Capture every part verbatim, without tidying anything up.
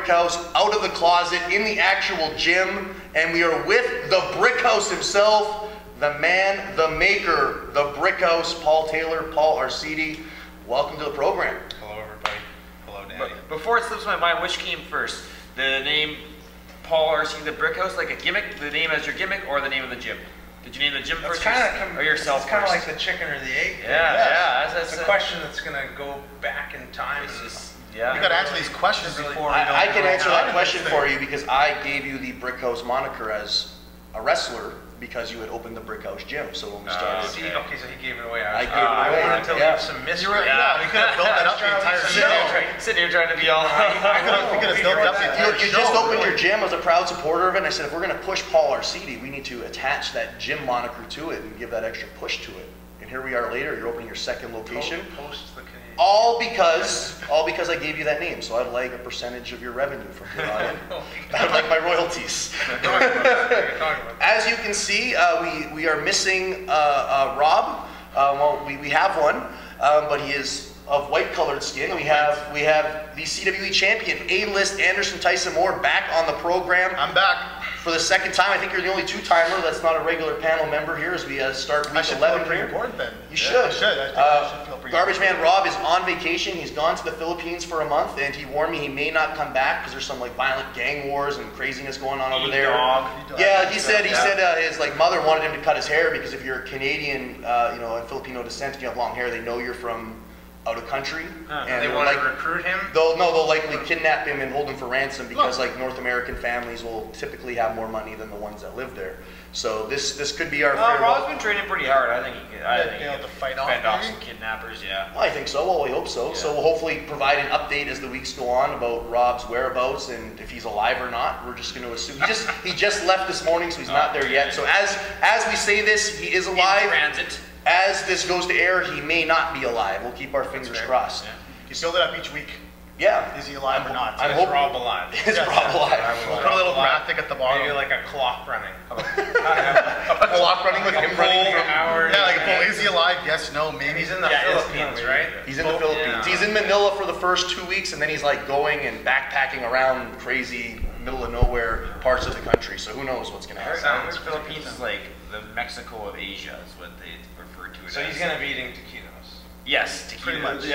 Brickhouse, out of the closet, in the actual gym, and we are with the Brickhouse himself, the man, the maker, the Brickhouse, Paul Taylor, Paul Arcidi. Welcome to the program. Hello, everybody. Hello, Danny. But before it slips my mind, which came first? The name Paul Arcidi, the Brickhouse, like a gimmick, the name as your gimmick, or the name of the gym? Did you name the gym That's first kinda, or yourself It's kind of first? like the chicken or the egg. Yeah, yeah. That's, that's it's a a question that's going to go back in time. It's and just, yeah. You got to answer these questions Really- before. I, I we can go answer on that to question this for thing. you because I gave you the Brickhouse moniker as a wrestler because you had opened the Brickhouse Gym. So when we started, Uh, See, okay, so he gave it away. I was, gave it uh, away, I wanted to yeah. leave some mystery. You were- yeah, we could have built that up the entire No. show. Sitting here trying to be all. We could have built up the You, entire you show. just opened really. your gym as a proud supporter of it, and I said, if we're going to push Paul Arcidi, we need to attach that gym moniker to it and give that extra push to it. And here we are later, you're opening your second location. Post the Canadian. All because, all because I gave you that name. So I'd like a percentage of your revenue from here on in. I'd like my royalties. Talk about that. Talk about that. As you can see, uh, we, we are missing uh, uh, Rob. Uh, well, we, we have one, um, but he is of white colored skin. We have we have the C W E champion, A-list Anderson Tyson Moore, back on the program I'm back. for the second time. I think you're the only two-timer that's not a regular panel member here as we uh, start I week should eleven feel pretty here. important then. You Yeah, should. I should. I think I Uh, should feel pretty Garbage important. Man Rob is on vacation. He's gone to the Philippines for a month, and he warned me he may not come back because there's some like violent gang wars and craziness going on over there. Dog. Yeah, he said he Yeah. said uh, his like mother wanted him to cut his hair because if you're Canadian, uh, you know, and Filipino descent, and you have long hair, they know you're from out of country, Huh. and They they're want like, to recruit him. they'll no, they'll likely kidnap him and hold him for ransom because Look. like North American families will typically have more money than the ones that live there. So this this could be our Uh, farewell. Rob's been training pretty hard. I think he could. I Yeah, think be he able could to fight off, fend off maybe? some kidnappers. Yeah. I think so. Well, we hope so. So Yeah. we'll hopefully provide an update as the weeks go on about Rob's whereabouts and if he's alive or not. We're just going to assume he just he just left this morning, so he's not there yet. So as as we say this, he is In alive. transit. As this goes to air, he may not be alive. We'll keep our fingers fair. crossed. Yeah. You build it up each week. Yeah. Is he alive or not? I'm Is hoping- Rob alive? Is Yeah, Rob yeah. alive? We'll put a little graphic at the bottom. Maybe like a clock running. A clock running with him running from. hours. Yeah, like, well, is he alive? Yes, no, maybe. He's in the Yeah, it's Philippines, kinda right? He's in the Oh, Philippines. yeah. He's in Manila for the first two weeks, and then he's like going and backpacking around crazy middle of nowhere parts of the country. So who knows what's going to happen? Sounds The Philippines is like the Mexico of Asia, is what they refer to it So as. he's gonna be eating taquitos. Yes, tequila. Pretty much.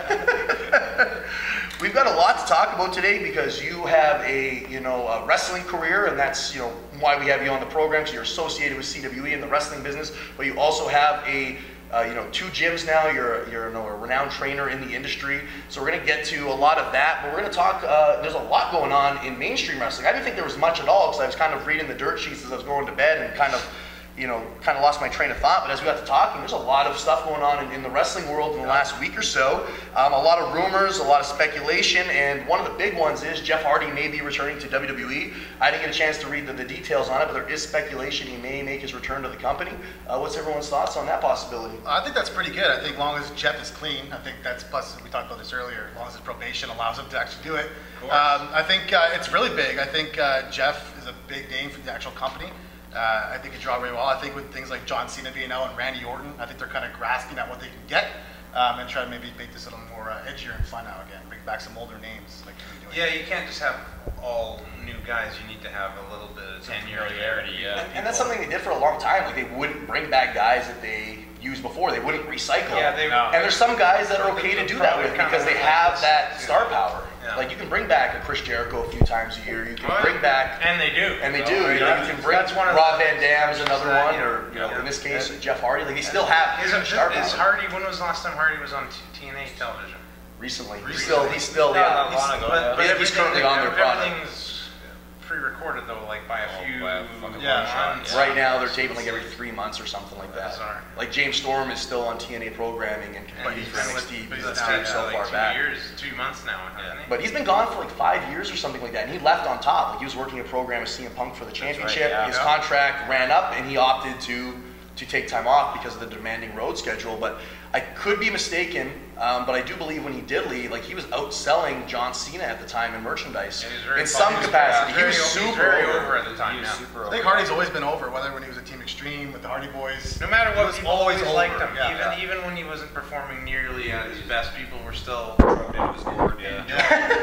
Yeah. We've got a lot to talk about today because you have a you know a wrestling career, and that's you know why we have you on the program. Because you're associated with C W E in the wrestling business, but you also have a uh, you know two gyms now. You're you're you know, a renowned trainer in the industry. So we're gonna get to a lot of that, but we're gonna talk. Uh, there's a lot going on in mainstream wrestling. I didn't think there was much at all because I was kind of reading the dirt sheets as I was going to bed and kind of. you know, kind of lost my train of thought, but as we got to talking, there's a lot of stuff going on in, in the wrestling world in the last week or so. Um, a lot of rumors, a lot of speculation, and one of the big ones is Jeff Hardy may be returning to W W E. I didn't get a chance to read the, the details on it, but there is speculation he may make his return to the company. Uh, what's everyone's thoughts on that possibility? I think that's pretty good. I think as long as Jeff is clean, I think that's, plus we talked about this earlier, as long as his probation allows him to actually do it. Um, I think uh, it's really big. I think uh, Jeff is a big name for the actual company. Uh, I think it draw very well. I think with things like John Cena being out and Randy Orton, I think they're kind of grasping at what they can get um, and try to maybe make this a little more uh, edgier and fun now again. Bring back some older names like they've been doing. Yeah, you can't just have all new guys. You need to have a little bit of Familiarity, yeah. And, and that's something they did for a long time. Like they wouldn't bring back guys that they used before. They wouldn't recycle. Yeah, they. No. And there's some guys that are okay to do that with because they have that star power. Yeah. Like you can bring back a Chris Jericho a few times a year. You can Oh, yeah. bring back, And they do. and they So, do. You know, that's- you can bring that's one of Rob the- Van Dam's another that, one, yeah, or you know, yeah. in this case, Yeah. Jeff Hardy. Like they still have Isn't star is power. Hardy? When was the last time Hardy was on T N A television? Recently, he's Recently. still, he's still, Not yeah. that he's- long ago, But, yeah. but He's everything- currently on their product. Everything's pre-recorded though, like by a Oh, few by a fucking Yeah. months. Yeah. Right now, they're taping like every three months or something like that. Bizarre. Like James Storm is still on T N A programming and And competing he's for been N X T with, but because he's it's been taped so like far two back. years, two months now, hasn't he? But he's been gone for like five years or something like that, and he left on top. Like he was working a program with C M Punk for the championship. yeah. His Yeah. contract ran up, and he opted to to take time off because of the demanding road schedule. But I could be mistaken, um, but I do believe when he did leave, like he was outselling John Cena at the time in merchandise Yeah, he was very in some popular. capacity. Yeah, He was very- super he's very over. over at the time He was now. super I over. think Hardy's always been over, whether when he was at Team Extreme with the Hardy Boys. No matter He what, was people always over. liked him. Yeah, even yeah. even when he wasn't performing nearly at his best, people were still. Rubbed into his gourd, yeah. Yeah.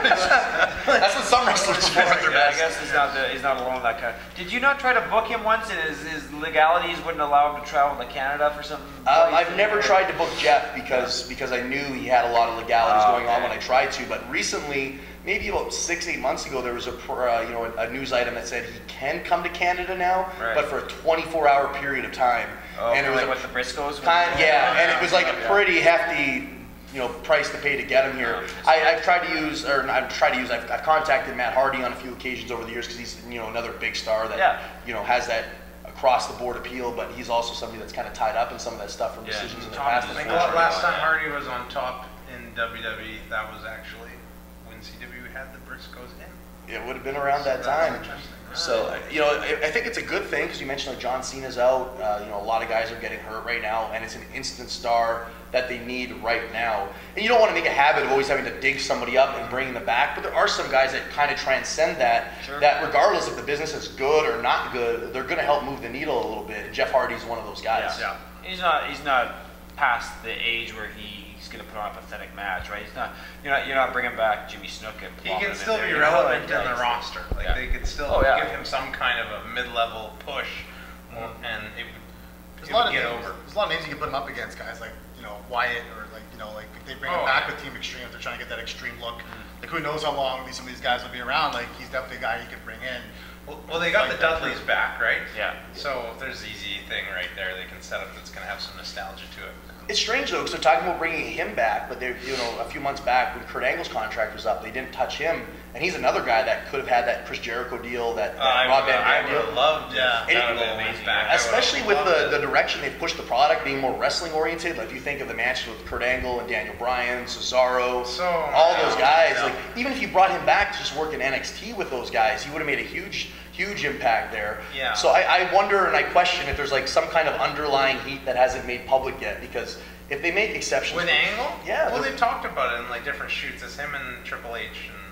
That's what some wrestlers do at their Yeah, I best. guess he's not the, he's not alone that kind. Did you not try to book him once, and his, his legalities wouldn't allow him to travel to Canada for something? Um, I've never tried to book Jeff because because I knew he had a lot of legalities Oh, going on okay. when I tried to. But recently, maybe about six, eight months ago, there was a pr- uh, you know a, a news item that said he can come to Canada now, Right. but for a twenty-four hour period of time. Oh, and it was like a with the Briscoes? kind, yeah, and it was like a Yeah. pretty hefty, you know, price to pay to get him here. I, I've tried to use, or I've tried to use, I've, I've contacted Matt Hardy on a few occasions over the years because he's, you know, another big star that, Yeah. you know, has that across the board appeal, but he's also somebody that's kind of tied up in some of that stuff from Yeah. decisions in the Tom past. is I think Unfortunately, last time yeah. Hardy was on top in W W E, that was actually when C W E had the Briscoes in. It would have been around that So that's time. interesting. So, you know, I, I think it's a good thing because you mentioned like John Cena's out. Uh, you know, a lot of guys are getting hurt right now, and it's an instant star that they need right now. And you don't want to make a habit of always having to dig somebody up and bring them back, but there are some guys that kind of transcend that, Sure. that regardless if the business is good or not good, they're going to help move the needle a little bit. And Jeff Hardy's one of those guys. Yeah. He's not. He's not past the age where he's going to put on a pathetic match, right? He's not. You're not. You're not bringing back Jimmy Snuka. and He plopping can him in still there, be you know, relevant like, in yeah, the he's- roster. Like yeah. they could still Oh, yeah. give him some kind of a mid-level push, or- and it would, There's it a lot would of get names. over. There's a lot of names you can put him up against, guys like you know Wyatt or like you know like if they bring him Oh, back yeah. with Team Extreme, if they're trying to get that extreme look. Like who knows how long these some of these guys will be around? Like he's definitely a guy you could bring in. Well, well, they got Like the that Dudleys for- back, right? Yeah. So there's the easy thing right there they can set up that's going to have some nostalgia to it. It's strange though, because they're talking about bringing him back, but they, you know, a few months back when Kurt Angle's contract was up, they didn't touch him, and he's another guy that could have had that Chris Jericho deal, that, that Uh, I Rob would Van Dam I deal. would have loved Yeah. yeah. And that it- would have been back. I would've Especially with loved the, it. the direction they've pushed the product being more wrestling oriented. Like if you think of the matches with Kurt Angle and Daniel Bryan, Cesaro, So all those much. guys. Yeah. Like even if you brought him back to just work in N X T with those guys, he would have made a huge, huge impact there. Yeah. So I, I wonder and I question if there's like some kind of underlying heat that hasn't made public yet. Because if they make exceptions With for- Angle? Yeah, Well, they're- they've talked about it in like different shoots. It's him and Triple H,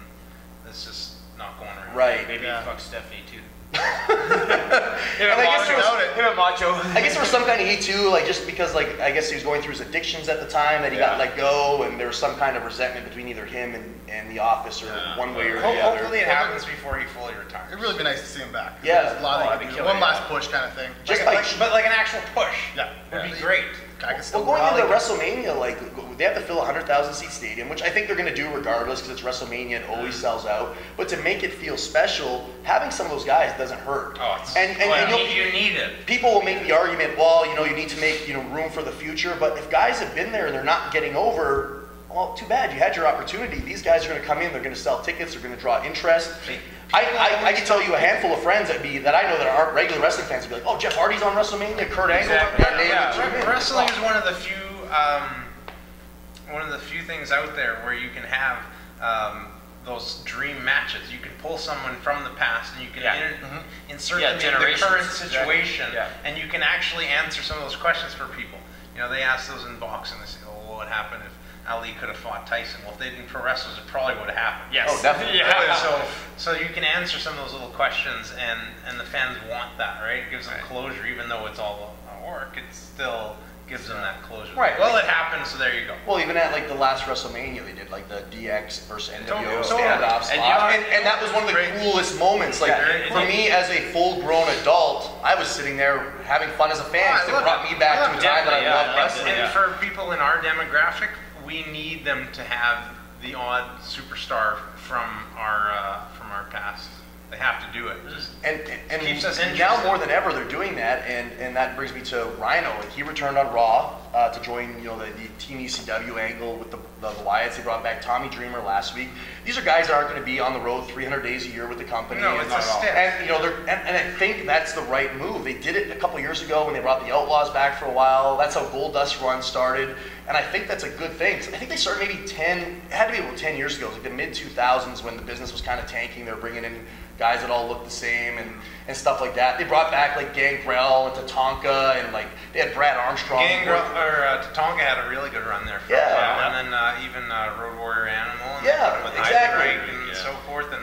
and it's just not going right. right. Maybe Yeah. fuck Stephanie too. And I guess there was- Macho. Him and Macho. I guess there was some kind of heat too, like just because like I guess he was going through his addictions at the time that he got Yeah. let go, and there was some kind of resentment between either him and, and the office or Yeah. one way or Ho- the other. hopefully it happens before he fully retires. It'd really be nice to see him back. Yeah. There's a lot Oh, of I'd they be could do. killing One it. last push kind of thing. Just like, like- like- but like an actual push Yeah. would Yeah. be great. I could still Well, going Well, into like- WrestleMania, like they have to fill a hundred thousand seat stadium, which I think they're going to do regardless because it's WrestleMania, it always sells out. But to make it feel special, having some of those guys doesn't hurt. Oh, it's, and and, well, and you, you'll- you need it. people will make the argument, well, you know, you need to make you know room for the future. But if guys have been there and they're not getting over, well, too bad. You had your opportunity. These guys are going to come in. They're going to sell tickets. They're going to draw interest. See, I, I, I can tell you a handful of friends that be that I know that aren't regular wrestling fans would be like, oh, Jeff Hardy's on WrestleMania, Kurt Angle, Exactly. that name Yeah. would tune in. Wrestling is one of the few, um, one of the few things out there where you can have um, those dream matches. You can pull someone from the past and you can Yeah. in- Mhm. insert Yeah, them in the generations. current Exactly. situation, Yeah. and you can actually answer some of those questions for people. You know, they ask those in boxing. They say, "Oh, what would happen if Ali could have fought Tyson?" Well, if they didn't pro wrestlers, it probably would have happened. Yes. Oh, definitely. Yeah. So, so you can answer some of those little questions, and and the fans want that, right? It gives them Right. closure, even though it's all a work. It still gives them that closure. Right. Well, it happened, so there you go. Well, even at like the last WrestleMania, they did like the D X versus N W O Totally. standoff And spot, you- and, and that was one of the Great. coolest moments. Like Yeah, for and- me as a full-grown adult, I was sitting there having fun as a fan. Oh, I It love brought it. me back I to a love time it. that I Yeah, loved yeah, wrestling. And yeah. for people in our demographic, we need them to have the odd superstar from our uh, from our past. They have to do it. Just And, and Keeps us now interested. more than ever, they're doing that, and, and that brings me to Rhino. Like he returned on Raw uh, to join, you know, the, the Team E C W angle with the, the Wyatts. They brought back Tommy Dreamer last week. These are guys that aren't going to be on the road three hundred days a year with the company. No, and, it's a not at all. step. And you know, they're, and, and I think that's the right move. They did it a couple years ago when they brought the Outlaws back for a while. That's how Goldust Run started, and I think that's a good thing. 'Cause I think they started maybe ten. It had to be about ten years ago. It was like the mid two thousands when the business was kind of tanking. They were bringing in guys that all looked the same and, and stuff like that. They brought back like Gangrel and Tatanka, and like they had Brad Armstrong. Gangrel or uh, Tatanka had a really good run there for Yeah. a while, and then uh, even uh, Road Warrior Animal, and Yeah, with exactly. Heidenreich and Yeah. so forth, and and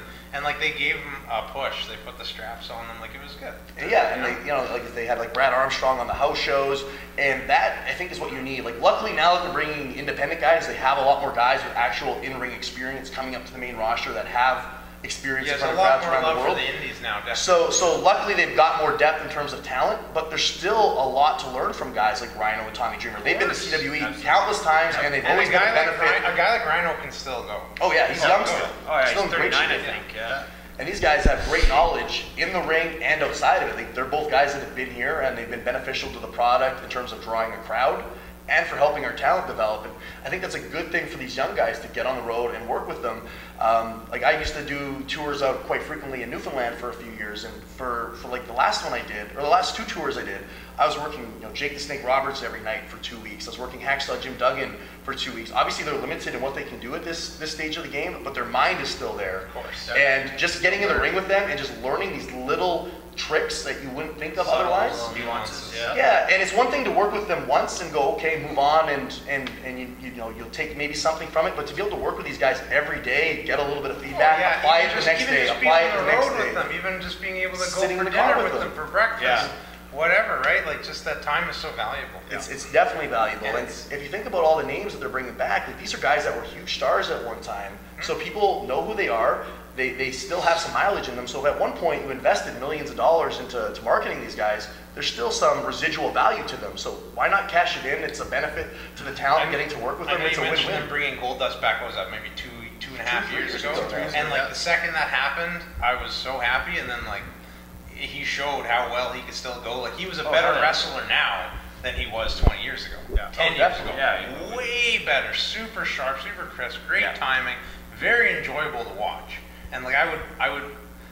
And like they gave them a push. They put the straps on them. Like it was good. And yeah, and they, you know, like they had like Brad Armstrong on the house shows, and that I think is what you need. Like luckily now that they're bringing independent guys, they have a lot more guys with actual in-ring experience coming up to the main roster that have experience Yeah, in there's front a of lot crowds more around love the for world. the indies now, definitely. So, so luckily they've got more depth in terms of talent, but there's still a lot to learn from guys like Rhino and Tommy Dreamer. They've been to C W E Absolutely. countless times, and they've And always a got guy a like benefit. Rhino, a guy like Rhino can still go. Oh yeah, he's Oh, young good. still. Oh yeah, Still he's in great thirty-nine, I shape. think. Yeah. And these guys have great knowledge in the ring and outside of it. They, they're both guys that have been here, and they've been beneficial to the product in terms of drawing a crowd and for helping our talent develop. And I think that's a good thing for these young guys to get on the road and work with them. Um, like I used to do tours out quite frequently in Newfoundland for a few years, and for, for like the last one I did, or the last two tours I did, I was working, you know, Jake the Snake Roberts every night for two weeks. I was working Hacksaw Jim Duggan for two weeks. Obviously, they're limited in what they can do at this this stage of the game, but their mind is still there. Of course. And just getting in the ring with them and just learning these little tricks that you wouldn't think of Subtle otherwise. nuances. Yeah. Yeah, and it's one thing to work with them once and go, okay, move on, and and and you you know you'll take maybe something from it. But to be able to work with these guys every day, get a little bit of feedback, Oh, yeah, apply even it the just- next even day, just being apply on it the the next road day. with them, even just being able to go Sitting for in the dinner car with with them, them. for breakfast, Yeah. whatever, right? Like just that time is so valuable. It's, it's definitely valuable. Yeah, And it's- if you think about all the names that they're bringing back, like these are guys that were huge stars at one time. So people know who they are. They, they still have some mileage in them. So if at one point you invested millions of dollars into to marketing these guys, there's still some residual value to them. So why not cash it in? It's a benefit to the talent getting to work with I them. know It's you a mentioned win-win. them bringing Gold Dust back. What was that? Maybe two, two and a half three years years ago. ago, three years And ago, like yeah. the second that happened, I was so happy. And then like he showed how well he could still go. Like he was a Oh, better yeah. wrestler now than he was twenty years ago. Yeah. ten Oh, years ago. definitely. Yeah. Way better. Super sharp. Super crisp. Great Yeah. timing. Very enjoyable to watch. And like I would, I would.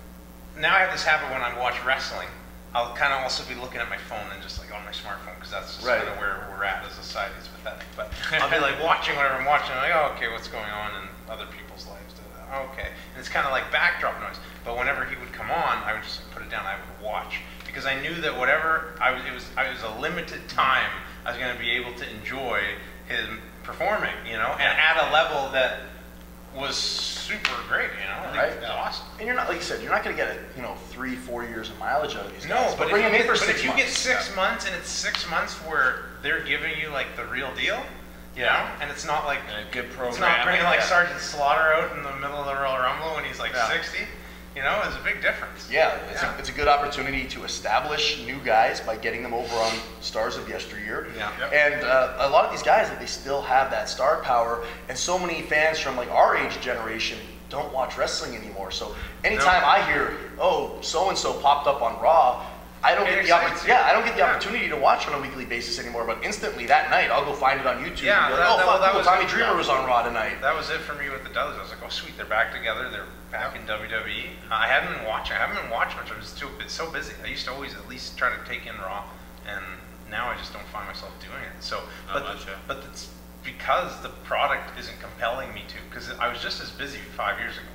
Now I have this habit when I watch wrestling. I'll kind of also be looking at my phone and just like on my smartphone because that's just Right. kind of where we're at as a society. It's pathetic. But I'll be like watching whatever I'm watching. I'm like, oh, okay, what's going on in other people's lives? Da, da, da. Okay, and it's kind of like backdrop noise. But whenever he would come on, I would just put it down. I would watch because I knew that whatever I was, it was, I was a limited time. I was going to be able to enjoy him performing, you know, and at a level that was super great, you know. Right. It was awesome. And you're not, like you said, you're not going to get, you know, three, four years of mileage out of these No, guys. but, bring if, them you in get, for but six if you months. get six months and it's six months where they're giving you like the real deal, you know, and it's not like And a good program. it's not bringing like yeah. Sergeant Slaughter out in the middle of the Royal Rumble when he's like Yeah. sixty, you know, it's a big difference. Yeah, it's, Yeah. A, it's a good opportunity to establish new guys by getting them over on stars of yesteryear. Yeah. Yep. And uh, a lot of these guys, like, they still have that star power, and so many fans from like our age generation don't watch wrestling anymore. So anytime No. I hear, oh, so and so popped up on Raw, I don't It get the excites opportunity. you. Yeah, I don't get the Yeah. opportunity to watch on a weekly basis anymore. But instantly that night, I'll go find it on YouTube. Yeah, and be like, that- oh, that- fuck, that cool, was Tommy it. Dreamer Yeah. was on Raw tonight. That was it for me with the Dudleys. I was like, oh sweet, they're back together. They're back in W W E. I hadn't been watching. I haven't been watching much. I was too. It's so busy. I used to always at least try to take in Raw, and now I just don't find myself doing it. So, Not but much, yeah. but it's because the product isn't compelling me to. Because I was just as busy five years ago.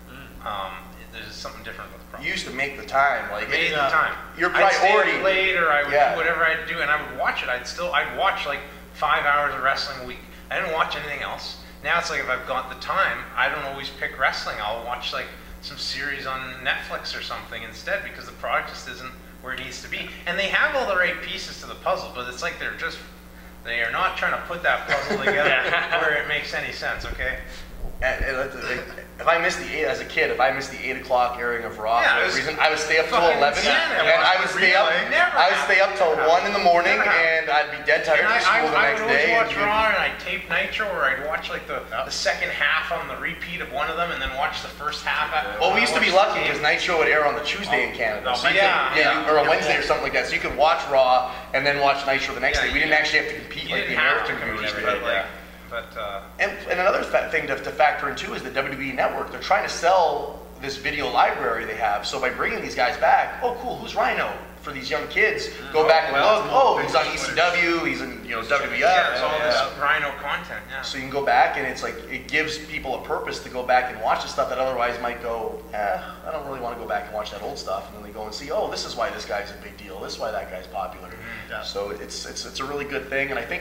Um, there's something different about the product. You used to make the time, like Made it- the time. Your I'd stay priority. up late, or I would Yeah. do whatever I'd do, and I would watch it. I'd still, I'd watch like five hours of wrestling a week. I didn't watch anything else. Now it's like if I've got the time, I don't always pick wrestling. I'll watch like some series on Netflix or something instead because the product just isn't where it needs to be. And they have all the right pieces to the puzzle, but it's like they're just, they are not trying to put that puzzle together where it makes any sense. Okay. And, and let the- if I missed the eight as a kid, if I missed the eight o'clock airing of Raw Yeah, for it a was reason, I would stay up till fucking eleven, insanity. and I would stay up. Really? Never I would stay up till happened. one in the morning, Never happened. and I'd be dead tired And for I, I, school the I next would always day. watch and- Raw, and I'd tape Nitro, or I'd watch like the, the second half on the repeat of one of them, and then watch the first half. At, Well, we used to be watch lucky the because game. Nitro would air on the Tuesday in Canada, Oh, so you yeah, could, yeah, yeah. you- or a Wednesday or something like that. So you could watch Raw and then watch Nitro the next Yeah, day. We you- didn't actually have to compete You like didn't the have to American compete, movies but did. like, yeah. but uh, And, and another fa- thing to, to factor in too is the W W E Network. They're trying to sell this video library they have. So by bringing these guys back, oh cool, who's Rhino? For these young kids, go Oh, back and well, look. Oh, he's on E C W. He's in you know W W F. yeah, it's all Yeah. this Rhino content. Yeah. So you can go back, and it's like it gives people a purpose to go back and watch the stuff that otherwise might go, eh, I don't really want to go back and watch that old stuff. And then they go and see, oh, this is why this guy's a big deal. This is why that guy's popular. Yeah. So it's it's it's a really good thing, and I think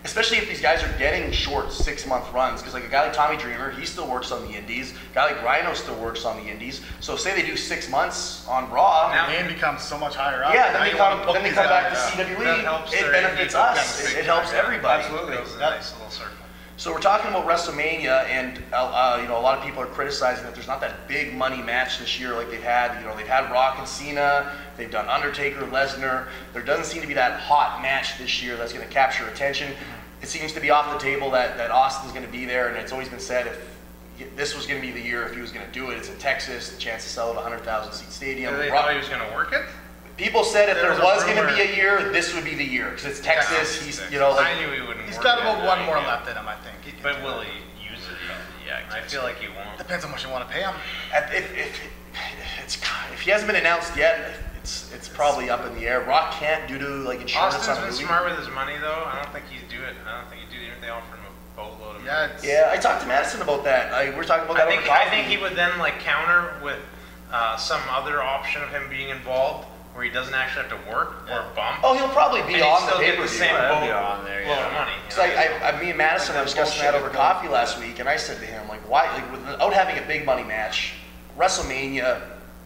especially if these guys are getting short six-month runs, because like a guy like Tommy Dreamer, he still works on the indies. A guy like Rhino still works on the indies. So say they do six months on Raw. Now, the name becomes so much higher up. Yeah, then now they you come, wanna book then they these come back guys, to yeah. C W E. That helps It their benefits ego us. kind of It, it helps yeah. everybody. Absolutely. It goes in a Yep. nice little circle. So we're talking about WrestleMania, and uh, uh, you know, a lot of people are criticizing that there's not that big money match this year like they've had. You know, they've had Rock and Cena, they've done Undertaker, Lesnar. There doesn't seem to be that hot match this year that's going to capture attention. It seems to be off the table that, that Austin's going to be there, and it's always been said if this was going to be the year if he was going to do it. It's in Texas, the chance to sell at a one hundred thousand seat stadium. Did they Rock, thought he was going to work it? people said if There there, was was a going to rumor. be a year, this would be the year because it's Texas. Yeah, He's, Texas. you know, like, I knew he wouldn't He's work got it. about one more Yeah. left in him, I think. He can But do will it. he use it? Yeah, I feel like he won't. Depends how much you want to pay him. If, if, if, it's, if he hasn't been announced yet, it's it's probably up in the air. Rock can't due to like insurance Austin's on a been movie. smart with his money, though. I don't think he'd do it. I don't think he'd do it if they offered him a boatload of Yeah, money. it's, Yeah, I talked to Madison about that. I, we we're talking about I that think over I coffee. think he would then like counter with uh, some other option of him being involved, where he doesn't actually have to work or bump. Oh, he'll probably be and he'd on the still get pay-per-view. the same That'd be boat on there, load yeah. of money. you So I, know? I, I, me and Madison were discussing that over coffee last week, and I said to him, like, why, like, without having a big money match, WrestleMania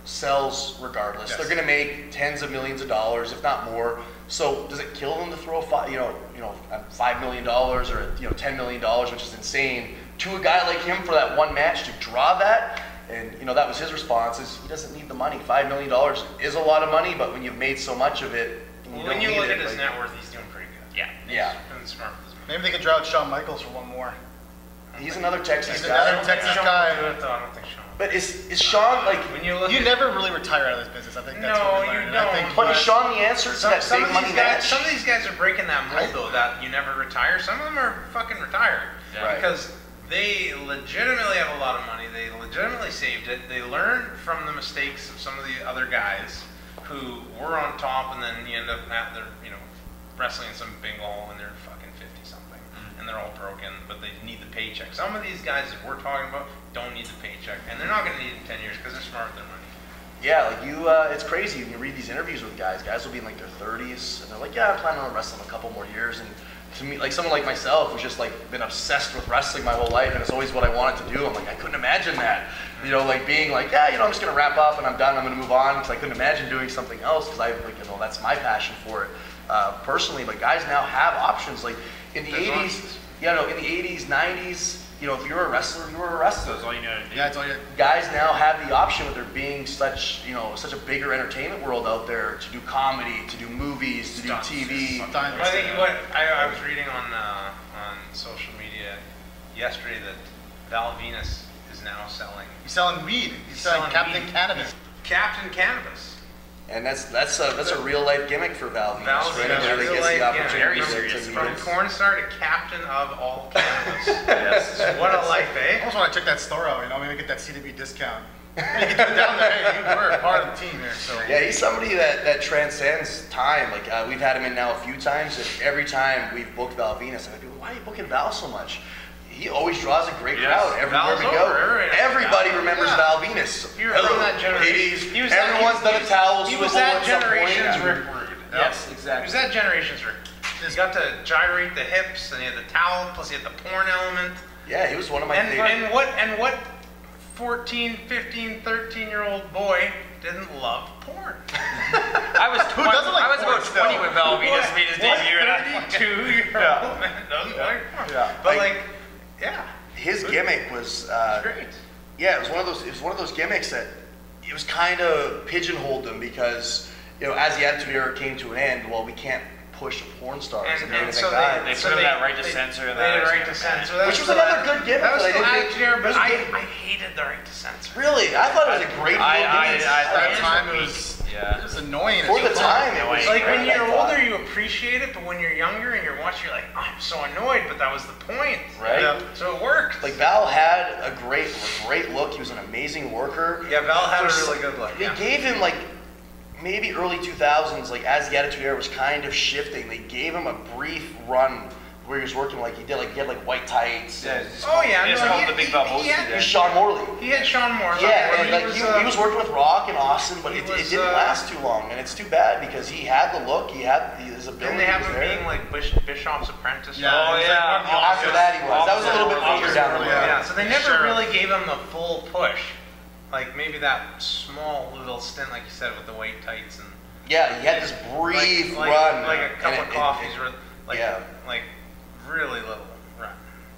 sells regardless. Yes. They're going to make tens of millions of dollars, if not more. So does it kill them to throw five, you know, you know, five million dollars or you know, ten million dollars, which is insane, to a guy like him for that one match to draw that? And you know, that was his response: is he doesn't need the money. Five million dollars is a lot of money, but when you've made so much of it, and you Well, don't when you need look it, at his like- net worth, he's doing pretty good. Yeah. Yeah. He's been smart with his money. maybe they could draw out Shawn Michaels for one more. He's another Texas He's guy. another I don't think Texas Sean guy. would do it, though. I don't think Sean. But is is Sean like? When you look You at never really retire out of this business. I think that's No, what we you learned. I don't. think But he- is Sean the answer to some, that some big of money these guys, match? some of these guys are breaking that mold though, that you never retire. Some of them are fucking retired Yeah. Right. because they legitimately have a lot of money. They legitimately saved it. They learned from the mistakes of some of the other guys who were on top, and then you end up at their, you know, wrestling in some bingo when they're fucking fifty something, Mm-hmm. and they're all broken, but they need the paycheck. Some of these guys that we're talking about don't need the paycheck, and they're not going to need it in ten years because they're smart with their money. Yeah, like you, uh, it's crazy when you read these interviews with guys. Guys will be in like their thirties, and they're like, "Yeah, I'm planning on wrestling a couple more years." And to me, like someone like myself who's just like been obsessed with wrestling my whole life, and it's always what I wanted to do. I'm like, I couldn't imagine that. You know, like being like, yeah, you know, I'm just gonna wrap up and I'm done. I'm gonna move on because I couldn't imagine doing something else because I, like, you know, that's my passion for it uh, personally. But guys now have options. Like in the There's eighties, options. yeah, no, in the eighties, nineties. You know, if you were a wrestler, you were a wrestler. That's all you know to do. Yeah, it's all you. Guys now have the option with there being such, you know, such a bigger entertainment world out there to do comedy, to do movies, to do Stunts, T V. Sometimes Well, I think what I, I was reading on uh, on social media yesterday that Val Venus is now selling He's selling weed. He's, He's selling, selling Captain weed. Cannabis. Captain Cannabis. And that's that's a that's a real life gimmick for Val Venus, Val right? Venus, I mean, real he gets life the gimmick. opportunity Very to- serious. to From meet us. porn star to captain of all cannabis. Yes. What a life, I eh? almost want to check that store out. You know, maybe get that C W E discount. You can do it down there. Hey, you were a part of the team here, so. Yeah, he's somebody that, that transcends time. Like uh, we've had him in now a few times, and every time we've booked Val Venus, I'm like, why are you booking Val so much? He always draws a great Yes, crowd everywhere Val's we go. over, everybody- Everybody remembers Yeah. Val Venus. You were Hello, from that generation. ladies. He was that- Everyone's he- done a he- towel He swivel was that at some point. generation's Yeah. Rick Rude. Yes, He exactly. was that generation's Rick. He got to gyrate the hips, and he had the towel, plus he had the porn element. Yeah, he was one of my And, favorite. and what and what fourteen, fifteen, thirteen year old boy didn't love porn? I was Who twenty, doesn't like I was porn about still? twenty when Val Venus What- made his what debut. and I- thirty-two year old man doesn't like porn. Yeah. But Like- like, yeah, His gimmick was, uh, great. yeah, it was one of those. It was one of those gimmicks that it was kind of pigeonholed them because, you know, as the Attitude Era came to an end, well, we can't push porn stars And, and, and everything so like they, They so put him they, that right to they- censor and They that had a was right to kinda censor. bad. That Which was still another at- good gimmick That was that I still didn't think- Attitude Era, it but was I, good. I hated the right to censor. Really, I thought it was a great I- little I- gimmick. I- At that It time, was it weak. was, Yeah. it was annoying. For the It's time, it annoying. was Like when great, I you're thought. older, you appreciate it, but when you're younger and you're watching, you're like, oh, I'm so annoyed, but that was the point. Right? Yeah. So it worked. Like Val had a great, a great look. He was an amazing worker. yeah, Val had a For- really good look. They Yeah. gave him like maybe early two thousands, like as the Attitude Era was kind of shifting, they gave him a brief run where he was working, like he did, like he had like white tights. Yeah, and- it's Oh yeah, It's no, called he, the Big he, Balboa. he, had, He was Sean Morley. he had Sean Moore. Yeah, Moore. and like he, he was working with Rock and Austin, but he it, was, it didn't uh, last too long, and it's too bad because he had the look, he had his ability. Didn't they have was him there. being like Bish, Bischoff's apprentice? Yeah, Oh, it was yeah. like one of the After options. that, he was. That was a little bit Opposite, further down the road. Yeah, so they never Sure. really gave him the full push. Like maybe that small little stint, like you said, with the white tights and Yeah, he had this brief like, run, like, like a cup and of it- it- coffees, it- or like yeah. like really little run.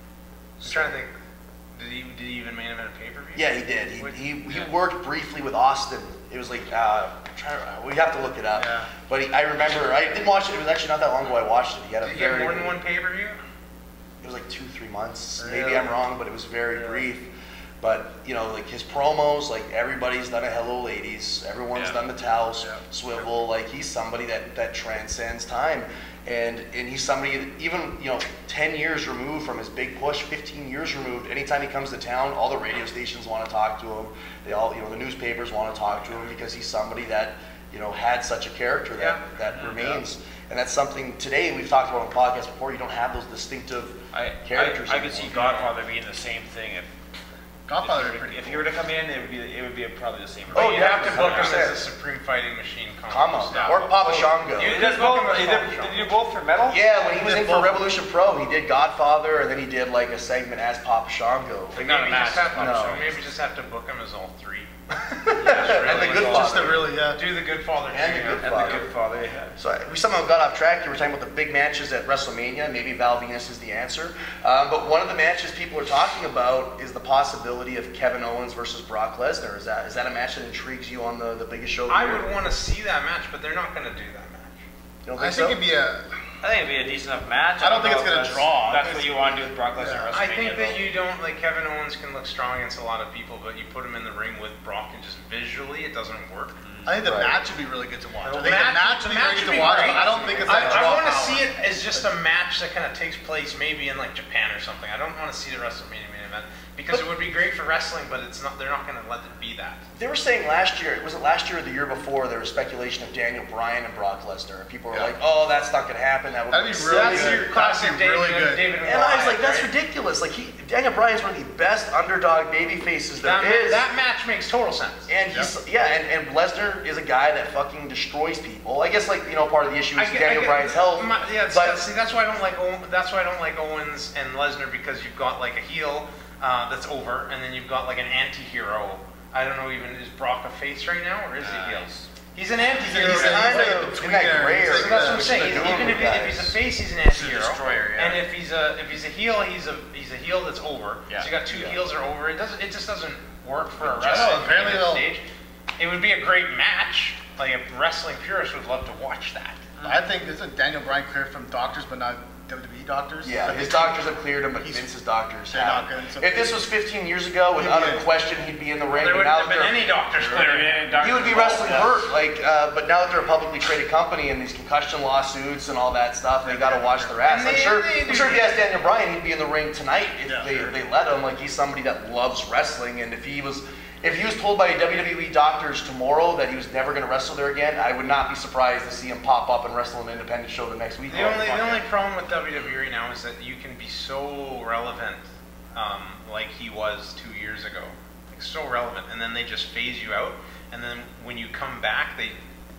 I'm trying to think. Did he did he even main event a pay per view? Yeah, he did. He, What- he, he yeah. worked briefly with Austin. It was like, uh, I'm trying to, we have to look it up. Yeah. But he, I remember, I didn't watch it. It was actually not that long ago I watched it. He had a Did he have very, more than one pay per view? it was like two, three months. Really? Maybe I'm wrong, but it was very Really? brief. But, you know, like his promos, like everybody's done a Hello Ladies. Everyone's Yeah. done the towel s- Yeah. swivel. Like he's somebody that, that transcends time. And and he's somebody that even, you know, ten years removed from his big push, fifteen years removed, anytime he comes to town, all the radio stations want to talk to him. They all, you know, the newspapers want to talk to him because he's somebody that, you know, had such a character that, Yeah. that remains. And that's something today we've talked about on the podcast before. You don't have those distinctive I, characters. I, I could see anymore. Godfather being the same thing. If, Godfather if, is he were, pretty if he cool. were to come in, it would be it would be probably the same. Oh, you yeah, have to book him one hundred as percent. a Supreme Fighting Machine combo. Kama, stuff. or Papa Shango. You- He does both. He did, did he do both for metal? Yeah, when he was did in for both. Revolution Pro, he did Godfather, and then he did like a segment as Papa Shango. Like not a Maybe match. just have to, No. so maybe just have to book him as all three. And the Good Just Father. a really, yeah. Do the Good Father And the thing, Good yeah. And Father. the Good Father. Yeah. So I- we somehow got off track here. We're talking about the big matches at WrestleMania. Maybe Val Venus is the answer. Um, but one of the matches people are talking about is the possibility of Kevin Owens versus Brock Lesnar. Is that is that a match that intrigues you on the, the biggest show of the I year? would want to see that match, but they're not going to do that match. You don't I think think so? it'd be a. I think it'd be a decent enough match. I don't think know it's gonna if that's- draw. That's what you want to do with Brock Lesnar. Yeah. at I WrestleMania, think that though. you don't, like Kevin Owens can look strong against a lot of people, but you put him in the ring with Brock and just visually it doesn't work. I think the Right. match would be really good to watch. The I think match- the match would the be match really good would to be watch, great. but I don't think it's I, like I draw want to power. see it as just a match that kind of takes place maybe in like Japan or something. I don't want to see the WrestleMania main event because But- it would be great for wrestling, but it's not. They're not going to let it be that. They were saying last year, was it last year or the year before, there was speculation of Daniel Bryan and Brock Lesnar. And people were Yeah. like, oh, that's not going to happen. That would That'd be be really That's good. your classic That'd be David, really good. David And I was like, that's right? ridiculous. Like he, Daniel Bryan's one of the best underdog baby faces there That, ma- is. that match makes total sense. And he's yeah, and, and Lesnar is a guy that fucking destroys people. I guess like you know part of the issue is I get- Daniel I get- Bryan's health. my- yeah, it's- but see, that's why I don't like Owen, that's why I don't like Owens and Lesnar because you've got like a heel uh, that's over, and then you've got like an anti-hero. I don't know even is Brock a face right now or is Nah, he heel? he's- He's an anti-hero. he's right now. kind like of between in that there. gray He's area. So that's what I'm which saying. the Even normal if, he, if he's guys. a face, he's an He's a anti-hero. destroyer, yeah. And if he's a if he's a heel, he's a he's a heel that's over. Yeah. So you got two Yeah. heels are over. It doesn't. It just doesn't work for a No, wrestling apparently they'll- stage. It would be a great match. Like a wrestling purist would love to watch that. I think isn't Daniel Bryan cleared from doctors, but not W W E doctors? Yeah, So his he- doctors have cleared him, but He's- Vince's doctors they're not haven't. good, so- If this was fifteen years ago, without a Yeah. question, he'd be in the ring. There But wouldn't now have that been they're- any doctors cleared. He would be wrestling hurt, like, uh, but now that they're a publicly traded company and these concussion lawsuits and all that stuff, they got to watch their ass. And I'm they- sure, they I'm do- sure if you asked Daniel Bryan, he'd be in the ring tonight if Yeah, they, sure. they let him. Like, he's somebody that loves wrestling, and if he was, if he was told by W W E doctors tomorrow that he was never going to wrestle there again, I would not be surprised to see him pop up and wrestle an independent show the next week. The only the only problem with W W E right now is that you can be so relevant, um, like he was two years ago, like so relevant, and then they just phase you out, and then when you come back, they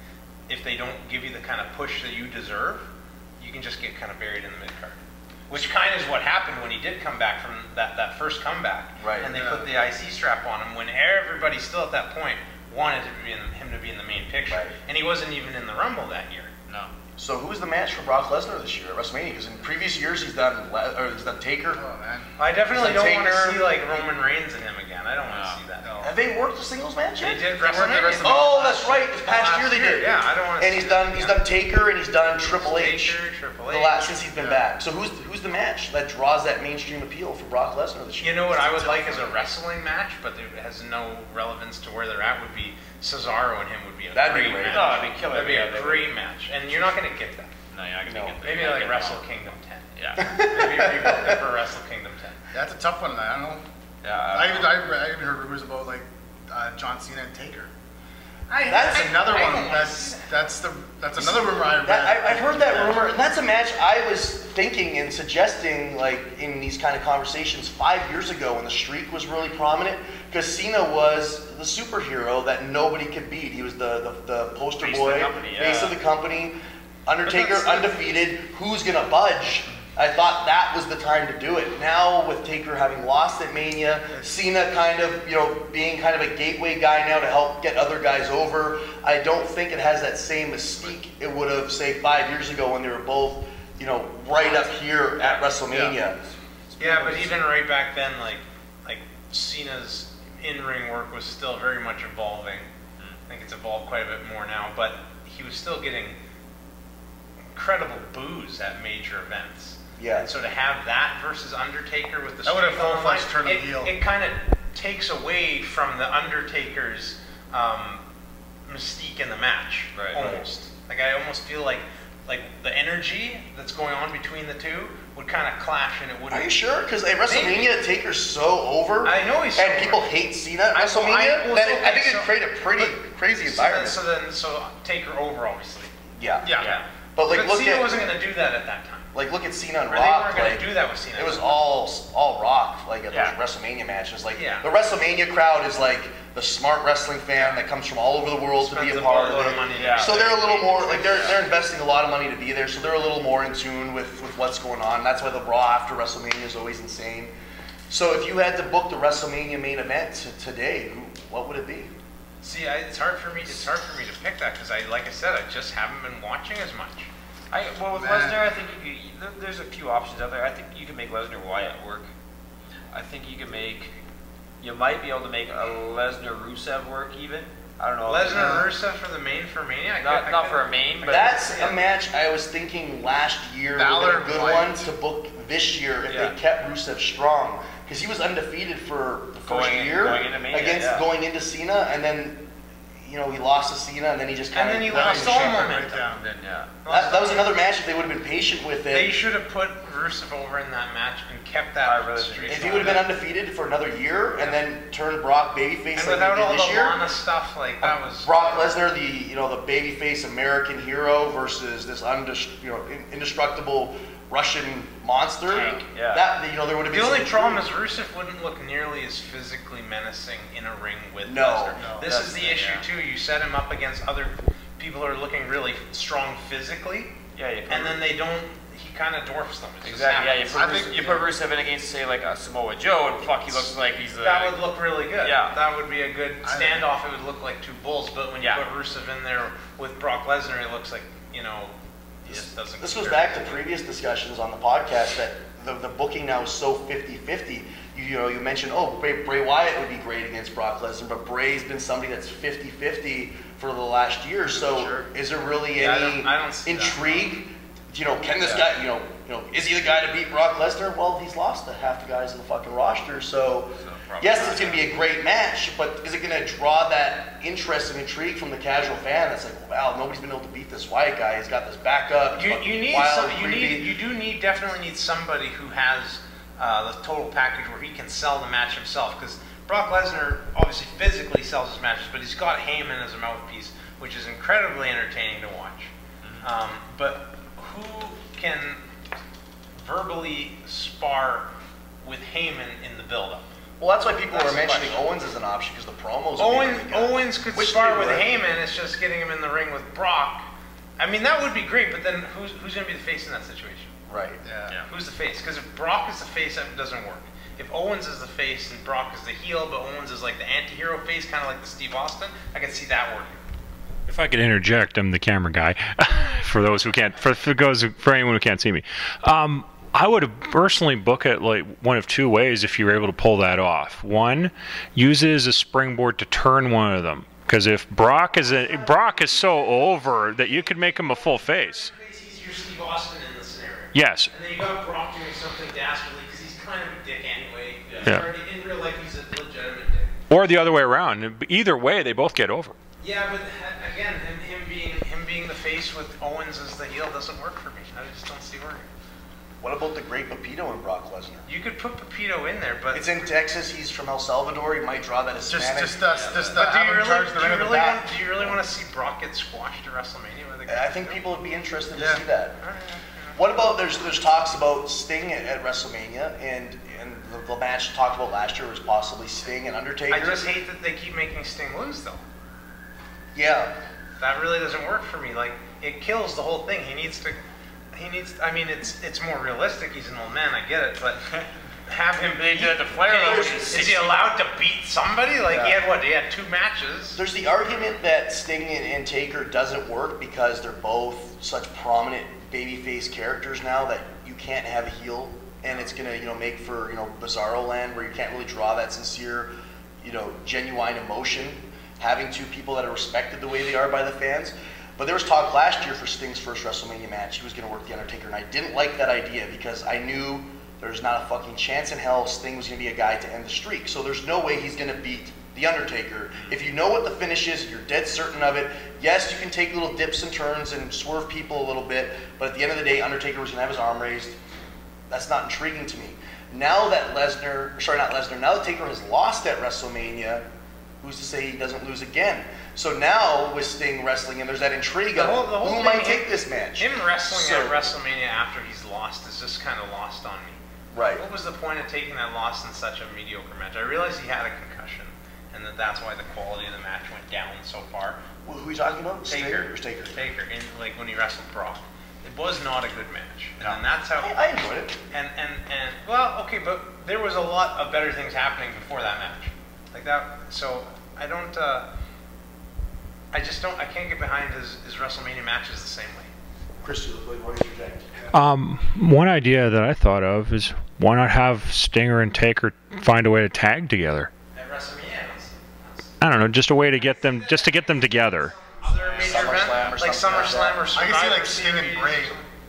if they don't give you the kind of push that you deserve, you can just get kind of buried in the mid card. Which kind of is what happened when he did come back from that, that first comeback, Right. and they Yeah. put the I C strap on him when everybody still at that point wanted to be in, him to be in the main picture, Right. and he wasn't even in the Rumble that year. No. So who was the match for Brock Lesnar this year at WrestleMania? Because in previous years he's done, Le- or he's done Taker. Oh man. I definitely Is that don't want to Taker? see like Roman Reigns in him again. I don't want to No. see that. No. Have they worked a singles match They yet? did They worked at WrestleMania. WrestleMania. Oh, that's right. This past Last year they year, did. yeah, I don't want to And see he's that done. He's again. done Taker and he's done Triple H. Taker, Triple The H. last since he's been Yeah. back. So who's who's the match that draws that mainstream appeal for Brock Lesnar this year? You know what I would like as a wrestling match, but it has no relevance to where they're at, would be Cesaro and him would be a That'd be great great. match. No, that'd be killer. That'd be Yeah, a they great match. And you're not going to get that. No, you're not gonna No. get Maybe you're not like gonna Wrestle get Kingdom ten. Yeah. Maybe reboot it for Wrestle Kingdom ten. That's a tough one. I don't know. Yeah. I even I, I even heard rumors about like uh, John Cena and Taker. I, That's I- Another I one. don't wanna That's see that. that's the that's another rumor I read. That, I, I've heard that rumor. that's a match I was thinking and suggesting, like, in these kind of conversations five years ago when the streak was really prominent, because Cena was the superhero that nobody could beat. He was the, the, the poster Face boy, of the company, yeah. face of the company. Undertaker that's- undefeated. Who's gonna budge? I thought that was the time to do it. Now with Taker having lost at Mania, Cena kind of, you know, being kind of a gateway guy now to help get other guys over, I don't think it has that same mystique it would have, say, five years ago when they were both, you know, right up here at WrestleMania. Yeah, yeah, but even right back then, like, like Cena's in-ring work was still very much evolving. I think it's evolved quite a bit more now, but he was still getting incredible boos at major events. Yeah. And so to have that versus Undertaker with the That would have streak on the line, full-fledged turned him it, heel. it kind of takes away from the Undertaker's um, mystique in the match, Right. almost. Like I almost feel like like the energy that's going on between the two would kind of clash, and it wouldn't. Are you sure? Because at WrestleMania, Taker's so over. I know he's so and over. people hate Cena at I- WrestleMania. I- well, that okay, I think so- it'd create a pretty crazy so then, environment. so then, so Taker over, obviously. yeah. Yeah. Yeah. But like, but look Cena at wasn't going to do that at that time. like look at Cena and Or Rock. they weren't going like, to do that with Cena. It was all all Rock, like at Yeah. those WrestleMania matches. Like Yeah. the WrestleMania crowd is like the smart wrestling fan that comes from all over the world to Spends be a a part boatload of of it. money to Yeah. be So there. they're a little more like they're they're investing a lot of money to be there. So they're a little more in tune with with what's going on. That's why the Raw after WrestleMania is always insane. So if you had to book the WrestleMania main event t- today, who, what would it be? See, I, it's hard for me. It's hard for me to pick that because I, like I said, I just haven't been watching as much. I, well, with Man. Lesnar, I think you could, there- there's a few options out there. I think you can make Lesnar Wyatt work. I think you can make, you might be able to make a Lesnar Rusev work even. I don't know. Lesnar Rusev for the main for Mania. I Not, could, I not could- for a main, but That's yeah. a match I was thinking last year would Balor, be a good Wyatt. one to book this year if Yeah. they kept Rusev strong. Because he was undefeated for the first Going in- year going into Mania, against yeah. going into Cena, and then you know he lost to Cena, and then he just kind And of then he lost all momentum. Right down. Then yeah. That, that was another match if they would have been patient with They it. should have put Rusev over in that match and kept that I really streak. If he would have been undefeated for another year and then turned Brock babyface and like without they all did the this year, Lana stuff, like that was Brock Lesnar, the you know the babyface American hero versus this undest, you know in- indestructible Russian monster. Tank, yeah. That you know there would have The been only some problem intrigue. is Rusev wouldn't look nearly as physically menacing in a ring with No, Lesnar. no, this that's is the the- issue yeah. too. You set him up against other people who are looking really strong physically, Yeah, you put, and then they don't. He kind of dwarfs them. It just exactly. Yeah, you happens. put, I Rusev, think- you put Rusev in against, say, like a Samoa Joe, and fuck, he looks like he's a. That would look really good. Yeah. That would be a good I- standoff. It would look like two bulls. But when you Yeah. put Rusev in there with Brock Lesnar, it looks like, you know, he just doesn't. This goes compare. back to previous discussions on the podcast that the, the booking now is so fifty fifty. You, you know, you mentioned, oh, Bray, Bray Wyatt would be great against Brock Lesnar, but Bray's been somebody that's fifty fifty for the last year. So Sure. is there really Yeah, I any don't- I don't see that. intrigue? You know, can this Yeah. guy, you know, you know, is he the guy to beat Brock Lesnar? Well, he's lost to half the guys in the fucking roster. So, So, probably yes, not, it's going to be a great match, but is it going to draw that interest and intrigue from the casual fan that's like, wow, nobody's been able to beat this Wyatt guy. He's got this backup. He's You, fucking you need wild, some, you creepy. need you do need definitely need somebody who has uh, the total package where he can sell the match himself, because Brock Lesnar obviously physically sells his matches, but he's got Heyman as a mouthpiece, which is incredibly entertaining to watch. Um, but who can verbally spar with Heyman in the build-up? Well, that's why people That's were the mentioning question. Owens as an option because the promos. would be Owen, really good. Owens could Which spar they with were. Heyman. It's just getting him in the ring with Brock. I mean, that would be great, but then who's, who's going to be the face in that situation? Right. Yeah. Yeah. Who's the face? Because if Brock is the face, that doesn't work. If Owens is the face and Brock is the heel, but Owens is like the anti-hero face, kind of like the Steve Austin, I can see that working. If I could interject, I'm the camera guy. for those who can't, for for, goes, for anyone who can't see me, um, I would have personally book it like one of two ways if you were able to pull that off. One, use it as a springboard to turn one of them. Because if Brock is a, Brock is so over that you could make him a full face. He's your Steve Austin in the scenario. Yes. And then you got Brock doing something dastardly because he's kind of a dick anyway. He's Yeah. already, in real life, he's a legitimate dick. Or the other way around. Either way, they both get over. Yeah, but uh, again, him, him being him being the face with Owens as the heel doesn't work for me. I just don't see working. What about the great Pepito and Brock Lesnar? You could put Pepito in there, but It's in Texas. He's from El Salvador. He might draw that Just, Hispanic. just, uh, just uh, but do have you him really, charge do the you ring of the really bat. want, do you really want to see Brock get squashed at WrestleMania with a I think people would be interested to Yeah. see that. All right, What about there's there's talks about Sting at, at WrestleMania, and and the, the match talked about last year was possibly Sting and Undertaker. I just hate that they keep making Sting lose though. Yeah. That really doesn't work for me. Like it kills the whole thing. He needs to. He needs. I mean, it's it's more realistic. He's an old man. I get it, but have him. They did it to Flair, Can though, he- which is Is he sixty. allowed to beat somebody? Like he Yeah. had what? He had two matches. There's the argument that Sting and, and Taker doesn't work because they're both such prominent babyface characters now that you can't have a heel, and it's gonna you know make for you know Bizarro Land where you can't really draw that sincere, you know, genuine emotion. Having two people that are respected the way they are by the fans. But there was talk last year for Sting's first WrestleMania match. He was going to work The Undertaker, and I didn't like that idea because I knew there's not a fucking chance in hell Sting was going to be a guy to end the streak. So there's no way he's going to beat The Undertaker. If you know what the finish is, you're dead certain of it. Yes, you can take little dips and turns and swerve people a little bit, but at the end of the day, Undertaker was going to have his arm raised. That's not intriguing to me. Now that Lesnar, sorry, not Lesnar, now that Taker has lost at WrestleMania, who's to say he doesn't lose again? So now with Sting wrestling, and there's that intrigue The of whole- the whole who thing, might him- take this match. Him wrestling So- at WrestleMania after he's lost is just kind of lost on me. Right. What was the point of taking that loss in such a mediocre match? I realized he had a concussion, and that that's why the quality of the match went down so far. Who who are you talking about? Taker. Stinger or Taker? Taker, in like when he wrestled Brock, it was not a good match, and No. then that's how. I, I enjoyed it. And and and well, okay, but there was a lot of better things happening before that match, like that. So I don't. Uh, I just don't. I can't get behind his, his WrestleMania matches the same way. Chris, you look like what is your take? Um, one idea that I thought of is why not have Stinger and Taker find a way to tag together? At WrestleMania, that's, that's I don't know, just a way to get them, just to get them together. other major SummerSlam or event like something like SummerSlam that. or I Survivor can see like Sting and Series. Bray.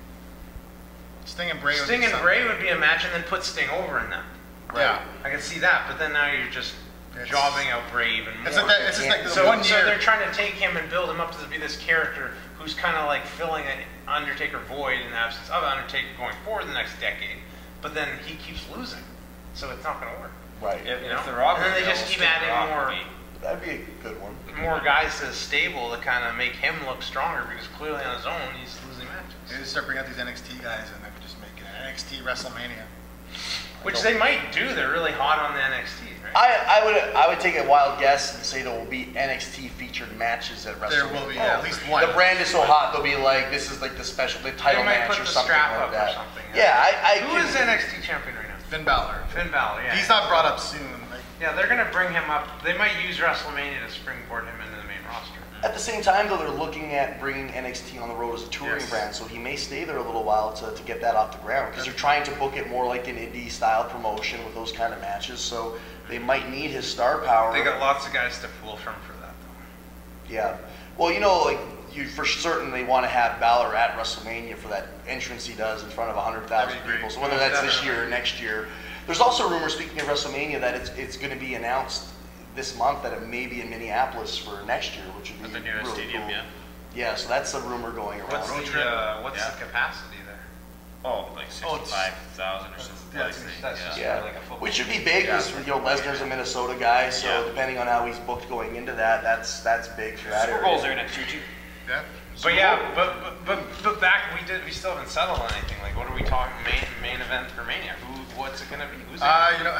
Sting and Bray. would Sting be and something. Bray would be a match, and then put Sting over in that. Yeah. I can see that, but then now you're just It's- jobbing out Bray even more. It's, like that, it's just like the so, one so year. they're trying to take him and build him up to be this character who's kind of like filling an Undertaker void in the absence of Undertaker going forward the next decade. But then he keeps losing, so it's not going to work. Right. If, You if know? the Rock And then was they just available, keep Sting adding Rock more- would be- That'd be a good one. More guys to his stable to kind of make him look stronger because clearly on his own he's losing They matches. just start bringing out these N X T guys and they could just make it an N X T WrestleMania. Which they might do. They're really hot on the N X T, right? I, I would I would take a wild guess and say there will be N X T featured matches at WrestleMania. There will be Oh, at least one. The brand is so hot they'll be like this is like the special the title They might match put or the something strap like up or that. something, Yeah, yeah. I, I Who can- is N X T champion right now? Finn Balor. Finn Balor, yeah. He's not brought up soon. Like, Yeah, they're going to bring him up. They might use WrestleMania to springboard him into the main roster. At the same time, though, they're looking at bringing N X T on the road as a touring Yes. brand, so he may stay there a little while to, to get that off the ground because they're trying to book it more like an indie style promotion with those kind of matches. So they might need his star power. They got lots of guys to pull from for that, though. Yeah. Well, you know, like you for certain they want to have Balor at WrestleMania for that entrance he does in front of a hundred thousand That'd be people. great. So whether that's this Definitely. year or next year, there's also rumors. Speaking of WrestleMania, that it's it's going to be announced this month that it may be in Minneapolis for next year, which would be At the newest really stadium, cool. yeah. Yeah, so that's a rumor going around. What's road the trip. uh, what's Yeah. the capacity there? Oh, like Oh, it's- sixty-five thousand or something. Yeah, I it's- think, that's yeah. just- Yeah, like a football which would be big Yeah. because you know Lesnar's a Minnesota guy, so Yeah. depending on how he's booked going into that, that's that's big for that Super area. Bowl's there next year too. yeah. But yeah, but, but but but back we did we still haven't settled on anything. Like, what are we talking main main event for Mania? Who what's it gonna be? Who's it? Uh, you know,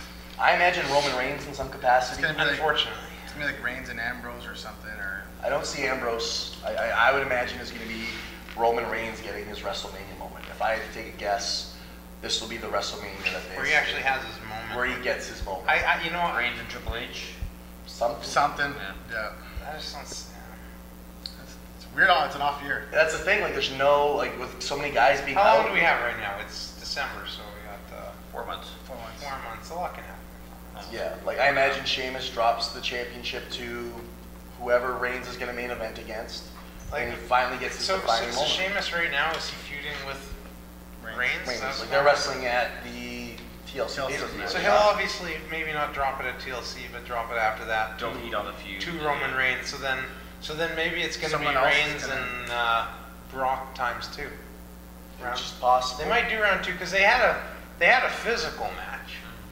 I imagine Roman Reigns in some capacity. It's gonna be like- Unfortunately. it's gonna be like Reigns and Ambrose or something, or I don't see Ambrose. I, I, I would imagine it's going to be Roman Reigns getting his WrestleMania moment. If I had to take a guess, this will be the WrestleMania that Where they he actually has his moment. where he gets his moment. I, I you know what? Reigns and Triple H. Something. something. Yeah. Yeah. I just don't. s- It's, it's weird. It's an off year. That's the thing. Like, there's no like with so many guys being How out. long do we have right now? It's December, so we got uh, Four months. Four months. four months. A lot can happen. Yeah, like I imagine Sheamus drops the championship to whoever Reigns is going to main event against, Like, and he finally gets his So, so, defining so moment. Sheamus right now is he feuding with Reigns. Reigns? Reigns. That's Like what- they're wrestling at the T L C. T L C, pay-per-view. yeah. So he'll obviously maybe not drop it at T L C, but drop it after that. Don't to- eat on the feud. To Roman Reigns. So then, so then maybe it's going to be Someone else is Reigns gonna- and uh, Brock times two. which is possible. They might do round two because they had a they had a physical match.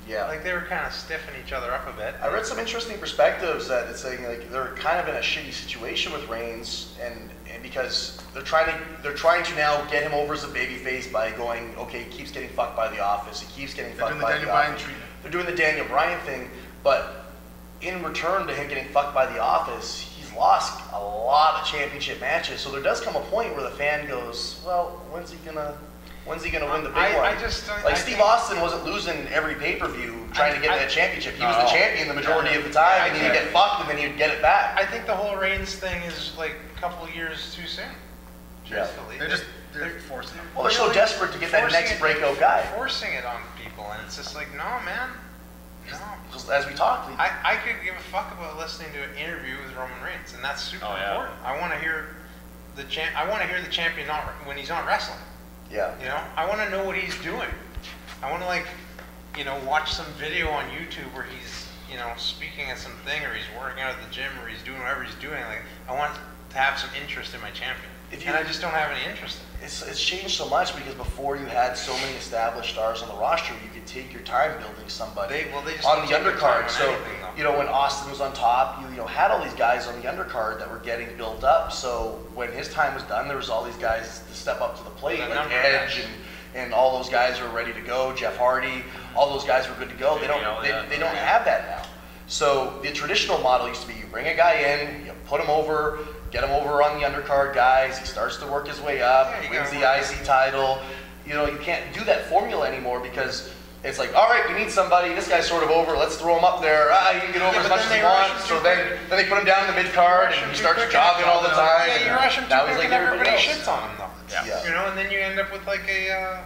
Yeah. Like they were kind of stiffing each other up a bit. I read some interesting perspectives that it's saying like they're kind of in a shitty situation with Reigns, and, and because they're trying to they're trying to now get him over as a babyface by going, okay, he keeps getting fucked by the Office, he keeps getting They're fucked doing the by Daniel the Bryan Office. treatment. They're doing the Daniel Bryan thing, but in return to him getting fucked by the Office, he's lost a lot of championship matches. So there does come a point where the fan goes, well, when's he gonna? When's he going to win the big I, one? I just don't, like I Steve think, Austin wasn't losing every pay-per-view trying I- to get I- that championship. He was No. the champion the majority Yeah. of the time, I and he'd think- get fucked, and then he'd get it back. I think the whole Reigns thing is like a couple of years too soon. Yeah. Truthfully. They're just they're forcing them. Well, they're so Really desperate to get that forcing next it- breakout guy. Forcing it on people, and it's just like, no, man, no. Just as we talked, we- I, I could give a fuck about listening to an interview with Roman Reigns, and that's super Oh, yeah. important. I want to hear the champ. I want to hear the champion not when he's on wrestling. yeah. You know, I want to know what he's doing. I want to like, you know, watch some video on YouTube where he's, you know, speaking at something, or he's working out at the gym, or he's doing whatever he's doing. Like, I want to have some interest in my champion, If you- and I just don't have any interest in it. It's, it's changed so much because before you had so many established stars on the roster, you could take your time building somebody They- well, they just on don't the take their time undercard. on So, anything, though. you know, when Austin was on top, you, you know, had all these guys on the undercard that were getting built up. So when his time was done, there was all these guys to step up to the plate, The like number of Edge guys. and, and all those guys were ready to go. Jeff Hardy, all those guys were good to go. They don't, Yeah, they, yeah. they don't have that now. So the traditional model used to be you bring a guy in, you put him over, get him over on the undercard guys, he starts to work his way up, Yeah, you wins gotta the work I C title. You know, you can't do that formula anymore because it's like, all right, we need somebody, this guy's sort of over, let's throw him up there. Ah, he can get over Yeah, as but much then as he they rush wants. him So too then, quick. then they put him down in the mid card rush and him he too starts quick jogging and all the time. Yeah, you and rush him too now quick he's like and everybody everybody else. shits on him though. Yeah. You know, and then you end up with like a, uh,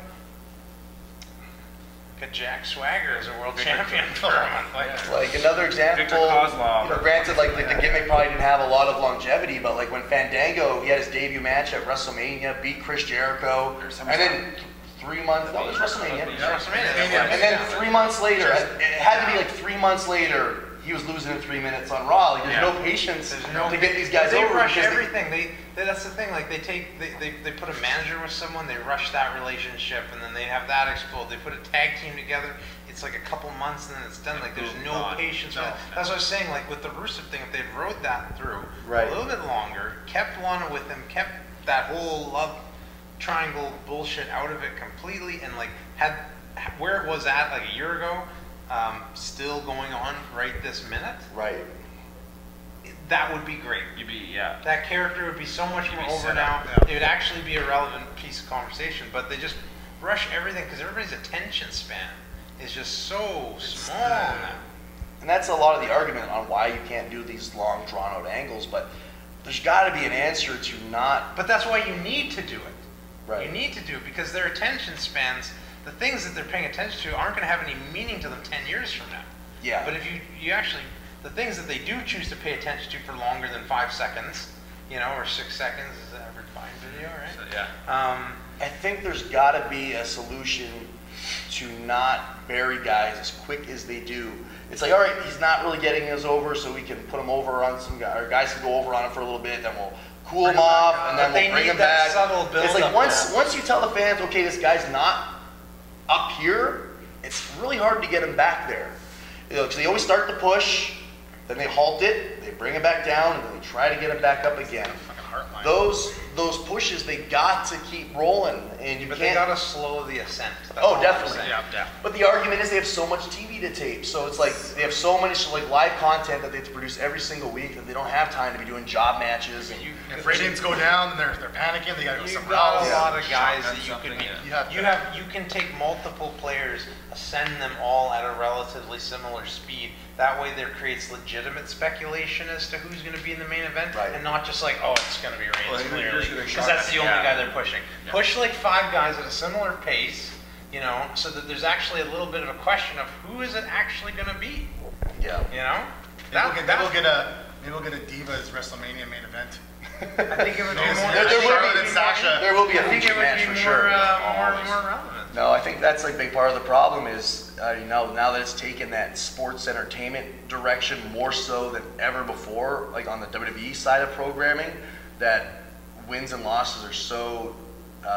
like a Jack Swagger as a world champion for a month. Like, Like another example, Victor Kozlov. you know, granted, like the, the gimmick probably didn't have a lot of longevity, but like when Fandango, he had his debut match at WrestleMania, beat Chris Jericho, and then three months, that was WrestleMania. It's WrestleMania. Yeah. And then three months later, it had to be like three months later, he was losing in three minutes on Raw. Like, there's Yeah. no patience There's no- to get these guys they over. rush because they- everything. They, they that's the thing. Like they take they, they, they put a manager with someone, they rush that relationship, and then they have that explode. They put a tag team together. It's like a couple months and then it's done. Like there's no Gone. patience. No. with it. That's what I was saying. Like with the Rusev thing, if they'd rode that through Right. a little bit longer, kept Lana with him, kept that whole love triangle bullshit out of it completely, and like had where it was at like a year ago, um, still going on right this minute. Right. That would be great. You'd be, yeah. That character would be so much You'd more be over set now. up, yeah. It would actually be a relevant piece of conversation, but they just rush everything because everybody's attention span is just so small now. And that's a lot of the argument on why you can't do these long, drawn-out angles, but there's got to be an answer to not... But that's why you need to do it. Right. You need to do it because their attention spans, the things that they're paying attention to aren't going to have any meaning to them ten years from now. Yeah. But if you, you actually, the things that they do choose to pay attention to for longer than five seconds, you know, or six seconds is the average fine video, right? So, yeah. Um, I think there's got to be a solution to not bury guys as quick as they do. It's like, all right, he's not really getting us over, so we can put him over on some guy, or guys can go over on him for a little bit, then we'll cool Bring him him back off, up. and But then they we'll bring need him that back. subtle It's like build-up once now. once you tell the fans, okay, this guy's not up here, it's really hard to get him back there. You know, 'cause they always start the push, then they halt it, they bring him back down, and then they try to get him back up again. Fucking heart line. Those those pushes, they got to keep rolling, and you but they can't. gotta slow the ascent. That's Oh, all I'm definitely. saying. Yeah, yeah. But the argument is they have so much T V to tape, so it's like they have so much like live content that they have to produce every single week that they don't have time to be doing job matches. And You, If ratings go down, they're they're panicking. They gotta go You've somewhere got a else. lot of guys Shotgun that you could something, be. yeah. You have You have you can take multiple players, ascend them all at a relatively similar speed. That way, there creates legitimate speculation as to who's going to be in the main event, Right. and not just like, oh, it's going to be Reigns Well, you're- clearly, you're gonna because shot that's it. the only Yeah. guy they're pushing. Yeah. Push like five guys at a similar pace, you know, so that there's actually a little bit of a question of who is it actually going to be, yeah, you know? Maybe we'll get, maybe we'll that- get a maybe we'll get a Divas WrestleMania main event. I think it would be There- more. there will Charlotte be- and Sasha. there will be a I think feature it would match be for more, sure. uh, more, Always. more relevant. No, I think that's like a big part of the problem is, uh, you know, now that it's taken that sports entertainment direction more so than ever before, like on the W W E side of programming, that wins and losses are so uh,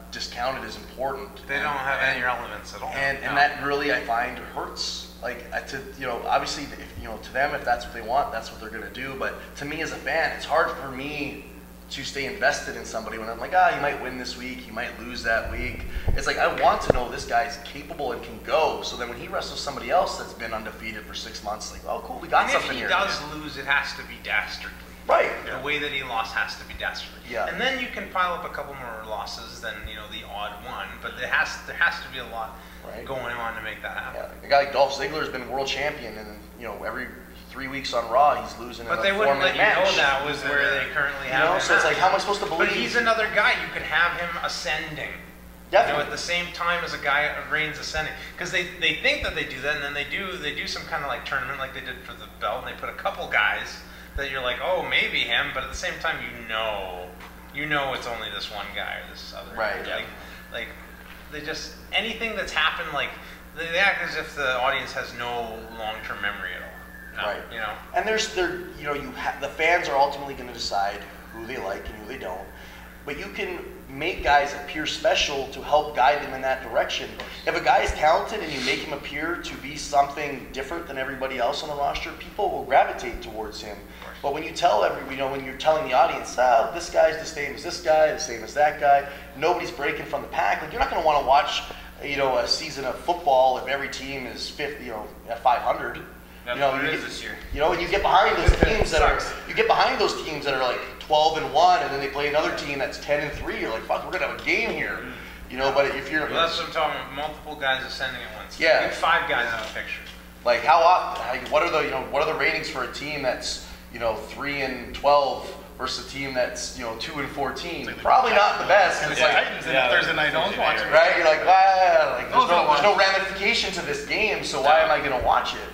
discounted as important. They don't have any elements at all. And and No. that really I find hurts. Like uh, to you know, obviously, if, you know, to them, if that's what they want, that's what they're gonna do. But to me as a fan, it's hard for me to stay invested in somebody when I'm like, ah, he might win this week, he might lose that week. It's like, I want to know this guy's capable and can go, so then when he wrestles somebody else that's been undefeated for six months, like, oh, cool, we got And something if he here. does lose, it has to be dastardly. Right. The way that he lost has to be dastardly. Yeah. And then you can pile up a couple more losses than, you know, the odd one, but it has there has to be a lot Right. going on to make that happen. Yeah. A guy like Dolph Ziggler has been world champion, and you know, every three weeks on Raw, he's losing But in they a wouldn't four-minute let you match. know that was where they currently You have know, him so it's at. like, how am I supposed to believe? But he's another guy. You could have him ascending. You know, Definitely. at the same time as a guy Reigns ascending, because they, they think that they do that, and then they do they do some kind of like tournament like they did for the belt, and they put a couple guys that you're like, oh, maybe him, but at the same time you know, you know it's only this one guy or this other Right. guy. Like, like they just anything that's happened, like they, they act as if the audience has no long-term memory at all. No, Right. You know. And there's there, you know, you ha- the fans are ultimately going to decide who they like and who they don't. But you can make guys appear special to help guide them in that direction. If a guy is talented and you make him appear to be something different than everybody else on the roster, people will gravitate towards him. But when you tell every, you know, when you're telling the audience, oh, this guy's the same as this guy, the same as that guy, nobody's breaking from the pack. Like, you're not going to want to watch, you know, a season of football if every team is fifty, you know, at five hundred. That's You know, what you it is get- this year. You know, and you get behind those teams that are, you get behind those teams that are like twelve and one, and then they play another team that's ten and three. You're like, fuck, we're gonna have a game here. You know, but if you're Well, that's what I'm talking about. Multiple guys ascending at once. Yeah. Get five guys in the picture. like, how often? How, what are the, you know, what are the ratings for a team that's, you know, three and twelve versus a team that's, you know, two and fourteen? Probably not the best. 'Cause It's it's like like, Titans and Thursday night, no one's watching. right? You're like, wow, like, there's Those no, are there's no one. ramification to this game, so why am I going to watch it?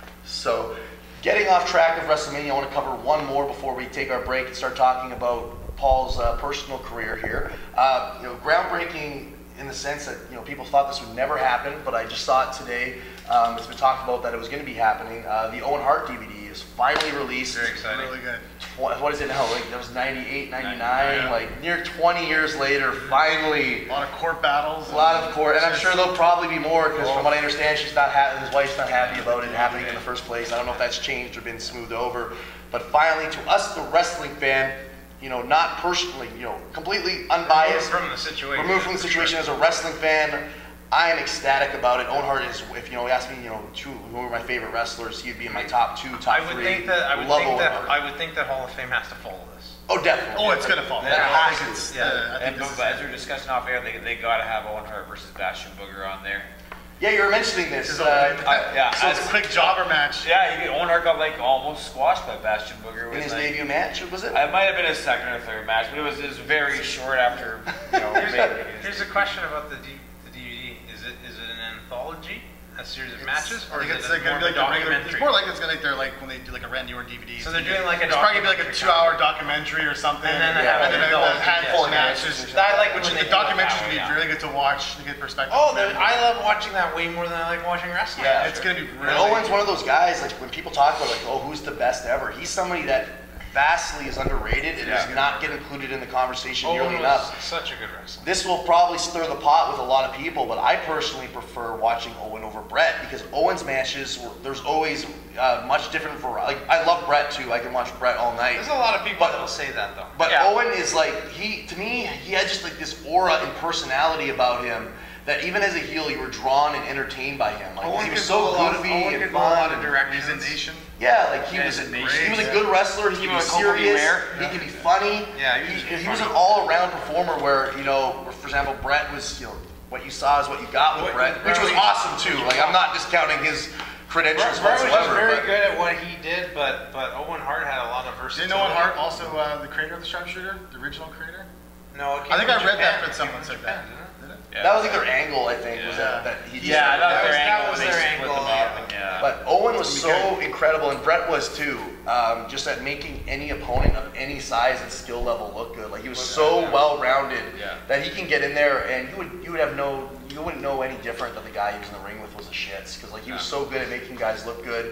So, getting off track of WrestleMania, I want to cover one more before we take our break and start talking about Paul's uh, personal career here. Uh, you know, groundbreaking in the sense that, you know, people thought this would never happen, but I just saw it today. Um, it's been talked about that it was going to be happening. Uh, the Owen Hart D V D is finally released. Very exciting. Really good. Tw- What is it now? Like, that was ninety-eight, ninety-nine, ninety-nine. like near twenty years later, finally. A lot of court battles. A lot of court, and I'm sure there'll probably be more because from what I understand, she's not happy. His wife's not happy about it happening in the first place. I don't know if that's changed or been smoothed over, but finally, to us, the wrestling fan, you know, not personally, you know, completely unbiased, Removed from the situation. removed from the situation as a wrestling fan, I am ecstatic about it. Owen Hart is, if you know, ask me, you know, two, who are my favorite wrestlers, he'd be in my top two, top I would three. think that I would Love think Owen that Hart. I would think that Hall of Fame has to follow this. Oh, definitely. Oh, it's gonna fall. That I has think to. it's, Yeah. uh, I think And this is- but as we were discussing off air, they, they got to have Owen Hart versus Bastion Booger on there. Yeah, you were mentioning this. Is Uh, it- I- yeah, so it's I- a quick jobber match. Yeah, he, Owen Hart got like almost squashed by Bastion Booger. in with, his like, debut match, was it? It might have been his second or third match, but it was, it was very short after, you know, Here's, making a, his here's a question about the, D, the D V D. Is it is it an anthology, a series of matches, I or think is it's it like more gonna of be a like the regular. documentary? It's more like it's gonna like they're like when they do like a Randy Orton D V D. So they're doing like a It's probably gonna be like a documentary two-hour documentary or something. And then they have and then all a the handful of details. matches. I like Which when the they do it documentary's that gonna be way, yeah. really good to watch to get perspective. Oh, from then everybody. I love watching that way more than I like watching wrestling. Yeah, It's gonna be And really. Owen's one of those guys, like when people talk about like, oh, who's the best ever? He's somebody that vastly is underrated and Yeah. does not get included in the conversation Owen nearly was enough. such a good wrestler. This will probably stir the pot with a lot of people, but I personally prefer watching Owen over Brett because Owen's matches, were, there's always uh, much different for. Like, I love Brett too. I can watch Brett all night. There's a lot of people But- that will say that though. But Yeah. Owen is like, he, to me, he had just like this aura and personality about him that even as a heel, you were drawn and entertained by him. Like, Owen he was could so go a lot- goofy Owen and could go a lot fun. of and- directions. Presentation. Yeah, like he Yeah, was, a, he's he amazing. was a good wrestler. He He could be was Coco serious. Beware. He could be funny. Yeah, he he, was he was an funny. all-around performer. Where you know, where, for example, Brett was, you know, what you saw is what you got with What- Brett, which was Brett- awesome too. Like I'm not discounting his credentials Brett was just whatsoever. very but- good at what he did, but but Owen Hart had a lot of versatility. Didn't Owen Hart also uh, the creator of the sharpshooter, the original creator? No, it came I think from I read Japan. that, but It someone came said from that. Japan, didn't it? Did it? Yeah. That was like their angle, I think, was Yeah. that, that he Yeah, that was That their was- that angle. was they their split angle, them up, yeah. and yeah. But Owen was It's so gonna be incredible, and Brett was too. Um, just at making any opponent of any size and skill level look good. Like he was so Yeah. well-rounded Yeah. that he can get in there, and you would you would have no you wouldn't know any different that the guy he was in the ring with was a shits because like he was so good at making guys look good.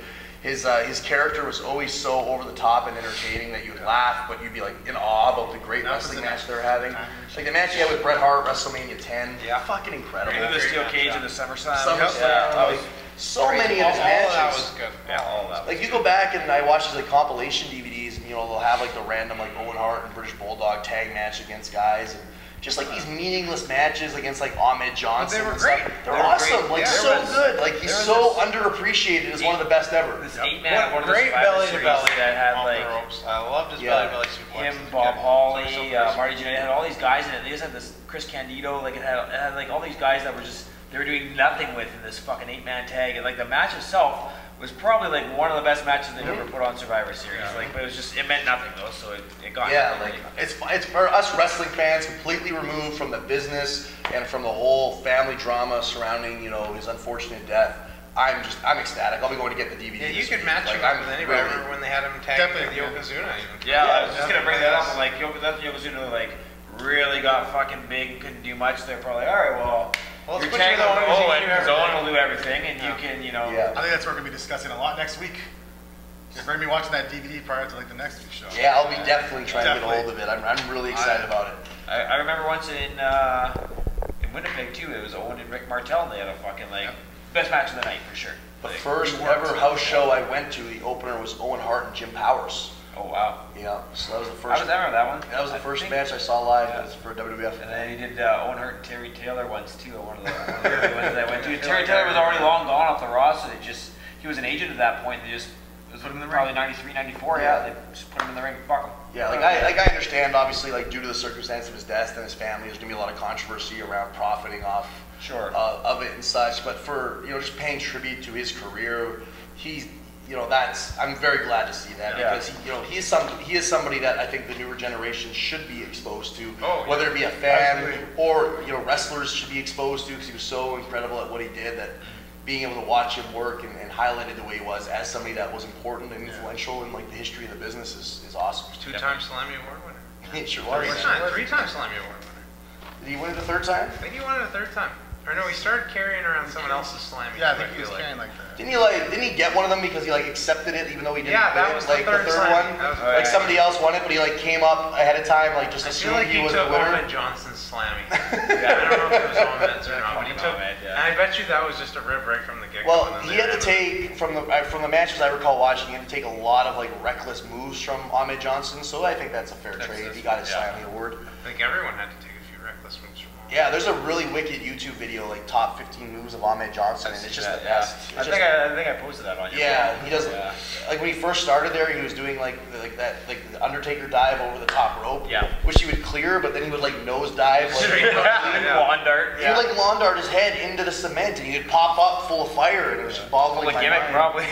His uh, his character was always so over the top and entertaining that you'd laugh, but you'd be like in awe about the great wrestling match they're having. Like the match he had with Bret Hart, WrestleMania ten, Yeah. fucking incredible. Into the steel cage and the SummerSlam. SummerSlam, Yeah, like, so many of his All matches. of that was good. Yeah, all of that. Like you go back and I watch these like compilation D V Ds, and you know they'll have like the random like Owen Hart and British Bulldog tag match against guys, and just like these meaningless matches against like Ahmed Johnson. But they were and stuff. great. They're They were awesome. great. Like Yeah. so There was- good. Like he's there was so this- underappreciated as one of the best ever. This Yep. eight man, one of the Great Survivor belly to Series belly that had off like the ropes. I loved his Yeah. belly to belly suplex. him, It's Bob good. Hawley, So, so uh, crisp. Marty Jannetty. It had all these guys in it. They just had this Chris Candido. Like it had, it had like all these guys that were just they were doing nothing with in this fucking eight man tag. And like the match itself was probably like one of the best matches they've ever put on Survivor Series. Like, but it was just it meant nothing though, so it, it got Yeah, nothing. like it's it's for us wrestling fans completely removed from the business and from the whole family drama surrounding you know his unfortunate death. I'm just I'm ecstatic. I'll be going to get the D V D. Yeah, you this could week. match Like, him up I'm with anybody. I really- remember when they had him tagging with Definitely, Yokozuna even. Yeah, I Yeah, was just gonna bring that up. And like Yoko, that Yokozuna like really got fucking big and couldn't do much. They're probably all right. Well, Well, let's you're put you tagging with with Owen, 'cause he Owen. can do Because Owen everything. will do everything, and you Yeah. can you know. Yeah. I think that's what we're gonna be discussing a lot next week. So we're gonna be watching that D V D prior to like the next week's show. Yeah, I'll be definitely trying to get a Definitely. hold of it. I'm, I'm really excited I- about it. I, I remember once in uh, in Winnipeg too. It was Owen and Rick Martel, and they had a fucking like best match of the night for sure. The Like, first he worked ever so house well. show I went to, the opener was Owen Hart and Jim Powers. Oh wow! Yeah, so that was the I first. was I remember that one. That was the I first think- match I saw live. Yeah. It was for W W F. And then he did uh, Owen Hart and Terry Taylor once too. One of the, one of the early ones that I went to. Terry Taylor was already long gone off the roster. They just he was an agent at that point. They just it was Put him in the probably ring. ninety-three, ninety-four. Yeah, they just put him in the ring. Fuck him. Yeah, like I, like I understand, obviously, like due to the circumstance of his death and his family, there's gonna be a lot of controversy around profiting off Sure. uh, of it and such. But for you know, just paying tribute to his career, he's you know that's I'm very glad to see that Yeah. because he, you know he's some he is somebody that I think the newer generation should be exposed to, Oh, yeah. whether it be a fan Absolutely. or you know wrestlers should be exposed to because he was so incredible at what he did that. Being able to watch him work and, and highlighted the way he was as somebody that was important and influential in like the history of the business is, is awesome. Two-time Slammy Award winner. He sure Three was. times, three-time Slammy Award winner. Did he win it the third time? I think he won it a third time. Or no, he started carrying around someone else's Slammy. Yeah, I too, think he was feel carrying like that. Didn't he like? Didn't he get one of them because he like accepted it even though he didn't Yeah, that win? was the like third the third Slammy. one. That was- Oh, Like yeah. somebody else won it, but he like came up ahead of time, like just I feel assumed like he, he was took the winner. Ahmed Johnson's Slammy. Yeah, I don't know if it was Ahmed's or not, but he Fucking took. Ahmed, yeah. And I bet you that was just a rib right from the get-go. Well, and then he they had to ran take it. from the uh, from the matches I recall watching. He had to take a lot of like reckless moves from Ahmed Johnson, so I think that's a fair That's- trade. that's- He got his yeah. Slammy award. I think everyone had to take a few reckless moves from Ahmed. Yeah, there's a really wicked YouTube video, like top fifteen moves of Ahmed Johnson, and I've it's seen just that, the yeah. best. It's I just- think I, I think I posted that on your Yeah, blog. he does. Yeah. Like when he first started there, he was doing like the, like that like the Undertaker dive over the top rope, Yeah. which he would clear, but then he would like nose dive, like, Straight he up. Yeah. Lawn dart. would like lawn dart his head into the cement, and he'd pop up full of fire, and it was just boggling Full of my gimmick, mind. probably.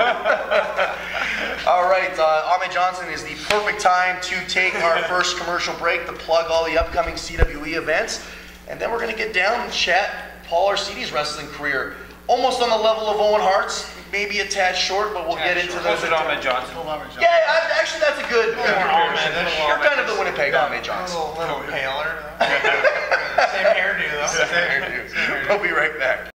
All right, uh, Ahmed Johnson is the perfect time to take our first commercial break to plug all the upcoming C W E events, and then we're gonna get down and chat Paul Arcidi's wrestling career. Almost on the level of Owen Hart's, maybe a tad short, but we'll Tad get into short. those. Posted Ahmed Johnson. Full Ahmed Johnson. Yeah, I, actually, that's a good, good Little comparison. Ahmed, little You're Ahmed. kind of the Winnipeg Ahmed A Johnson. little, little paler. though. Same hairdo though. Same hairdo. We'll be right back.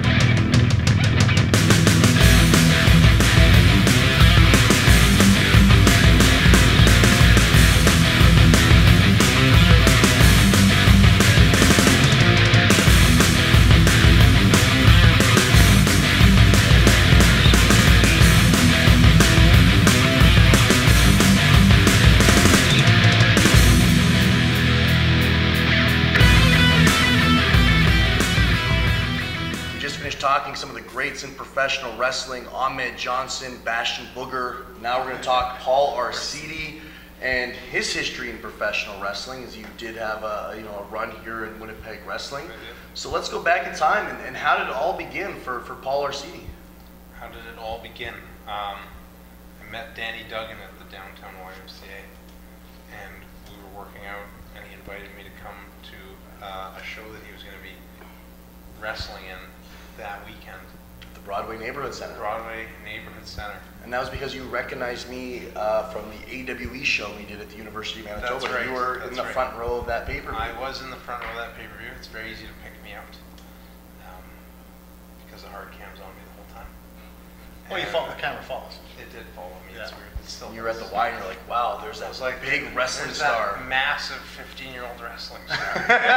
We just finished talking some of the greats in professional wrestling, Ahmed Johnson, Bastion Booger. Now we're going to talk Paul Arcidi and his history in professional wrestling, as you did have a you know a run here in Winnipeg wrestling. So let's go back in time and, and how did it all begin for, for Paul Arcidi? How did it all begin? Um, I met Danny Duggan at the downtown Y M C A, and we were working out, and he invited me to come to uh, a show that he was going to be wrestling in that weekend, The Broadway Neighborhood Center. Broadway Neighborhood Center. And that was because you recognized me uh, from the A W E show we did at the University of Manitoba. That's right, You were in that's the right. front row of that paper. I was in the front row of that pay-per-view. It's very easy to pick me out um, because the hard cam's on me the whole time. Oh, you follow, the camera follows. It did follow me. Yeah. It's weird. It's still. And you're at the Y and you're like, wow, there's that It's like big wrestling there's star. That massive fifteen-year-old wrestling star.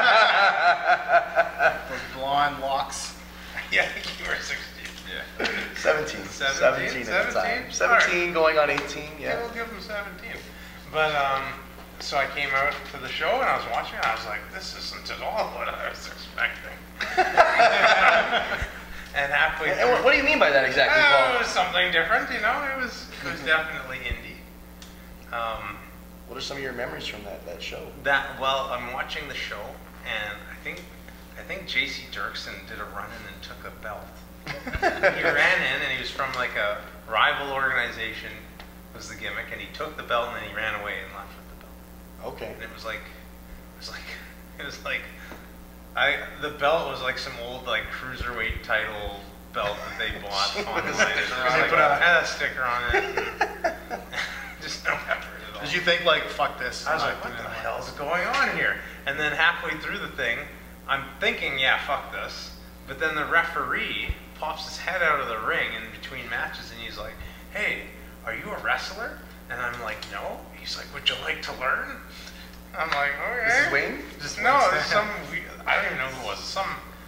Those blonde locks. Yeah, I think you were sixteen. Yeah. seventeen. seventeen? seventeen at the time. seventeen? seventeen going on eighteen, Yeah, yeah. we'll give him seventeen. But um, so I came out to the show and I was watching it. I was like, this isn't at all what I was expecting. And halfway And through, what, what do you mean by that exactly, oh, Paul? it was something different. You know, it was it was definitely indie. Um, What are some of your memories from that, that show? that well, I'm watching the show and I think I think J C Dirksen did a run in and took a belt. He ran in and he was from like a rival organization was the gimmick, and he took the belt and then he ran away and left with the belt. Okay. And it was like, it was like, it was like, I the belt was like some old like cruiserweight title belt that they bought online. It was like, put a- had a sticker on it. And just no effort at all. Did you think like, fuck this? I was I'm like, not what the doing it. hell is going on here? And then halfway through the thing, I'm thinking, yeah, fuck this. But then the referee pops his head out of the ring in between matches and he's like, hey, are you a wrestler? And I'm like, no. He's like, would you like to learn? I'm like, okay. This is Wayne? Just no, it's some, we- I don't even know who it was. Some,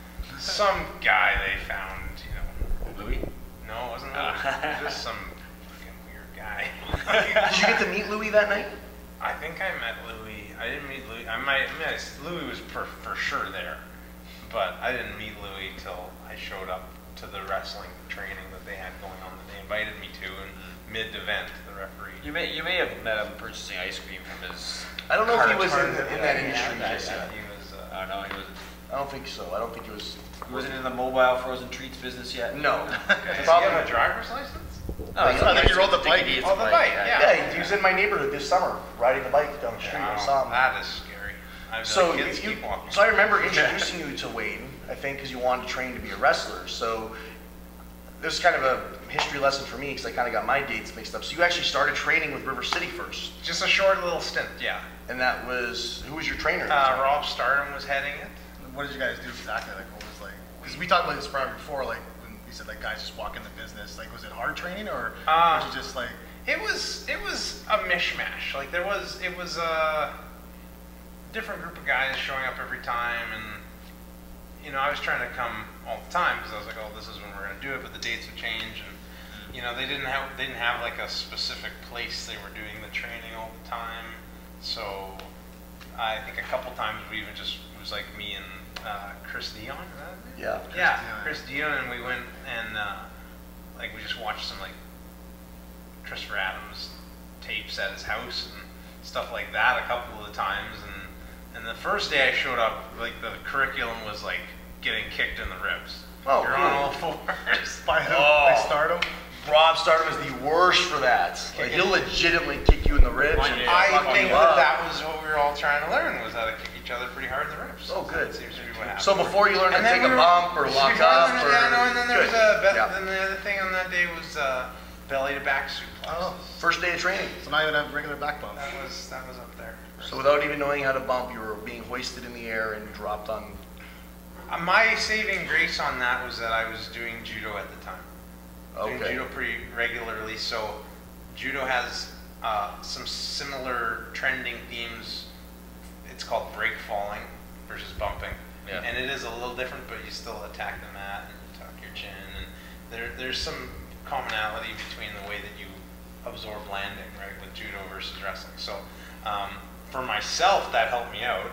some guy they found, you know. Louis? No, it wasn't Louis. It was just some fucking weird guy. Did you get to meet Louis that night? I think I met Louis. I didn't meet Louis. I might. I mean, Louis was for, for sure there, but I didn't meet Louis till I showed up to the wrestling training that they had going on that they invited me to, and mid-event, the referee. You may you may have met him purchasing ice cream from his. I don't know if he cart. was in, in that Yeah, industry yeah, just yeah. yet. He was. Uh, I don't know. He was. I don't think so. I don't think he was. He wasn't in the mobile frozen treats business yet. No. Does he Probably. have a driver's license? No, he's I on think he rode the bike. He needs Oh, a the bike, yeah. Yeah, he was in my neighborhood this summer, riding the bike down the street. I Wow, saw him. that is scary. I'd be So, like, you, kids you- keep walking. so I remember introducing you to Wayne, I think, because you wanted to train to be a wrestler. So this is kind of a history lesson for me, because I kind of got my dates mixed up. So you actually started training with River City first, Just a short little stint, yeah. and that was, who was your trainer? Uh, Rob Stardom was heading it. What did you guys do exactly? Like, what was like? Because we talked about this probably before. Like, when you said like guys just walk in the business. Like, was it hard training or Uh, was it just like? It was it was a mishmash. Like there was it was a different group of guys showing up every time, and you know I was trying to come all the time because I was like, oh, this is when we're going to do it, but the dates would change, and you know they didn't have they didn't have like a specific place they were doing the training all the time. So I think a couple times we even just it was like me and uh, Chris Dion. Is that his name? Yeah. Yeah, Dion. Chris Dion, and we went and uh, like we just watched some like Christopher Adams tapes at his house and stuff like that a couple of the times, and and the first day I showed up, like the curriculum was like getting kicked in the ribs. Oh, You're cool. on all fours. By who? Oh. Like Stardom? Rob Stardom is the worst for that. Like, he'll legitimately kick you in the ribs. On and you. I fuck think you that up. that was what we were all trying to learn, was how to kick each other pretty hard in the ribs. Oh, good. That seems to be what happened. So before you learn to And then take we a were- bump or lock before- up or yeah, no, and then there was Good. a be- Yeah. then the other thing on that day was uh, belly to back suplex. Oh. First day of training. So now you would have regular back bump. That was that was up there. So without even knowing how to bump, you were being hoisted in the air and dropped on. Uh, my saving grace on that was that I was doing judo at the time. Doing Okay. judo pretty regularly, so judo has uh, some similar trending themes. It's called break falling versus bumping, Yeah. and it is a little different, but you still attack the mat and you tuck your chin, and there, there's some commonality between the way that you absorb landing, right, with judo versus wrestling. So um, for myself, that helped me out.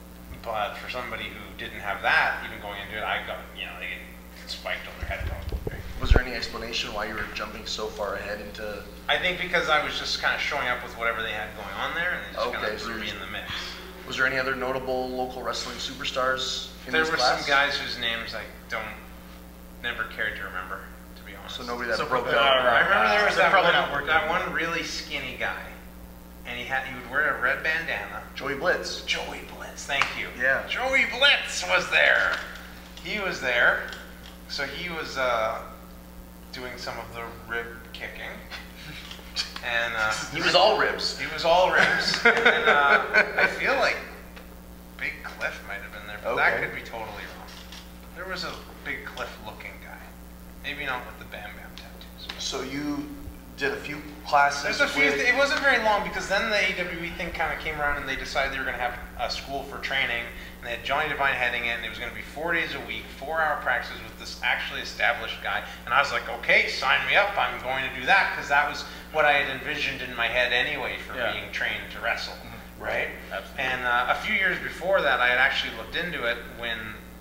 But for somebody who didn't have that, even going into it, I got, you know, they get spiked on their head probably. Right? Was there any explanation why you were jumping so far ahead into? I think because I was just kind of showing up with whatever they had going on there, and they just kind Okay, of so threw me you're- in the mix. Was there any other notable local wrestling superstars in There this were class? some guys whose names I don't, never cared to remember, to be honest. So nobody that So broke probably- out. I remember there was They're that probably one, not working. that one really skinny guy, and he had he would wear a red bandana. Joey Blitz. Joey Blitz, thank you. Yeah. Joey Blitz was there. He was there. So he was uh, doing some of the rib kicking. And uh, He was all ribs. he was all ribs. And uh, I feel like Big Cliff might have been there, but that Okay. could be totally wrong. There was a Big Cliff looking guy. Maybe not with the Bam Bam tattoos. So you did a few classes. There's a few. with- Th it wasn't very long because then the A W E thing kind of came around and they decided they were going to have a school for training, and they had Johnny Devine heading it, and it was going to be four days a week, four-hour practices with this actually established guy. And I was like, okay, sign me up. I'm going to do that because that was what I had envisioned in my head anyway for Yeah. being trained to wrestle, Mm-hmm. right? Absolutely. And uh, a few years before that, I had actually looked into it when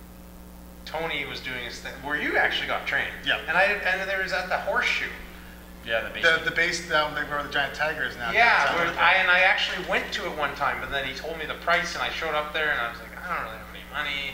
Tony was doing his thing, where you actually got trained. Yeah. And I and there was at the Horseshoe. Yeah, the The, basement. the base down there where the giant tiger is now. Yeah, Sounds where like I, that. and I actually went to it one time, but then he told me the price, and I showed up there, and I was like, I don't really have any money.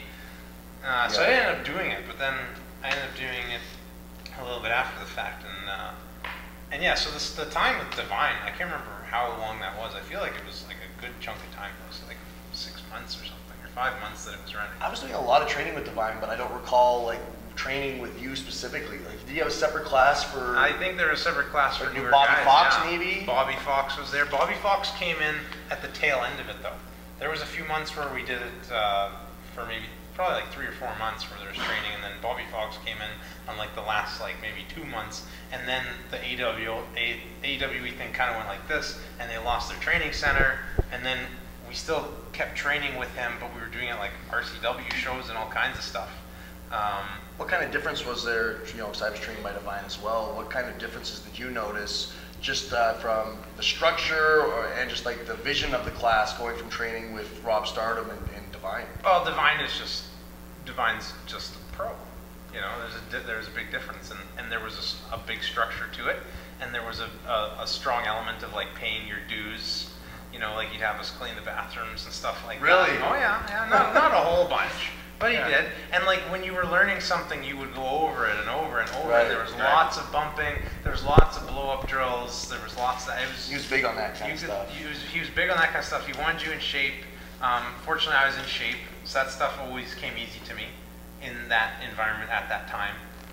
Uh, so I ended up doing it, but then I ended up doing it a little bit after the fact, and uh, and yeah, so this, the time with Divine, I can't remember how long that was. I feel like it was like a good chunk of time. It was like six months or something, or five months that it was running. I was doing a lot of training with Divine, but I don't recall like training with you specifically. Like, did you have a separate class for? I think there was a separate class for Like newer Bobby guys, Fox, yeah. maybe? Bobby Fox was there. Bobby Fox came in at the tail end of it, though. There was a few months where we did it uh, for maybe probably like three or four months where there was training, and then Bobby Fox came in on like the last like maybe two months, and then the A W A, AWE thing kind of went like this, and they lost their training center, and then we still kept training with him, but we were doing it like R C W shows and all kinds of stuff. Um, What kind of difference was there, you know, because I was trained by Divine as well, what kind of differences did you notice just uh, from the structure or, and just like the vision of the class going from training with Rob Stardom and, and Divine? Well, Divine is just, Divine's just a pro. You know, there's a, di- there's a big difference, and, and there was a, s- a big structure to it, and there was a, a, a strong element of like paying your dues. You know, like he'd have us clean the bathrooms and stuff like Really? that. Oh yeah, yeah, not, not a whole bunch, but he Yeah. did. And like when you were learning something, you would go over it and over and over, Right, and there was right. lots of bumping, there was lots of blow-up drills, there was lots of, it was, He was big on that kind he of was, stuff. he was, he was big on that kind of stuff. He wanted you in shape. Um, fortunately, I was in shape, so that stuff always came easy to me in that environment at that time.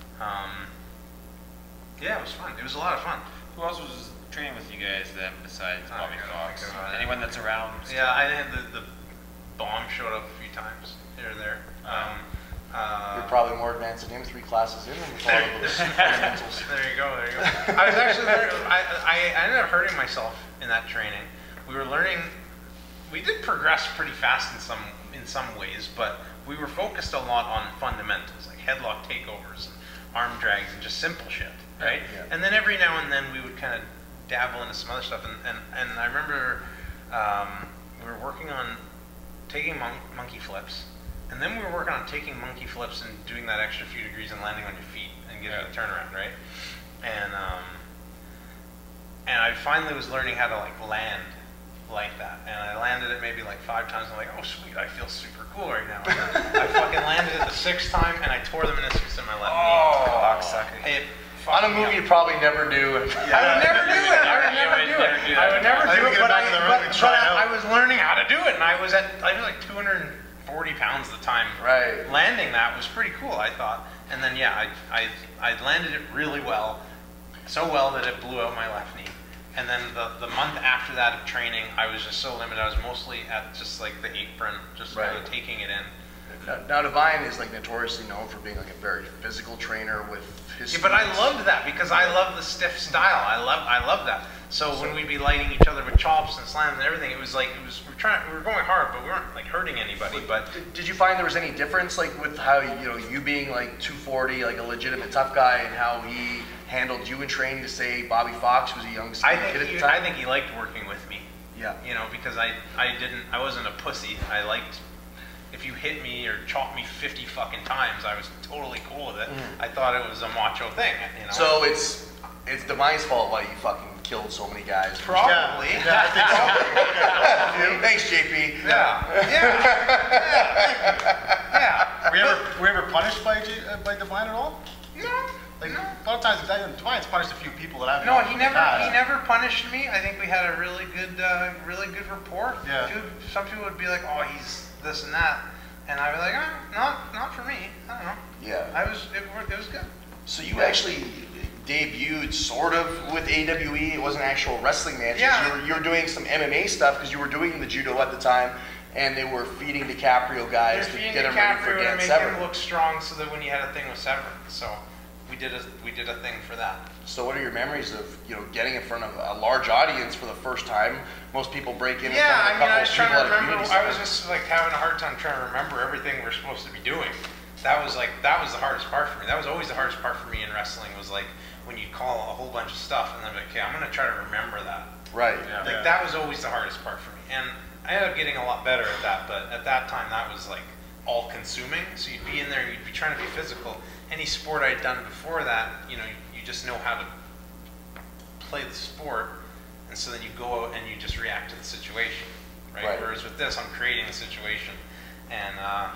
Um, yeah, it was fun. It was a lot of fun. Who else was training with you guys then besides Oh, Bobby I gotta Fox? think about it. Anyone that's around? Yeah, I had the, the bomb showed up a few times here and there. Um, uh, You're probably more advanced than him, three classes in, and with all of those fundamentals. There you go, there you go. I was actually, learning, I, I I ended up hurting myself in that training. We were learning, we did progress pretty fast in some in some ways, but we were focused a lot on fundamentals, like headlock takeovers, and arm drags, and just simple shit, right? Yeah. And then every now and then we would kind of dabble into some other stuff, and, and, and I remember um, we were working on taking mon monkey flips, and then we were working on taking monkey flips and doing that extra few degrees and landing on your feet and getting Yeah. a turnaround, right? And um, and I finally was learning how to like land like that, and I landed it maybe like five times. I'm like, oh sweet, I feel super cool right now. And then I fucking landed it the sixth time, and I tore the meniscus in my left knee. Cocksucker. It On a fucked me move up. you'd probably never do. I would never do it. I would never do it. I would never I do would it. get But, back I, in the ring but, and but try it I, out. I was learning how to do it, and I was at I was like two hundred forty pounds at the time. Right. Landing that was pretty cool, I thought. And then yeah, I I I landed it really well, so well that it blew out my left knee. And then the the month after that of training, I was just so limited. I was mostly at just like the apron, just Right. kind of taking it in. Now, now Divine is like notoriously known for being like a very physical trainer with his. Yeah, but I students. loved that because I love the stiff style. I love I love that. So when we'd be lighting each other with chops and slams and everything, it was like it was we we're trying we were going hard, but we weren't like hurting anybody. But Did, did you find there was any difference, like with how you know you being like two forty, like a legitimate tough guy, and how he handled you in training to say Bobby Fox was a young I skinny kid think at he, the time? I think he liked working with me. Yeah. You know, because I I didn't I wasn't a pussy. I liked if you hit me or chopped me fifty fucking times, I was totally cool with it. Mhm. I thought it was a macho thing. You know. So it's it's Divine's fault why you fucking killed so many guys. probably. Yeah, yeah, I think so. Thanks, J P. Yeah. Yeah. Yeah. Yeah. Were you ever, were you ever punished by J, uh, by Divine at all? No. Like no. a lot of times, Divine's punished a few people that I've No, known he in never the past. he never punished me. I think we had a really good uh, really good rapport. Yeah. Dude, some people would be like, "Oh, he's this and that," and I'd be like, oh, "Not not for me. I don't know." Yeah. I was it, wor- it was good. So you actually debuted sort of with A W E. It wasn't actual wrestling matches. Yeah. You were, you were doing some M M A stuff because you were doing the judo at the time, and they were feeding DiCaprio guys They're to feeding get them ready for DiCaprio to Dan make Severn. him look strong, so that when you had a thing with Severn, so we did a we did a thing for that. So what are your memories of, you know, getting in front of a large audience for the first time? Most people break in. Yeah, in front of a I mean, I was couple trying to people at a remember. community I was center. just like having a hard time trying to remember everything we're supposed to be doing. That was like that was the hardest part for me. That was always the hardest part for me in wrestling. Was like when you call a whole bunch of stuff and then like, okay, I'm gonna try to remember that. Right. Like Yeah. that was always the hardest part for me, and I ended up getting a lot better at that. But at that time, that was like all consuming. So you'd be in there, you'd be trying to be physical. Any sport I'd done before that, you know, you, you just know how to play the sport, and so then you go out and you just react to the situation, right? Right. Whereas with this, I'm creating a situation, and uh,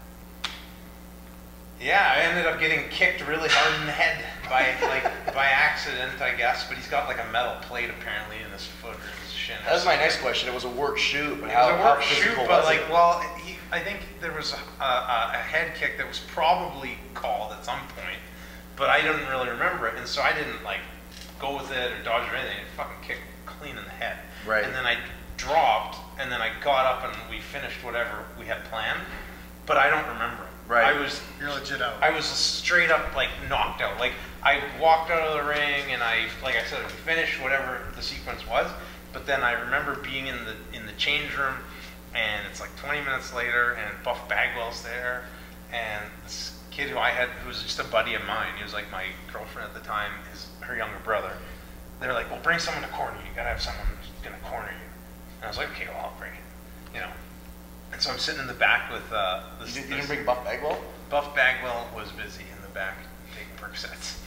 yeah, I ended up getting kicked really hard in the head by like by accident, I guess. But he's got like a metal plate apparently in his foot or his shin. That was my next question. It was a work shoot, but It how, was a how work shoot, physical but was like, it? well, he, I think there was a, a, a head kick that was probably called at some point, but I didn't really remember it, and so I didn't like go with it or dodge or anything. It fucking kicked clean in the head. Right. And then I dropped, and then I got up and we finished whatever we had planned, but I don't remember it. Right. I was You're legit out. I was straight up like knocked out. Like I walked out of the ring and I, like I said, we finished whatever the sequence was. But then I remember being in the in the change room, and it's like twenty minutes later, and Buff Bagwell's there, and this kid who I had, who was just a buddy of mine, he was like my girlfriend at the time, his her younger brother. They're like, well, bring someone to corner you. You gotta have someone who's gonna corner you. And I was like, okay, well, I'll bring it. You know. And so I'm sitting in the back with uh, You this, didn't, you this didn't bring Buff Bagwell? Buff Bagwell was busy in the back taking Percocets.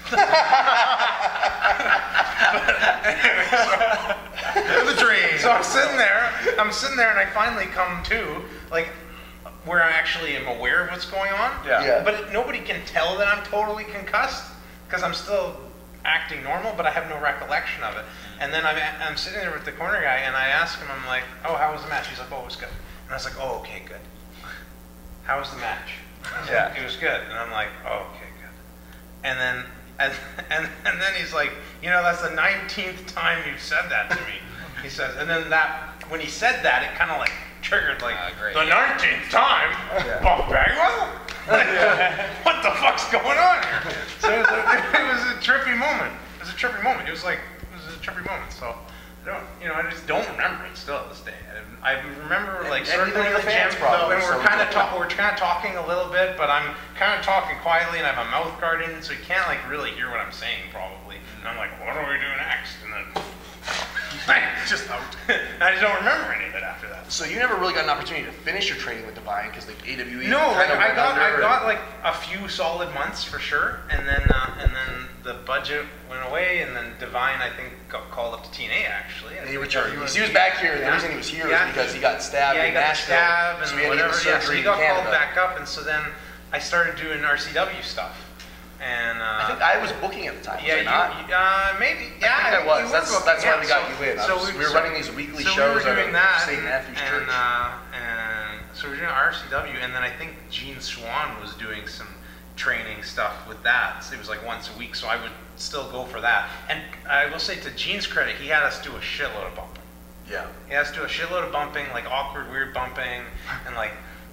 Live the dream. So I'm sitting there, I'm sitting there, and I finally come to, like, where I actually am aware of what's going on. Yeah. Yeah. But it, nobody can tell that I'm totally concussed, because I'm still acting normal, but I have no recollection of it. And then I'm, I'm sitting there with the corner guy, and I ask him, I'm like, oh, how was the match? He's like, oh, it was good. And I was like, oh, okay, good. How was the match? He's Yeah. like, it was good. And I'm like, oh, okay, good. And then, and, and, and then he's like, you know, that's the nineteenth time you've said that to me. He says, and then that, when he said that, it kind of like triggered, like, Ah, great. the nineteenth time? Yeah. Buff Bagwell? Like, what the fuck's going on here? So it was, a, it was a trippy moment. It was a trippy moment. It was like, it was a trippy moment. So, I don't, you know, I just don't remember it still to this day. I, I remember like And circling neither do the the fans gym, probably, and we're so- kind of talk, we're kind of talking a little bit, but I'm kind of talking quietly, and I have my mouth guard in, so you can't like really hear what I'm saying probably. And I'm like, what do we do next? And then just out. I just don't remember any of it after that. So you never really got an opportunity to finish your training with Divine because like A W E. No, like, kind of I went got under I and- got like a few solid months for sure, and then uh, and then the budget went away, and then Divine I think got called up to T N A actually. And he returned. He was back here. The Yeah. reason he was here Yeah. is because he got stabbed Yeah, he in got the Nashville. stab and so he had whatever. to get Yeah, the so surgery he got in called Canada. back up, and so then I started doing R C W stuff, and uh, I think I was booking at the time. yeah, was I not? you, you, uh, maybe. Yeah, I think I you was. were That's booking, that's why yeah. we got so, you in. I So was- we, we were so- running these weekly so shows we were out doing of that, Saint Matthew's and, Church. Uh, and so we were doing R C W, and then I think Gene Swan was doing some training stuff with that. So it was like once a week, so I would still go for that. And I will say to Gene's credit, he had us do a shitload of bumping. Yeah. He has to do a shitload of bumping, like awkward, weird bumping, and like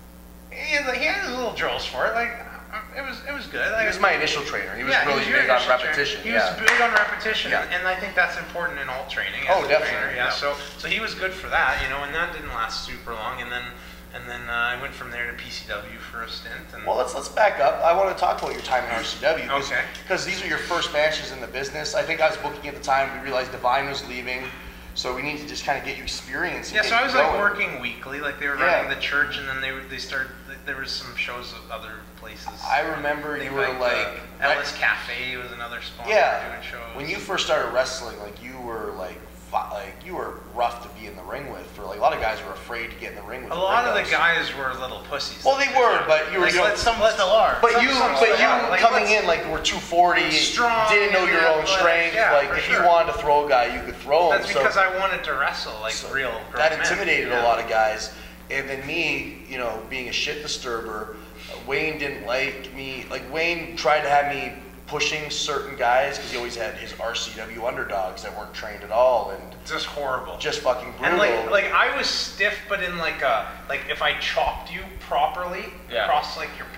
he had, like, he had his little drills for it. Like it was, it was good. Like, He was my initial trainer. He was yeah, really he was your big on initial trainer. repetition. He yeah. was big on repetition, Yeah. and, and I think that's important in all training. Oh, as a definitely, trainer, yeah. yeah. So, so he was good for that, you know, and that didn't last super long. And then, and then uh, I went from there to P C W for a stint. And Well, let's let's back up. I want to talk about your time in R C W. Cause, Okay. Because these are your first matches in the business. I think I was booking at the time. We realized Divine was leaving, so we need to just kind of get you experience. and yeah, get so I you was like going. working weekly, like they were Yeah. running the church, and then they would- they started. There was some shows at other places. I remember They you were like, like, uh, Ellis Cafe was another sponsor yeah. doing shows. When you first started wrestling, like you were like, fi- like you were rough to be in the ring with. For like a lot of guys were afraid to get in the ring with. a the lot of the Brickhouse. guys were little pussies. Well, they were, but you were Like, you know, let's- Some let's- still are. But Some- you, some but still you are. Like, coming let's- in like we're two forty, Strong didn't know and your own athletic. strength. Yeah, like for if sure. you wanted to throw a guy, you could throw him. That's so, because I wanted to wrestle like so real. grown that men. intimidated Yeah. a lot of guys. And then me, you know, being a shit disturber, uh, Wayne didn't like me. Like Wayne tried to have me pushing certain guys because he always had his R C W underdogs that weren't trained at all and Just horrible. just fucking brutal. And like, like I was stiff, but in like a like if I chopped you properly Yeah. across like your pec,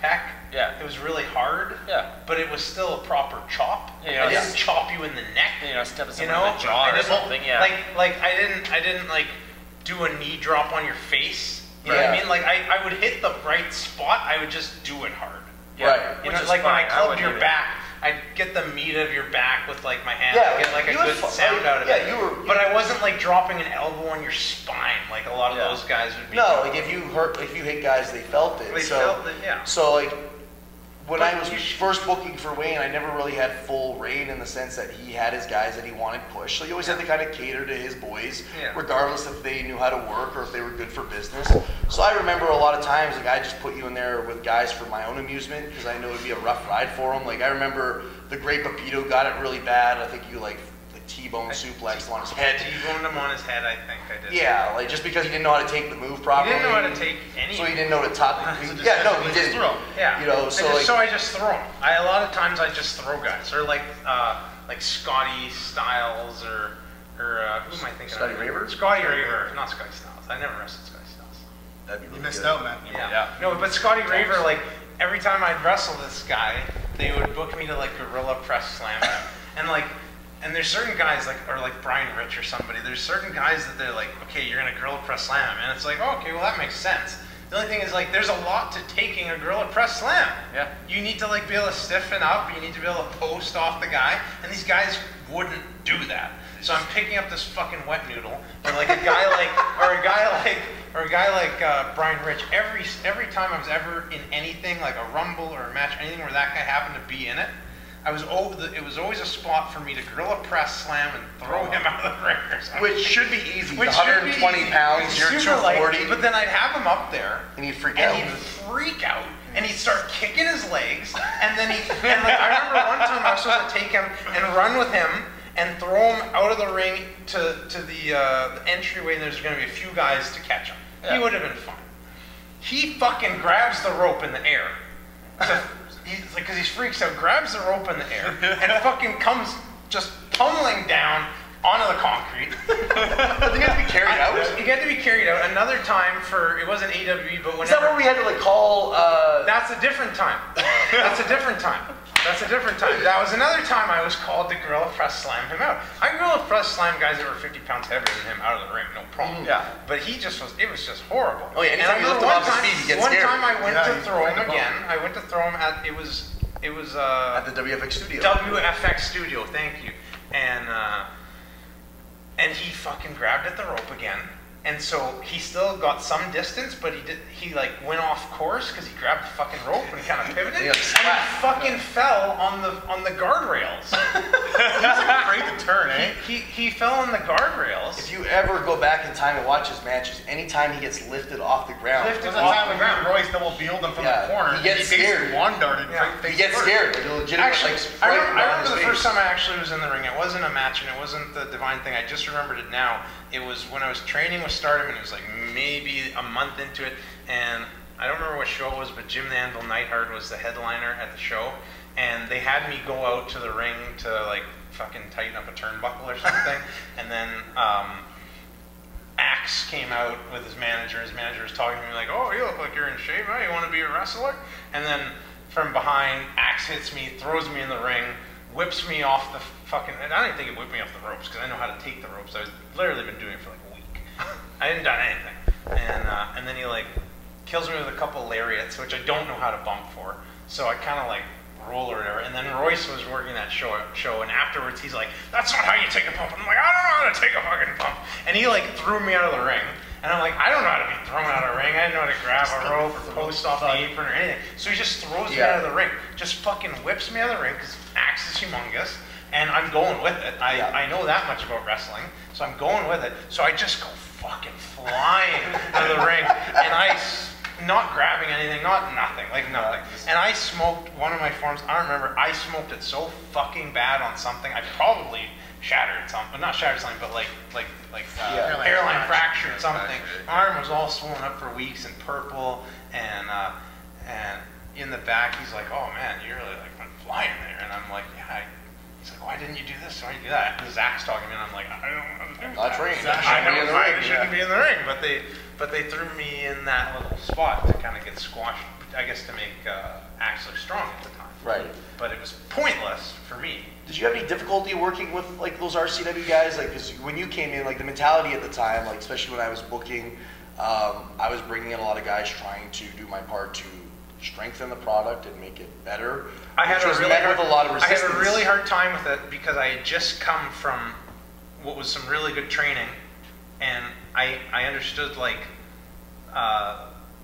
Yeah. It was really hard. Yeah. But it was still a proper chop. Yeah, I didn't yeah. chop you in the neck. You know, step You someone know, in the jaw I or didn't- something. Yeah. Like, like I didn't, I didn't like do a knee drop on your face. You know Yeah. what I mean? Like, I, I would hit the right spot. I would just do it hard. Yeah. Right. You Which know, is like when I fine. clubbed wouldn't your either. back, I'd get the meat of your back with like my hand. Yeah, I'd get like a you had good fu- sound out of yeah, it. you were- but I wasn't like dropping an elbow on your spine like a lot of Yeah. those guys would be. No, doing. like if you hurt, if you hit guys, they felt it. They so, felt it, yeah. So like when But I was you sh- first booking for Wayne, I never really had full reign in the sense that he had his guys that he wanted pushed. So you always had to kind of cater to his boys, Yeah. regardless if they knew how to work or if they were good for business. So I remember a lot of times, like I just put you in there with guys for my own amusement because I know it'd be a rough ride for them. Like I remember the Great Pepito got it really bad. I think you like like T-bone suplexed on his head. T-boned him on his head, I think I did. Yeah, like just because he didn't know how to take the move He properly. didn't know how to take any. So he didn't know to top. So just- Yeah, no, he just didn't. throw. Yeah. You know, I so just, like, so I just throw him. I, a lot of times I just throw guys, or like uh, like Scotty Styles, or or uh, who am I thinking? Scotty of? Raver? Scotty Raver, not Scotty Styles. I never wrestled Scotty Styles. that'd be You really missed good. out, man. Yeah. Yeah. No, but Scotty Raver, like every time I'd wrestle this guy, they would book me to like gorilla press slam him, and like. And there's certain guys like, or like Brian Rich or somebody. There's certain guys that they're like, okay, you're gonna gorilla press slam him, and it's like, oh, okay, well that makes sense. The only thing is like, there's a lot to taking a gorilla press slam. Yeah. You need to like be able to stiffen up. You need to be able to post off the guy, and these guys wouldn't do that. So I'm picking up this fucking wet noodle, or like a guy like, or a guy like, or a guy like uh, Brian Rich. Every every time I was ever in anything like a rumble or a match, anything where that guy happened to be in it. I was over the, it was always a spot for me to gorilla press slam and throw him out of the ring or something. Which should be easy. Which one should hundred twenty be pounds, easy. you're Super two light, forty, but then I'd have him up there, and he'd freak and out. he'd freak out, and he'd start kicking his legs, and then he, and like I remember one time I was supposed to take him and run with him and throw him out of the ring to to the, uh, the entryway, and there's going to be a few guys to catch him. Yeah. He would have been fine. He fucking grabs the rope in the air. So, he's like, because he freaks out, grabs the rope in the air, and fucking comes just pummeling down onto the concrete. Did he have to be carried out? He had to be carried out. Another time for, it wasn't A W E, but Is that whenever. where we had to like call? Uh, That's a different time. That's a different time. That's a different time. That was another time I was called to gorilla press slam him out. I gorilla press slam guys that were fifty pounds heavier than him out of the ring, no problem. Yeah. But he just was, it was just horrible. Oh, yeah, And anytime I you lift remember him one off his time, feet, he gets one scared. time I went Yeah, to he's throw him afraid to again. I went to throw him at, it was, it was, uh, at the W F X studio. W F X studio, thank you. And uh, and he fucking grabbed at the rope again. And so he still got some distance, but he did he like went off course because he grabbed the fucking rope and kind of pivoted, Yeah, and he fucking fell on the on the guardrails. He's afraid to turn, eh? He he fell on the guardrails. If you ever go back in time and watch his matches, anytime he gets lifted off the ground, Lifted There was a off time the when ground. Royce double bealed him from Yeah, the corner. he gets and he basically scared. one darted. Yeah. he gets scared. Like a legitimate, Actually, like, I fright remember, I on remember his the face. first time I actually was in the ring. It wasn't a match, and it wasn't the Divine thing. I just remembered it now. It was when I was training with Stardom, and it was like maybe a month into it, and I don't remember what show it was, but Jim the Anvil Neidhart was the headliner at the show, and they had me go out to the ring to like fucking tighten up a turnbuckle or something, and then um, Axe came out with his manager. His manager was talking to me like, "Oh, you look like you're in shape. Oh, you want to be a wrestler?" And then from behind, Axe hits me, throws me in the ring, whips me off the fucking. And I didn't think it whipped me off the ropes because I know how to take the ropes. I was literally been doing it for like a week. I hadn't done anything, and uh, and then he like kills me with a couple lariats, which I don't know how to bump for. So I kind of like roll or whatever. And then Royce was working that show, show, and afterwards he's like, "That's not how you take a bump." And I'm like, "I don't know how to take a fucking bump." And he like threw me out of the ring. And I'm like, I don't know how to be thrown out of the ring. I didn't know how to grab a rope or post off the apron or anything. So he just throws me Yeah. out of the ring. Just fucking whips me out of the ring because Axe is humongous. And I'm going with it. I, Yeah. I know that much about wrestling. So I'm going with it. So I just go fucking flying out of the ring. And I, s- not grabbing anything, not nothing, like nothing. And I smoked one of my forms. I don't remember. I smoked it so fucking bad on something. I probably shattered something. Not shattered something, but like, like, like uh, Yeah. hairline fractured Yeah, something. fractured. My arm was all swollen up for weeks and purple. And, uh, and in the back, he's like, "Oh man, you really like went flying there." And I'm like, "Yeah, I." He's like, "Why didn't you do this? Why did you do that?" And Zach's talking to me, and I'm like, "I don't know how to do Not that." trained. I Shouldn't be know in the I ring, shouldn't yeah. be in the ring, but they, but they threw me in that little spot to kind of get squashed, I guess to make uh, Axler strong at the time. Right. But it was pointless for me. Did you have any difficulty working with like those R C W guys? Like, because when you came in, like the mentality at the time, like especially when I was booking, um, I was bringing in a lot of guys trying to do my part to strengthen the product and make it better. I had a really met hard, with a lot of I resistance. had a really hard time with it because I had just come from what was some really good training, and I I understood like uh,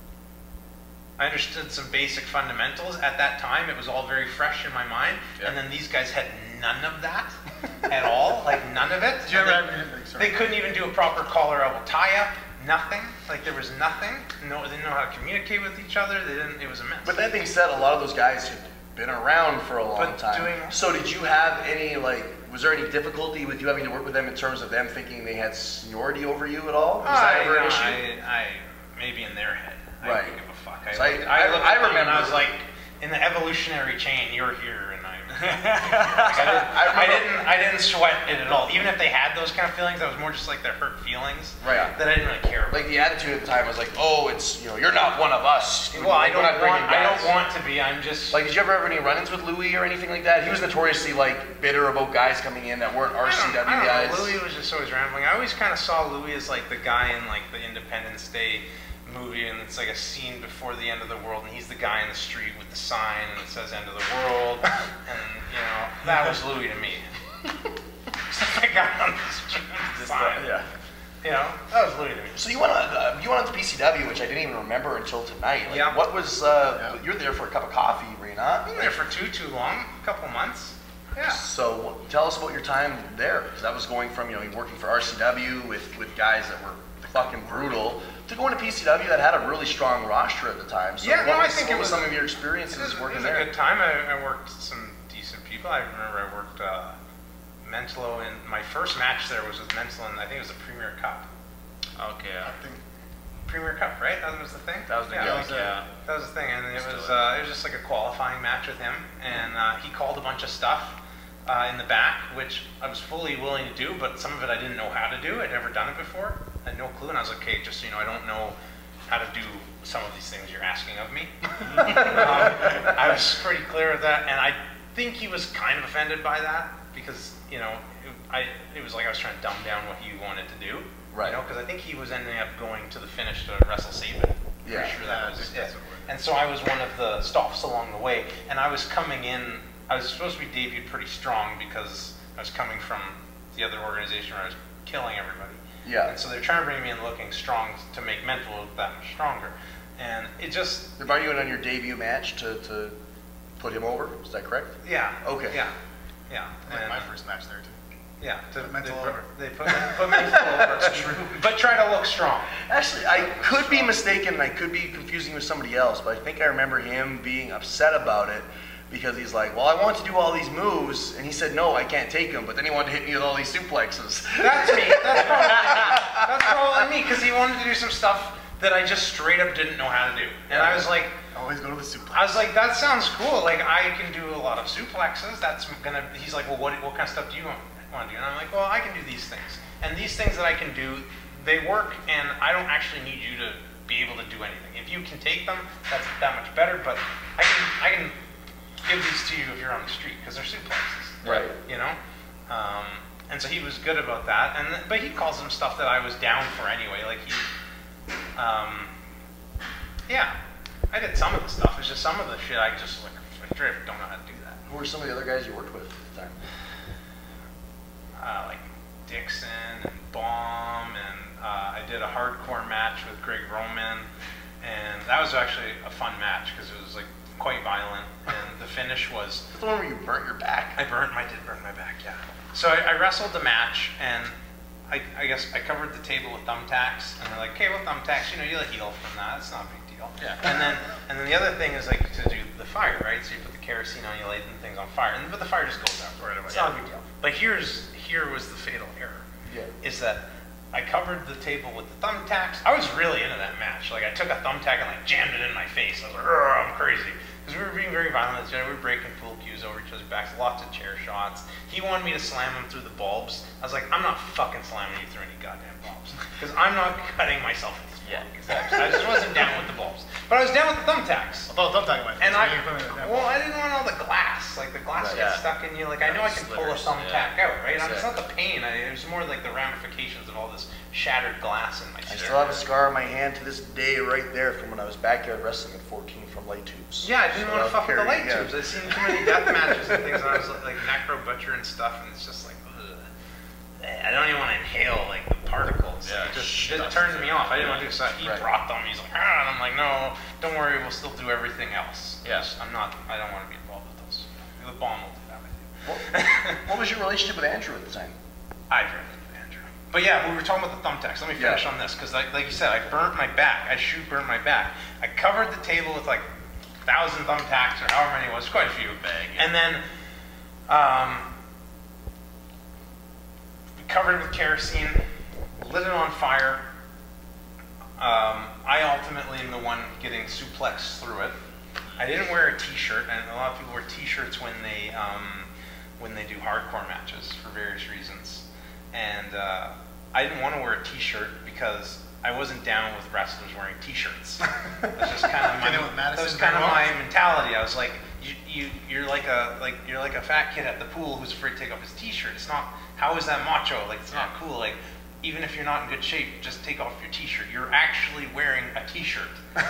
I understood some basic fundamentals at that time. It was all very fresh in my mind, Yeah. and then these guys had none of that at all, like none of it. Did you ever And have- they, sorry. they couldn't even do a proper collar elbow tie-up. Nothing. Like there was nothing. No, they didn't know how to communicate with each other. They didn't. It was a mess. But that being said, a lot of those guys had been around for a long But time. doing- So did you have any like? Was there any difficulty with you having to work with them in terms of them thinking they had seniority over you at all? Was that I, ever an no, issue? I, I, maybe in their head. I Right. don't give a fuck. I, So I- looked, I- I, looked I at them and remember- I was like, in the evolutionary chain, you're here, and I'm. Like, I, didn't, I I, remember- didn't. I didn't sweat it at all. Even if they had those kind of feelings, that was more just like their hurt feelings. Right. That I didn't really care about. Like the attitude at the time was like, oh, it's you know, you're not one of us. well, I We're don't not bringing want. I guys. don't want to be. I'm just. Like, did you ever have any run-ins with Louis or anything like that? He was notoriously like bitter about guys coming in that weren't R C W I don't, I don't guys. know. Louis was just always rambling. I always kind of saw Louis as like the guy in like the Independence Day movie, and it's like a scene before the end of the world, and he's the guy in the street with the sign and it says "End of the World," and you know that was Louis to me. Just the guy on the street with the sign. Yeah. You know, that was Louis to me. So you went on, uh, you went on to P C W, which I didn't even remember until tonight. Like, Yeah. What was? Uh, Yeah. You were there for a cup of coffee, were you not? I've been there for too too long, a couple months. Yeah. So what, tell us about your time there, because that was going from you know working for R C W with with guys that were fucking brutal to going to P C W that had a really strong roster at the time. So Yeah, what no, I was, think what it was was- some of your It experiences was, it working was a there? good time. I, I worked some decent people. I remember I worked uh, Mentolo, and my first match there was with Mentolo, and I think it was the Premier Cup. Okay. I think Premier Cup, right? That was the thing. That was the yeah, deal, that was, yeah. a, that was the thing, and it Still was is. uh, it was just like a qualifying match with him, and uh, he called a bunch of stuff uh, in the back, which I was fully willing to do, but some of it I didn't know how to do. I'd never done it before. I had no clue, and I was like, okay, just so you know, I don't know how to do some of these things you're asking of me. um, I was pretty clear with that, and I think he was kind of offended by that because you know, it, I it was like I was trying to dumb down what he wanted to do. Right. You know, because I think he was ending up going to the finish to wrestle Saban. Yeah. Pretty sure that Yeah, I was think it. that's what it was. And so I was one of the stops along the way, and I was coming in. I was supposed to be debuted pretty strong because I was coming from the other organization where I was killing everybody. Yeah. And so they're trying to bring me in looking strong to make Mental look that much stronger. And it just, They brought you in on your debut match to, to put him over. Is that correct? yeah. Okay. Yeah. Yeah. like And- my first match there too. Yeah, to, Put Mental they, over. They put, put Mental over. But try to look strong. Actually, I could be mistaken. I could be confusing with somebody else, but I think I remember him being upset about it because he's like, "Well, I want to do all these moves," and he said, "No, I can't take them." But then he wanted to hit me with all these suplexes. That's me. That's probably me. That's probably me because he wanted to do some stuff that I just straight up didn't know how to do. And I was like, Always go to the suplex. I was like, that sounds cool. Like I can do a lot of suplexes. That's gonna. He's like, well, what what kind of stuff do you want, want to do? And I'm like, well, I can do these things. And these things that I can do, they work. And I don't actually need you to be able to do anything. If you can take them, that's that much better. But I can I can give these to you if you're on the street because they're suplexes. Right. You know. Um, and so he was good about that. And th- but he calls them stuff that I was down for anyway. Like he. Um, yeah. I did some of the stuff. It's just some of the shit I just like straight up don't know how to do that. Who were some of the other guys you worked with at the time? Uh, like Dixon and Baum, and uh, I did a hardcore match with Greg Roman, and that was actually a fun match because it was like quite violent, and the finish was That's the one where you burnt your back. I burnt. I did burn my back. Yeah. So I, I wrestled the match, and I, I guess I covered the table with thumbtacks, and they're like, "Okay, well, thumbtacks, you know, you'll heal from that. It's not a big deal." Yeah. And then, and then the other thing is like to do the fire, right? So you put the kerosene on, you light the things on fire, and but the fire just goes out right away. It's not a big deal. But here's here was the fatal error. Yeah. Is that I covered the table with the thumbtacks. I was really into that match. Like I took a thumbtack and like jammed it in my face. I was like, "Ugh, I'm crazy." Because because we were being very violent. We were breaking pool cues over each other's backs, lots of chair shots. He wanted me to slam him through the bulbs. I was like, I'm not fucking slamming you through any goddamn bulbs, because I'm not cutting myself with this Yeah. bulb. I just wasn't down with the bulbs, but I was down with the thumbtacks. I thought thumbtack went. And I, well, I didn't want all the glass. Like the glass Right, gets yeah. stuck in you. Like I know I can pull a Slivers, thumbtack yeah. out, right? Exactly. It's not the pain. I, it was more like the ramifications of all this shattered glass in my I chair. still have a scar on my hand to this day right there from when I was backyard wrestling at fourteen from light tubes. Yeah, I didn't So want to I'll fuck with the carry- light yeah. tubes. I've seen too many death matches and things, and I was like, like necro butcher and stuff, and it's just like, ugh. I don't even want to inhale like the particles. Yeah, It just shit. it turns me off. I didn't want to do so. He Right. brought them. He's like, ah, and I'm like, no, don't worry, we'll still do everything else. Yeah. Just- I'm not. I don't want to be involved with those. The bomb will do that with you. What, what was your relationship with Andrew at the time? I drove with Andrew. But yeah, we were talking about the thumbtacks. Let me finish Yeah. on this, because like, like you said, I burnt my back. I shoot burnt my back. I covered the table with like a thousand thumbtacks or however many it was, quite a few. Bag, yeah. And then um, we covered it with kerosene, lit it on fire. Um, I ultimately am the one getting suplexed through it. I didn't wear a t-shirt, and a lot of people wear t-shirts when they um, when they do hardcore matches for various reasons. And uh, I didn't want to wear a t-shirt because I wasn't down with wrestlers wearing t-shirts. That's just kind of my, Get in with that was Madison kind of very my mentality. I was like, you, you you're like a like you're like a fat kid at the pool who's afraid to take off his t-shirt. It's not, how is that macho? Like it's not cool. Like even if you're not in good shape, just take off your t-shirt. You're actually wearing a t-shirt.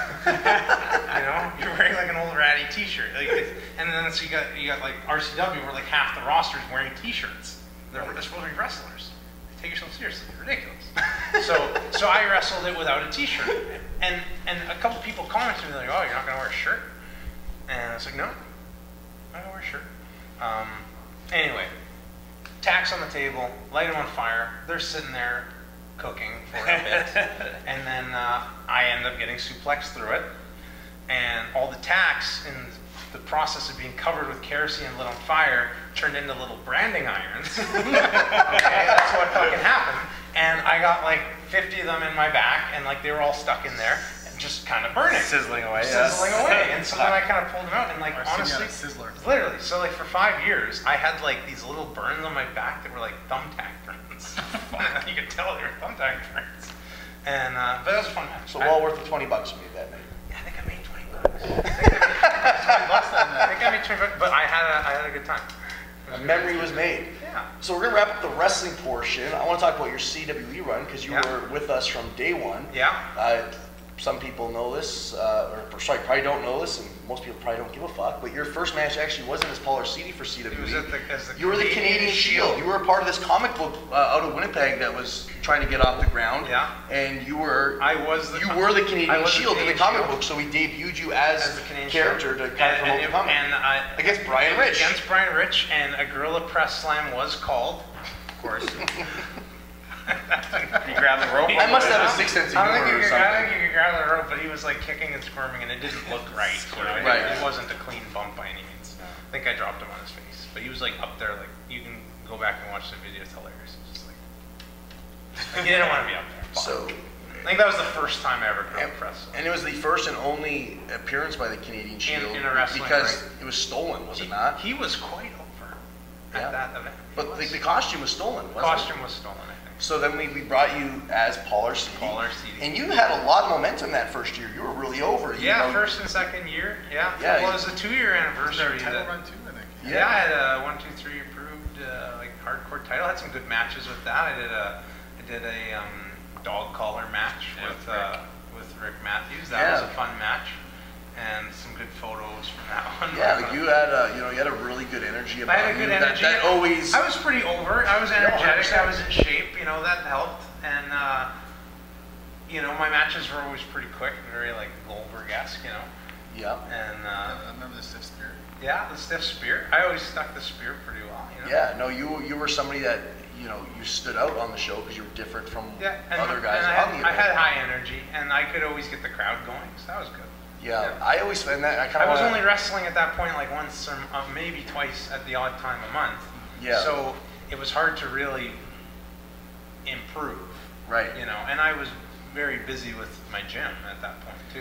You know, you're wearing like an old ratty t-shirt. Like, it's- and then so you got you got like R C W where like half the roster is wearing t-shirts. They're, they're supposed to be wrestlers. Take yourself seriously. It's ridiculous. so so I wrestled it without a t-shirt, and and a couple people commented to me like, oh, you're not gonna wear a shirt, and I was like, no, I'm not gonna wear a shirt. Um, anyway. Tacks on the table, light them on fire. They're sitting there cooking for a bit, and then uh, I end up getting suplexed through it. And all the tacks, in the process of being covered with kerosene and lit on fire, turned into little branding irons. Okay, that's what fucking happened. And I got like fifty of them in my back, and like they were all stuck in there, and just kind of burning, Sizzling away, sizzling yes. away. And so then I kind of pulled them out, and like Or sitting honestly, on a sizzler. literally, so like for five years, I had like these little burns on my back that were like thumbtack burns. You could tell they were thumbtack burns. And uh, but it was a fun match. So I, well worth the twenty bucks you made that night. yeah, I think I made twenty bucks. I think I made twenty bucks that night. I think I made twenty bucks, but I had a I had a good time. A memory was made. Yeah. So we're gonna wrap up the wrestling portion. I want to talk about your C W E run because you Yeah. were with us from day one. Yeah. Uh, some people know this, uh, or sorry, probably don't know this, and most people probably don't give a fuck. But your first match actually wasn't as Paul Arcidi for C W E. It was at the, as the You were the Canadian Shield. You were a part of this comic book uh, out of Winnipeg that was trying to get off the ground. Yeah. And you were I was the you com- were the I Canadian was the Shield in Canadian the comic Shield. book, so we debuted you as, As the Canadian character Shield. to kind of and, promote and, the comic. and I, Against Brian Rich. Against Brian Rich, and a gorilla press slam was called, of course. You grab the rope. I must have a sixth sense of I don't think humor you or could, I something. think you could grab the rope, but he was like kicking and squirming, and it didn't look right. You know? It- Right. It wasn't a clean bump by any means. I think I dropped him on his face, but he was like up there. Like you can go back and watch the video; it's hilarious. It's just like, like he didn't want to be up there. So, I think that was the first time I ever gorilla pressed. and it was the first and only appearance by the Canadian Shield in a wrestling because ring. it was stolen, was He, it not? he was quite over Yeah. at that event. He But the, was. the costume was stolen, wasn't costume was stolen, I think. it? So then we, we brought you as Paul Arcidi. Paul Arcidi. And you had a lot of momentum that first year. You were really over. You Yeah, know, first and second year. Yeah. Yeah, Well, you- it was a two-year Was there anniversary. a title that- run too, I think? Yeah, I had a one, two, three approved uh, like hardcore title. I had some good matches with that. I did a I did a um, dog collar match Yeah, with with Rick. uh, with Rick Matthews. That Yeah. was a fun match, and some good photos from that one. Yeah, like you had a, you know, you had a really good energy I about had a good you. energy. That, that always. I was pretty over. I was Yeah, one hundred energetic. I percent. was in shape. You know, that helped. And uh, you know, my matches were always pretty quick, very like Goldberg-esque. You know, Yeah. and I uh, remember the stiff spirit. yeah, the stiff spear. I always stuck the spear pretty well. You know. Yeah. No, you you were somebody that you know you stood out on the show because you were different from Yeah, and, other guys and I, on had, the I event. had high energy, and I could always get the crowd going, so that was good. Yeah, Yeah. I always find that I kind I of was only wrestling at that point like once or uh, maybe twice at the odd time a month. Yeah. So it was hard to really improve, right. you know, and I was very busy with my gym at that point too.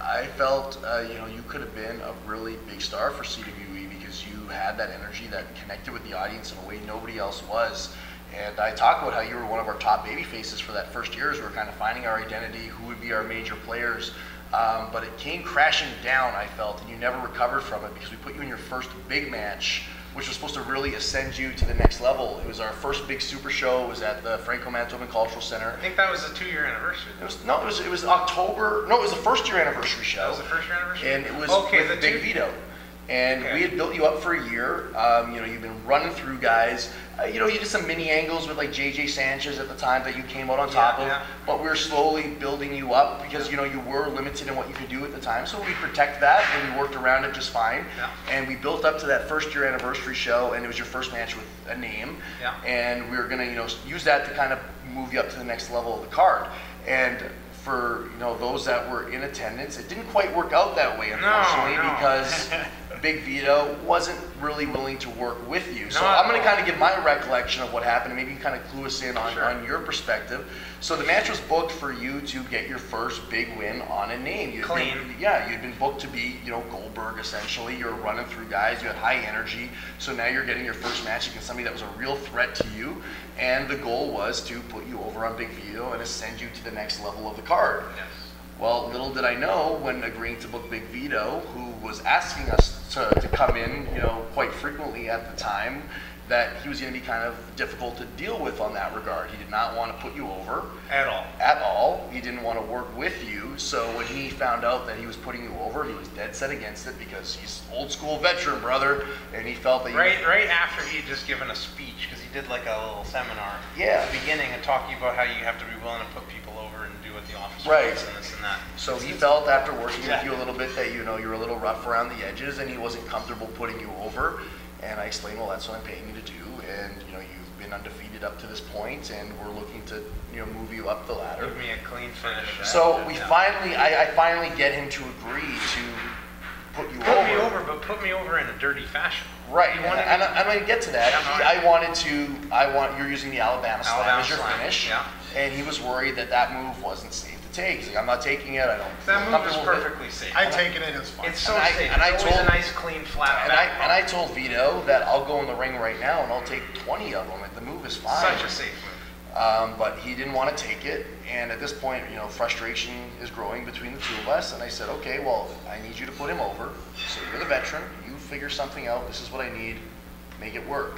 I felt, uh, you know, you could have been a really big star for C W E because you had that energy that connected with the audience in a way nobody else was. And I talk about how you were one of our top baby faces for that first year as we were kind of finding our identity, who would be our major players. Um, but it came crashing down, I felt, and you never recovered from it because we put you in your first big match, which was supposed to really ascend you to the next level. It was our first big super show. It was at the Franco-Manitoban Cultural Center. I think that was the two-year anniversary. It was, no, it was it was October. No, it was the first year anniversary show. That was the first year anniversary? And it was okay, with the Big two- Vito. And Okay. we had built you up for a year. Um, you know, you've been running through guys. Uh, you know, you did some mini angles with like J J Sanchez at the time that you came out on top Yeah, of. yeah. But we were slowly building you up because, you know, you were limited in what you could do at the time. So we protect that and we worked around it just fine. Yeah. And we built up to that first year anniversary show, and it was your first match with a name. Yeah. And we were gonna, you know, use that to kind of move you up to the next level of the card. And for, you know, those that were in attendance, it didn't quite work out that way, unfortunately, no. because Big Vito wasn't really willing to work with you. So Not I'm at going to all. kind of give my recollection of what happened, and maybe you kind of clue us in on, Sure. on your perspective. So the match was booked for you to get your first big win on a name. You'd Clean. Been, yeah, you'd been booked to be, you know, Goldberg essentially. You were running through guys. You had high energy. So now you're getting your first match against somebody that was a real threat to you. And the goal was to put you over on Big Vito and ascend you to the next level of the card. Yes. Well, little did I know when agreeing to book Big Vito, who was asking us to, to come in, you know, quite frequently at the time, that he was going to be kind of difficult to deal with on that regard. He did not want to put you over At all. at all. He didn't want to work with you. So when he found out that he was putting you over, he was dead set against it because he's old school veteran, brother, and he felt that you Right, right after he had just given a speech, because he did like a little seminar Yeah. at the beginning and talking about how you have to be willing to put people over and do what the officer Right. wants and this and that. So he felt after working Yeah. with you a little bit that, you know, you're a little rough around the edges and he wasn't comfortable putting you over. And I explained, well, that's what I'm paying you to do. And, you know, you've been undefeated up to this point and we're looking to, you know, move you up the ladder. Give me a clean finish. So we Yeah. finally, I, I finally get him to agree to put you Put over. me over, but put me over in a dirty fashion. Right, You and, wanted and, me- I- I'm gonna get to that. Yeah, no, He- I wanted to, I want, you're using the Alabama Slam Alabama as your Slam, finish. yeah. And he was worried that that move wasn't safe to take. He's like, I'm not taking it, I don't feel That move is comfortable with it. perfectly safe. I'd taken it, it was fine. It's so And I- safe. and I it's always told- a nice, clean, flat And I, back and I bump. told Vito that I'll go in the ring right now and I'll take twenty of them. Like, the move is fine. Such a safe move. Um, but he didn't want to take it. And at this point, you know, frustration is growing between the two of us. And I said, okay, well, I need you to put him over. So you're the veteran. You figure something out. This is what I need. Make it work.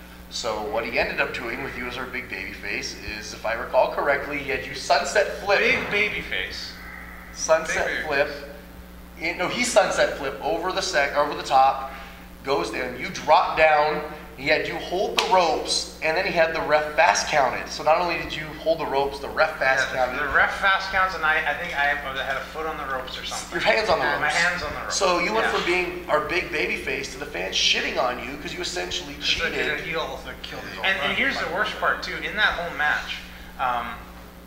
So what he ended up doing with you as our big baby face is, if I recall correctly, he had you sunset flip. Big baby face. Sunset Big baby flip. In, no, he sunset flip over the sec, over the top, goes there, and you drop down. He had you hold the ropes, and then he had the ref fast counted. So not only did you hold the ropes, the ref fast Yeah, counted. the, the ref fast counts, and I, I think I had a foot on the ropes or something. Your hands on the Yeah, ropes. My hands on the ropes. So you went Yeah. from being our big baby face to the fans shitting on you because you essentially It's like cheated. a heel. That killed his own And, run. and here's the worst part too. In that whole match, um,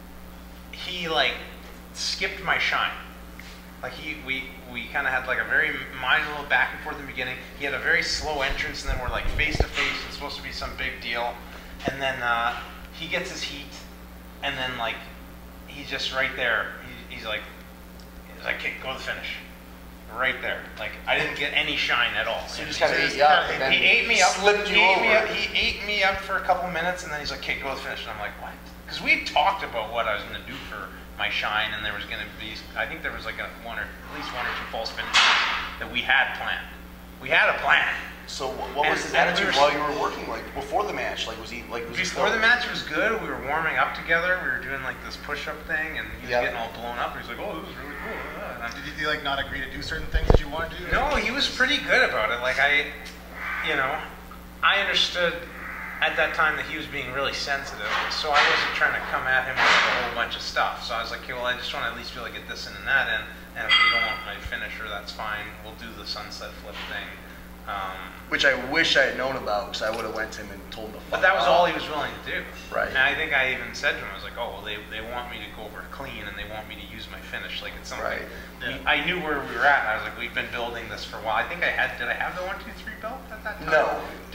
he like skipped my shine. Like he, we, we kind of had like a very minor little back and forth in the beginning. He had a very slow entrance, and then we're like face to face. It's supposed to be some big deal, and then uh, he gets his heat, and then like he's just right there. He, he's like, he's like, "Okay, go to the finish." Right there. Like I didn't get any shine at all. So you just kind of So ate he's you up, kinda- and then he ate me up. slipped you he ate me over. up. He ate me up for a couple minutes, and then he's like, "Okay, go to the finish." And I'm like, "What?" Because we talked about what I was going to do for my shine, and there was going to be, I think there was like a one or at least one or two false finishes that we had planned. We had a plan. So what, what was And- his and we attitude were- while you were working? Like before the match, like was he like was he Before still- the match was good. We were warming up together. We were doing like this push-up thing, and he was Yeah. getting all blown up. He was like, "Oh, this is really cool." And I'm- Did he like not agree to do certain things that you wanted to do? No, he was pretty good about it. Like I, you know, I understood at that time that he was being really sensitive, so I wasn't trying to come at him with a whole bunch of stuff. So I was like, okay, well, I just want to at least be able to get this in and that in, and if you don't want my finisher, that's fine. We'll do the sunset flip thing. Um, Which I wish I had known about, because I would have went to him and told him to fuck but that was off. all he was willing to do. Right. And I think I even said to him, I was like, oh, well, they, they want me to go over clean, and they want me to use my finish. Like, it's something. Right. We, I knew where we were at, and I was like, we've been building this for a while. I think I had, did I have the one, two, three belt at that time? No. Did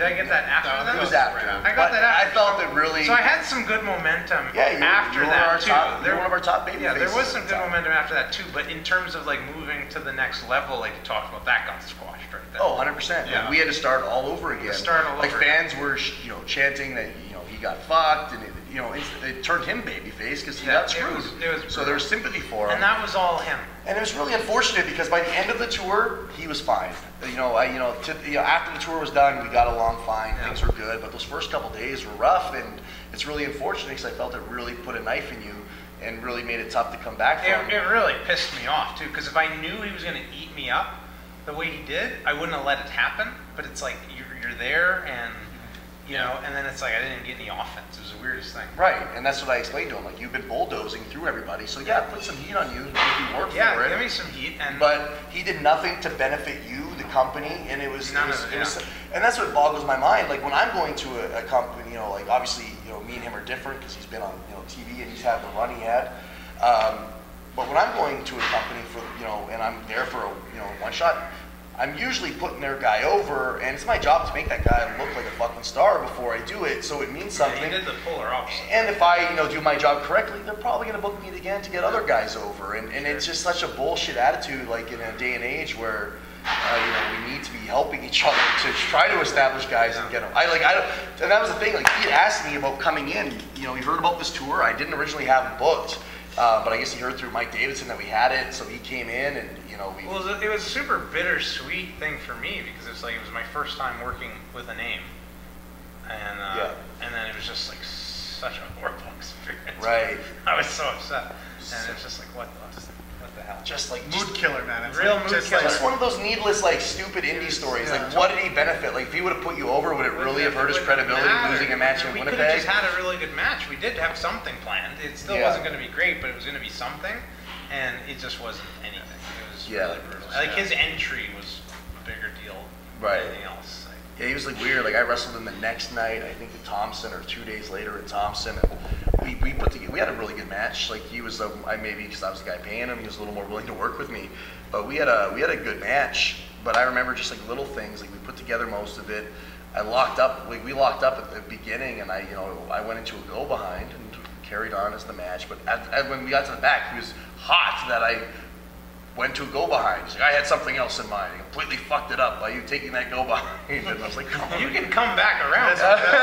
Did I get that after No, that? It was after. I got But that after. I felt it really. So I had some good momentum Yeah, you, after you were that our too. top, you There- were one of our top baby Yeah, there faces was at some the good time. momentum after that too, but in terms of like moving to the next level, like you talked about, that got squashed right there. Oh, one hundred percent. Yeah. Like, we had to start all over again. Start all like over fans were, you know, chanting that you know he got fucked, and it, you know it, it turned him babyface because he Yeah, got it screwed. was- it was so there was sympathy for him. And that was all him. And it was really unfortunate because by the end of the tour, he was fine. You know, I, you know, to, you know, after the tour was done, we got along fine. Yeah. Things were good, but those first couple days were rough, and it's really unfortunate because I felt it really put a knife in you and really made it tough to come back from. It, it really pissed me off too, because if I knew he was going to eat me up the way he did, I wouldn't have let it happen. But it's like you're, you're there, and you know, and then it's like I didn't get any offense. It was the weirdest thing. Right, and that's what I explained to him. Like, you've been bulldozing through everybody, so yeah, put some heat on you, make you work Yeah, for it. give me some heat. And But he did nothing to benefit you, the company, and it was, None it was, of it, it was yeah. and that's what boggles my mind. Like when I'm going to a, a company, you know, like obviously, you know, me and him are different because he's been on, you know, T V and he's had the run he had. Um, but when I'm going to a company for, you know, and I'm there for a, you know, one shot, I'm usually putting their guy over, and it's my job to make that guy look like a fucking star before I do it, so it means yeah, something. he did the polar opposite. And if I, you know, do my job correctly, they're probably going to book me again to get other guys over. And, and it's just such a bullshit attitude, like in a day and age where, uh, you know, we need to be helping each other to try to establish guys and get them. I like, I don't, and that was the thing. Like he had asked me about coming in. You know, he heard about this tour. I didn't originally have him booked, uh, but I guess he heard through Mike Davidson that we had it, so he came in and you know we. Well, it was, a, it was a super bittersweet thing for me because it's like it was my first time working with a name, and uh, Yeah. and then it was just like such a horrible experience. Right. I was so upset, and it was just like what the what the hell? Just like Mood killer, man. It's Real like, mood just killer. Like, Just one of those needless, like, stupid indie stories. Yeah. Like, what did he benefit? Like, if he would have put you over, would it really have hurt his It wouldn't credibility matter. losing a match in We could have Winnipeg? just had a really good match. We did have something planned. It still Yeah. wasn't going to be great, but it was going to be something, and it just wasn't anything. It was Yeah. really brutal. Like his entry was a bigger deal Right. than anything else. Like, Yeah, he was like weird. Like I wrestled him the next night, I think at Thompson, or two days later at Thompson, and we, we put together, we had a really good match. Like he was, um, I maybe because I was the guy paying him, he was a little more willing to work with me. But we had a we had a good match. But I remember just like little things, like we put together most of it. I locked up, like we locked up at the beginning, and I, you know, I went into a go behind and carried on as the match. But at, at, when we got to the back, he was hot that I went to a go behind. He's like, I had something else in mind. I completely fucked it up by you taking that go behind. And I was like, come on. you can come back around.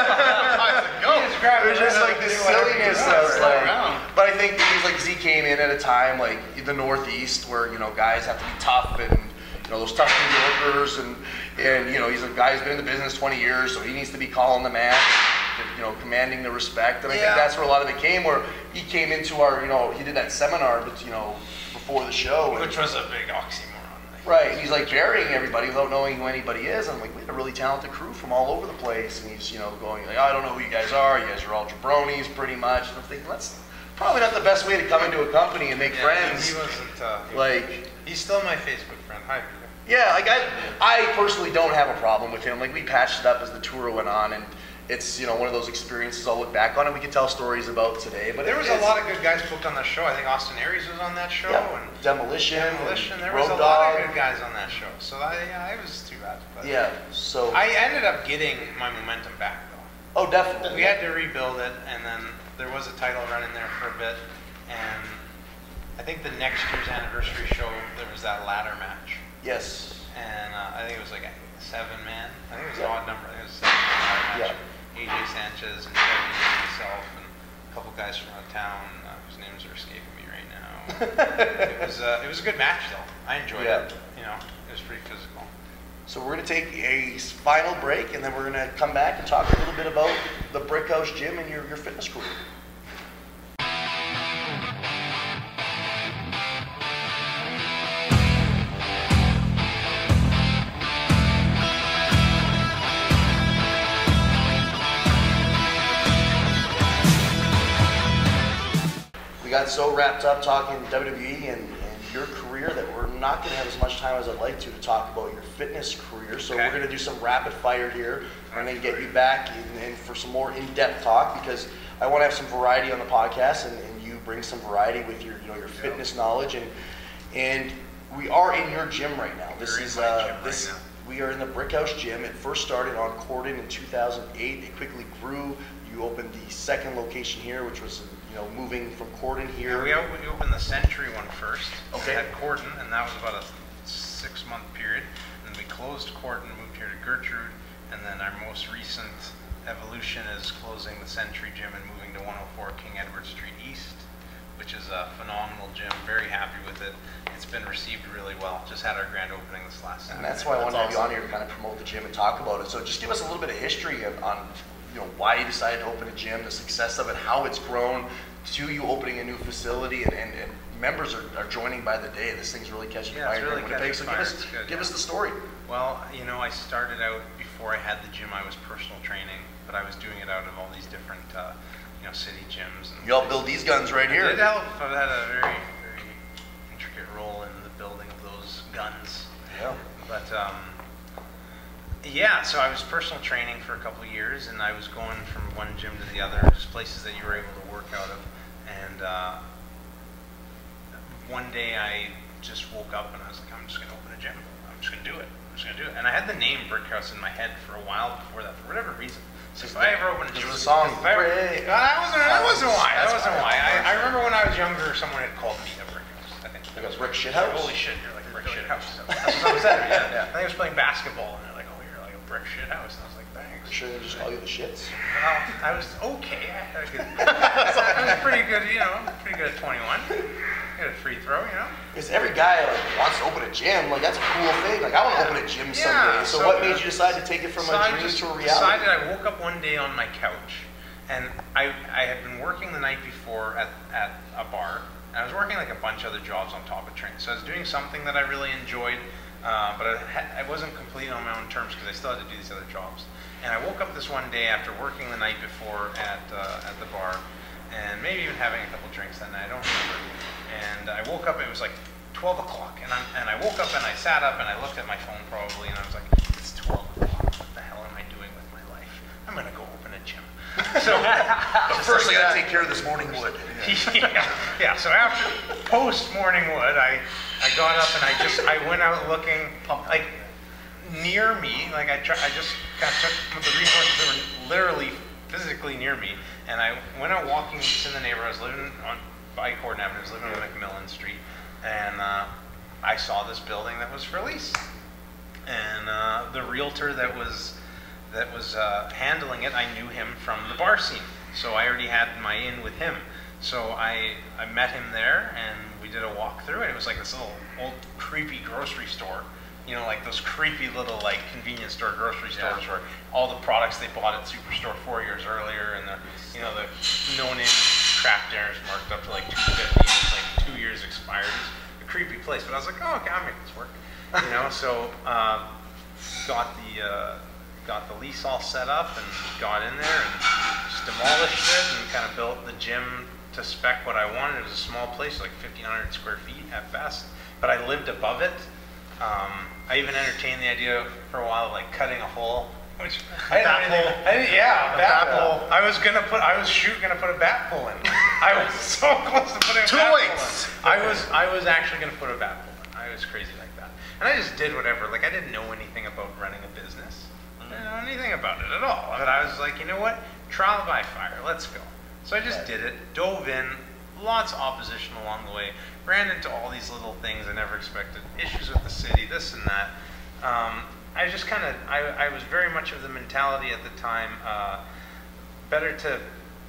It was just like this silliness. I was like, but I think he's like Z came in at a time like the Northeast where you know guys have to be tough and you know those tough New Yorkers and and you know he's a guy who's been in the business twenty years, so he needs to be calling the match, you know, commanding the respect. And I Yeah. think that's where a lot of it came. Where he came into our, you know, he did that seminar, but you know, before the show. And, Which was a big oxymoron. Like, Right, he's like burying everybody without knowing who anybody is. I'm like, we have a really talented crew from all over the place, and he's, you know, going like, oh, I don't know who you guys are. You guys are all jabronis, pretty much. And I'm thinking that's probably not the best way to come into a company and make yeah, friends. He wasn't. Uh, he Like, he's still my Facebook friend. Hi, Peter. yeah, like I, I personally don't have a problem with him. Like we patched it up as the tour went on, and it's, you know, one of those experiences I'll look back on and we can tell stories about today. But There was it's, a lot of good guys booked on that show. I think Austin Aries was on that show, yeah, and Demolition, Demolition. and There Road was a Dogg. lot of good guys on that show. So I, yeah, it was too bad. But Yeah, so I ended up getting my momentum back though. oh, definitely. We had to rebuild it, and then there was a title run in there for a bit, and I think the next year's anniversary show there was that ladder match, Yes. and uh, I think it was like a seven man. I think it was Yeah. an odd number. I think it was a seven man ladder match. Yeah. A J Sanchez and Kevin and myself and a couple guys from out of town uh, whose names are escaping me right now. it was uh, it was a good match though. I enjoyed Yeah. it. You know, it was pretty physical. So we're going to take a final break, and then we're going to come back and talk a little bit about the Brickhouse Gym and your, your fitness career. We got so wrapped up talking W W E and, and your career that we're not going to have as much time as I'd like to to talk about your fitness career. So Okay. we're going to do some rapid fire here and then get you back in, in for some more in-depth talk because I want to have some variety on the podcast and, and you bring some variety with your you know your fitness knowledge and and we are in your gym right now. This We're in is my uh, gym right this now. we are in the Brickhouse Gym. It first started on Corden in two thousand eight. It quickly grew. You opened the second location here, which was, you know, moving from Corden here. Yeah, we, we opened the Century one first. Okay. At Corden, and that was about a six-month period. And we closed Corden, moved here to Gertrude, and then our most recent evolution is closing the Century Gym and moving to one oh four King Edward Street East, which is a phenomenal gym. Very happy with it. It's been received really well. Just had our grand opening this last Saturday. And that's why I wanted to have you on here to kind of promote the gym and talk about it. So just give us a little bit of history of, on, you know, why you decided to open a gym, the success of it, how it's grown, to you opening a new facility, and, and, and members are, are joining by the day. This thing's really catching Yeah, it's fire really in Winnipeg. catching So fire. give us, It's good, give yeah. us the story. Well, you know, I started out, before I had the gym, I was personal training, but I was doing it out of all these different, uh, you know, city gyms. And You all build these guns right here. It did help. I've had a very, very intricate role in the building of those guns. Yeah. But, um, yeah, so I was personal training for a couple of years, and I was going from one gym to the other, just places that you were able to work out of. And uh, one day I just woke up and I was like, I'm just going to open a gym. I'm just going to do it. I'm just going to do it. And I had the name Brickhouse in my head for a while before that, for whatever reason. So if I ever open a gym, There's a song, if I ever- Brick. No, that wasn't, that wasn't why. That That's wasn't why. why. I, I remember when I was younger, someone had called me a Brickhouse. I think. Like a brick shithouse? Holy shit, you're like a brick shithouse. That's what I said. Yeah, yeah. I think I was playing basketball, and they're like, "Oh, you're like a brick shithouse." And I was like, "Thanks." I'm sure they just call you the shits. Well, I was okay. I, I, was good. I was pretty good, you know, pretty good at twenty-one. Get a free throw, you know. Because every guy like wants to open a gym. Like that's a cool thing. Like I want to open a gym someday. Yeah, So, so- what made you decide to take it from So a I dream just to a reality? decided. I woke up one day on my couch, and I I had been working the night before at at a bar. I was working like a bunch of other jobs on top of training. So I was doing something that I really enjoyed, uh, but I, ha- I wasn't completely on my own terms because I still had to do these other jobs. And I woke up this one day after working the night before at uh, at the bar, and maybe even having a couple drinks that night. I don't remember. And I woke up. It was like twelve o'clock, and I and I woke up and I sat up and I looked at my phone probably, and I was like, it's twelve o'clock. What the hell am I doing with my life? I'm gonna go open a gym. So But first, I gotta take care of this morning wood. yeah, yeah. So after post morning wood, I I got up and I just I went out looking like near me. Like I try, I just kind of took the resources that were literally physically near me, and I went out walking just in the neighborhood. I was living on by Corden Avenue. I was living on McMillan Street, and uh, I saw this building that was for lease, and uh, the realtor that was that was uh, handling it, I knew him from the bar scene. So I already had my in with him. So I, I met him there, and we did a walk through, and it was like this little old creepy grocery store. You know, like those creepy little like convenience store grocery stores Yeah. where all the products they bought at Superstore four years earlier, and the, you know, the no-name crap dinners marked up to like two fifty, it's like two years expired. It's a creepy place, but I was like, oh, okay, I'll make this work. You know, so uh, got the uh, got the lease all set up and got in there and just demolished it and kind of built the gym to spec what I wanted. It was a small place, like fifteen hundred square feet at best, but I lived above it. Um, I even entertained the idea for a while of like cutting a hole. Which I didn't, bat I didn't- pole. I didn't- yeah, A bat, bat pole. pole. I was gonna put. I was shoot gonna put a bat pole in. I was so close to putting a Two bat weights. pole in. I was. I was actually gonna put a bat pole in. I was crazy like that, and I just did whatever. Like I didn't know anything about running a business. I didn't know anything about it at all. But I was like, you know what? Trial by fire. Let's go. So I just did it. Dove in. Lots of opposition along the way. Ran into all these little things I never expected. Issues with the city, this and that. Um, I just kind of, I, I was very much of the mentality at the time, uh, better to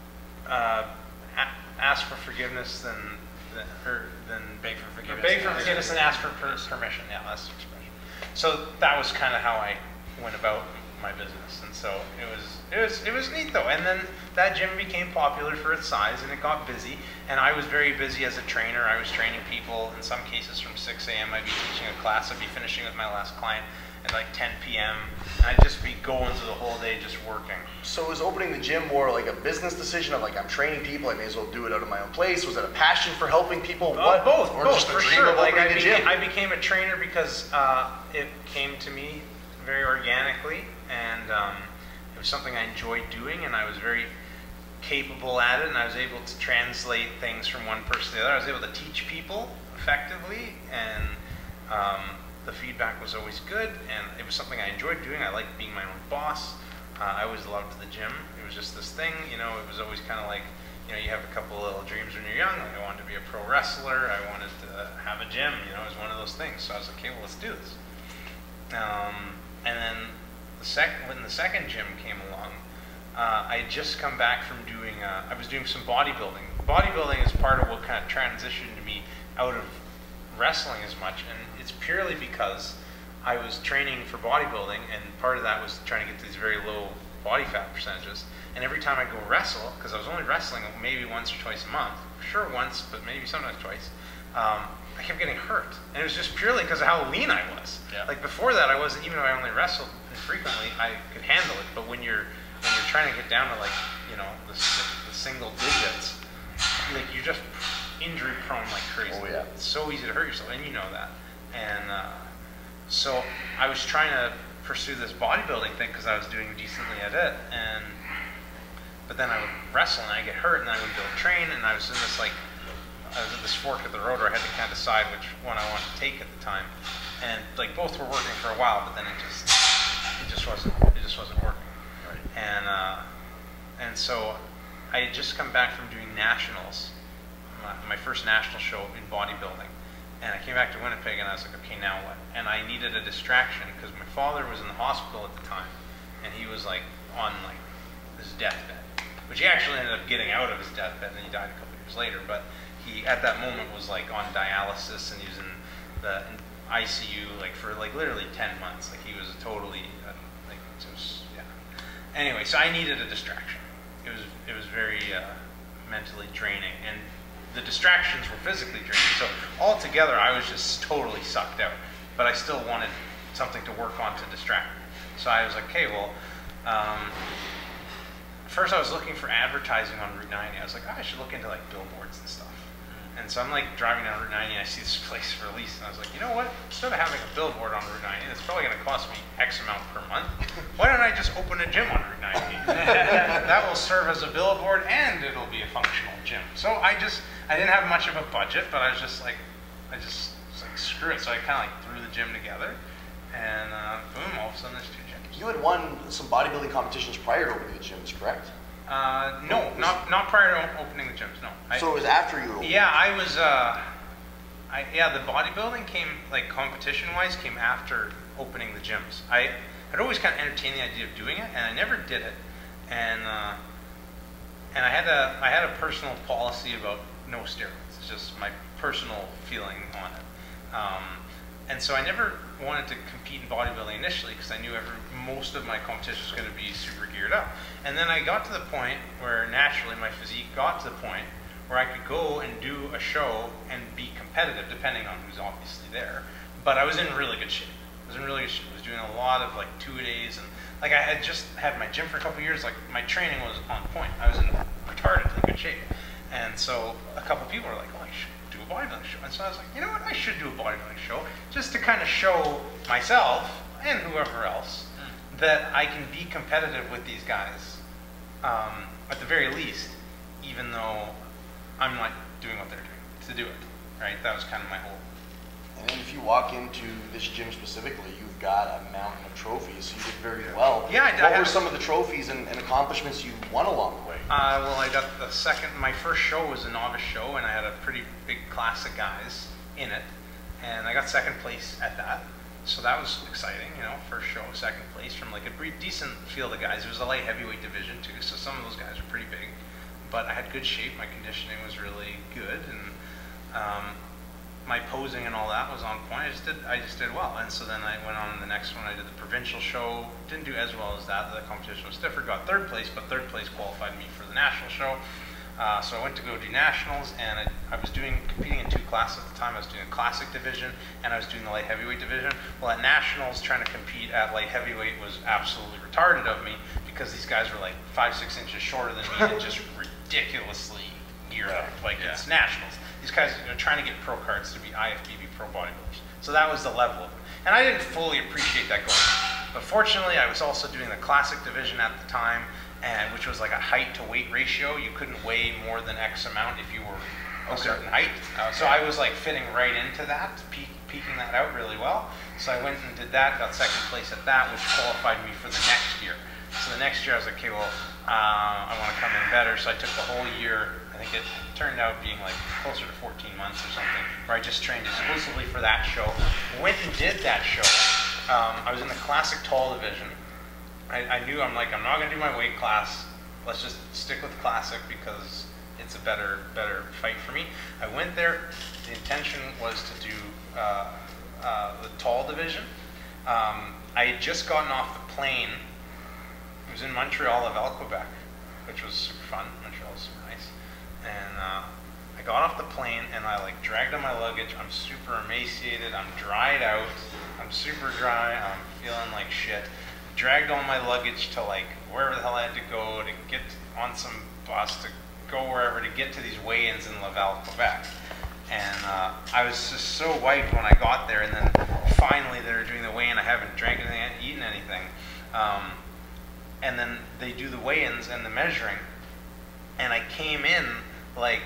uh, a- ask for forgiveness than, than, or, than beg for forgiveness. Beg for forgiveness and ask for per- permission. Yeah, that's the expression. So that was kind of how I went about my business, and so it was it was it was neat though. And then that gym became popular for its size, and it got busy. And I was very busy as a trainer. I was training people in some cases from six A M I'd be teaching a class. I'd be finishing with my last client at like ten P M And I'd just be going through the whole day just working. So was opening the gym more like a business decision of like I'm training people, I may as well do it out of my own place? Was it a passion for helping people? Oh, What? both, or both just a for dream sure. of Like I opening a became, gym? I became a trainer because uh, it came to me very organically, and um, it was something I enjoyed doing, and I was very capable at it, and I was able to translate things from one person to the other. I was able to teach people effectively, and um, the feedback was always good, and it was something I enjoyed doing. I liked being my own boss. Uh, I always loved the gym. It was just this thing, you know, it was always kind of like, you know, you have a couple of little dreams when you're young. Like I wanted to be a pro wrestler. I wanted to have a gym, you know, it was one of those things. So I was like, okay, well, let's do this. Um, and then the sec- when the second gym came along, uh, I had just come back from doing, uh, I was doing some bodybuilding. Bodybuilding is part of what kind of transitioned me out of wrestling as much, and it's purely because I was training for bodybuilding, and part of that was trying to get to these very low body fat percentages. And every time I go wrestle, because I was only wrestling maybe once or twice a month, sure once, but maybe sometimes twice, um, I kept getting hurt. And it was just purely because of how lean I was. Yeah. Like before that, I wasn't, even though I only wrestled frequently, I could handle it. But when you're when you're trying to get down to like, you know, the, the single digits, like you're just injury prone like crazy. Oh yeah. It's so easy to hurt yourself, and you know that. And uh, so I was trying to pursue this bodybuilding thing because I was doing decently at it, and but then I would wrestle and I get hurt, and then I would go train, and I was in this like I was at this fork of the road where I had to kind of decide which one I wanted to take at the time, and like both were working for a while, but then it just it just wasn't it just wasn't working. Right. And uh, and so I had just come back from doing nationals, my, my first national show in bodybuilding. And I came back to Winnipeg, and I was like, okay, now what? And I needed a distraction because my father was in the hospital at the time, and he was like on like his deathbed, which he actually ended up getting out of his deathbed, and he died a couple years later. But he, at that moment, was like on dialysis, and he was in the I C U like for like literally ten months. Like he was totally uh, like it was, yeah. Anyway, so I needed a distraction. It was it was very uh, mentally draining, and the distractions were physically draining. So altogether, I was just totally sucked out. But I still wanted something to work on to distract me. So I was like, okay, well, um, first I was looking for advertising on Route ninety. I was like, oh, I should look into like billboards and stuff. And so I'm like driving down Route ninety, and I see this place for lease, and I was like, you know what? Instead of having a billboard on Route ninety, it's probably going to cost me X amount per month. Why don't I just open a gym on Route ninety? That will serve as a billboard, and it'll be a functional gym. So I just, I didn't have much of a budget, but I was just like, I just was like, screw it. So I kind of like threw the gym together, and uh, boom, all of a sudden there's two gyms. You had won some bodybuilding competitions prior to opening the gyms, correct? Uh, no, not not prior to opening the gyms. No. I, So it was after you opened. Yeah, I was. Uh, I yeah, the bodybuilding came like competition-wise came after opening the gyms. I had always kind of entertained the idea of doing it, and I never did it. And uh, and I had a I had a personal policy about no steroids. It's just my personal feeling on it. Um, and so I never wanted to compete in bodybuilding initially because I knew every, most of my competition was going to be super geared up. And then I got to the point where naturally my physique got to the point where I could go and do a show and be competitive depending on who's obviously there. But I was in really good shape. I was in really good shape. I was doing a lot of like two-a-days, and like I had just had my gym for a couple of years. Like my training was on point. I was in retardedly good shape. And so a couple of people were like, oh, I should do a bodybuilding show. And so I was like, you know what, I should do a bodybuilding show just to kind of show myself and whoever else mm. that I can be competitive with these guys, um, at the very least, even though I'm not doing what they're doing to do it, right? That was kind of my whole. And then if you walk into this gym specifically, you've got a mountain of trophies, so you did very well. Yeah, I did. What I were had, some of the trophies and, and accomplishments you won along the way? Uh, well, I got the second, my first show was a novice show, and I had a pretty big class of guys in it, and I got second place at that. So that was exciting, you know, first show, second place from like a pretty decent field of guys. It was a light heavyweight division too, so some of those guys were pretty big. But I had good shape, my conditioning was really good, and um, my posing and all that was on point. I just did, I just did well. And so then I went on to the next one. I did the provincial show. Didn't do as well as that. The competition was stiffer. Got third place, but third place qualified me for the national show. Uh, so I went to go do nationals, and I, I was doing competing in two classes at the time. I was doing a classic division, and I was doing the light heavyweight division. Well, at nationals, trying to compete at light heavyweight was absolutely retarded of me because these guys were like five, six inches shorter than me and just ridiculously geared up. Like yeah. It's nationals. These guys are trying to get pro cards to be I F B B pro bodybuilders. So that was the level of it. And I didn't fully appreciate that going on. But fortunately, I was also doing the classic division at the time, and which was like a height to weight ratio. You couldn't weigh more than X amount if you were a okay. certain height. Okay. So I was like fitting right into that peaking that out really well. So I went and did that, got second place at that, which qualified me for the next year. So the next year I was like, okay, well, uh, I want to come in better. So I took the whole year. I think it turned out being like closer to fourteen months or something, where I just trained exclusively for that show. Went and did that show. Um, I was in the classic tall division. I, I knew, I'm like, I'm not going to do my weight class. Let's just stick with classic because it's a better better fight for me. I went there. The intention was to do uh, uh, the tall division. Um, I had just gotten off the plane. It was in Montreal, Laval, Quebec, which was super fun. Montreal was super nice. And uh, I got off the plane and I like dragged on my luggage. I'm super emaciated. I'm dried out. I'm super dry. I'm feeling like shit. Dragged all my luggage to like wherever the hell I had to go to get on some bus to go wherever to get to these weigh-ins in Laval, Quebec. And uh, I was just so wiped when I got there. And then finally they were doing the weigh-in. I haven't drank anything, I hadn't eaten anything. Um, and then they do the weigh-ins and the measuring. And I came in like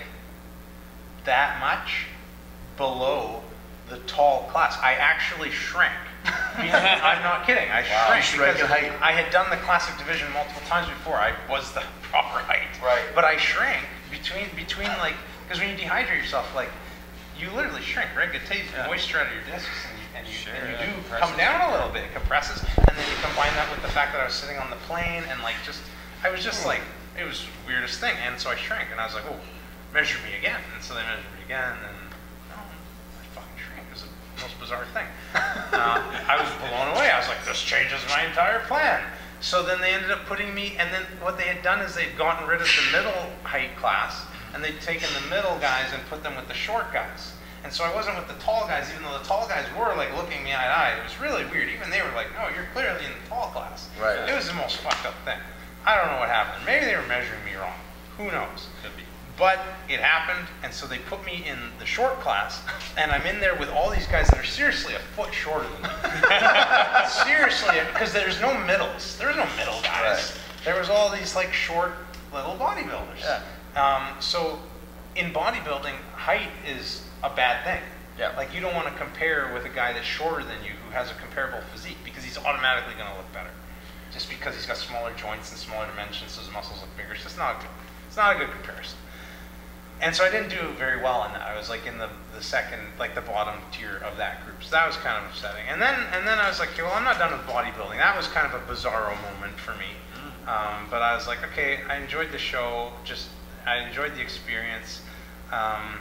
that much below the tall class. I actually shrank. I'm not kidding. I Wow, shrank because height. I had done the classic division multiple times before. I was the proper height. Right. But I shrank between between like because when you dehydrate yourself, like you literally shrink, right? It takes Yeah. moisture out of your discs, and you, and you, Sure, and you yeah. do Compresses. come down a little bit. It compresses, and then you combine that with the fact that I was sitting on the plane and like just I was just like it was the weirdest thing, and so I shrank, and I was like, oh, measure me again, and so they measured me again, and no, I fucking shrank. It was the most bizarre thing. uh, I was blown away. I was like, this changes my entire plan. So then they ended up putting me, and then what they had done is they'd gotten rid of the middle height class, and they'd taken the middle guys and put them with the short guys. And so I wasn't with the tall guys, even though the tall guys were like looking me eye to eye. It was really weird. Even they were like, no, you're clearly in the tall class. Right. It was the most fucked up thing. I don't know what happened. Maybe they were measuring me wrong. Who knows? Could be. But it happened, and so they put me in the short class, and I'm in there with all these guys that are seriously a foot shorter than me. Seriously, because there's no middles. There was no middle guys. Right. There was all these like short little bodybuilders. Yeah. Um, so in bodybuilding, height is a bad thing. Yeah. Like you don't want to compare with a guy that's shorter than you who has a comparable physique because he's automatically going to look better. Just because he's got smaller joints and smaller dimensions, so his muscles look bigger. So it's not a good, it's not a good comparison. And so I didn't do very well in that. I was like in the, the second, like the bottom tier of that group. So that was kind of upsetting. And then and then I was like, okay, well, I'm not done with bodybuilding. That was kind of a bizarro moment for me. Um, but I was like, okay, I enjoyed the show. Just I enjoyed the experience. Um,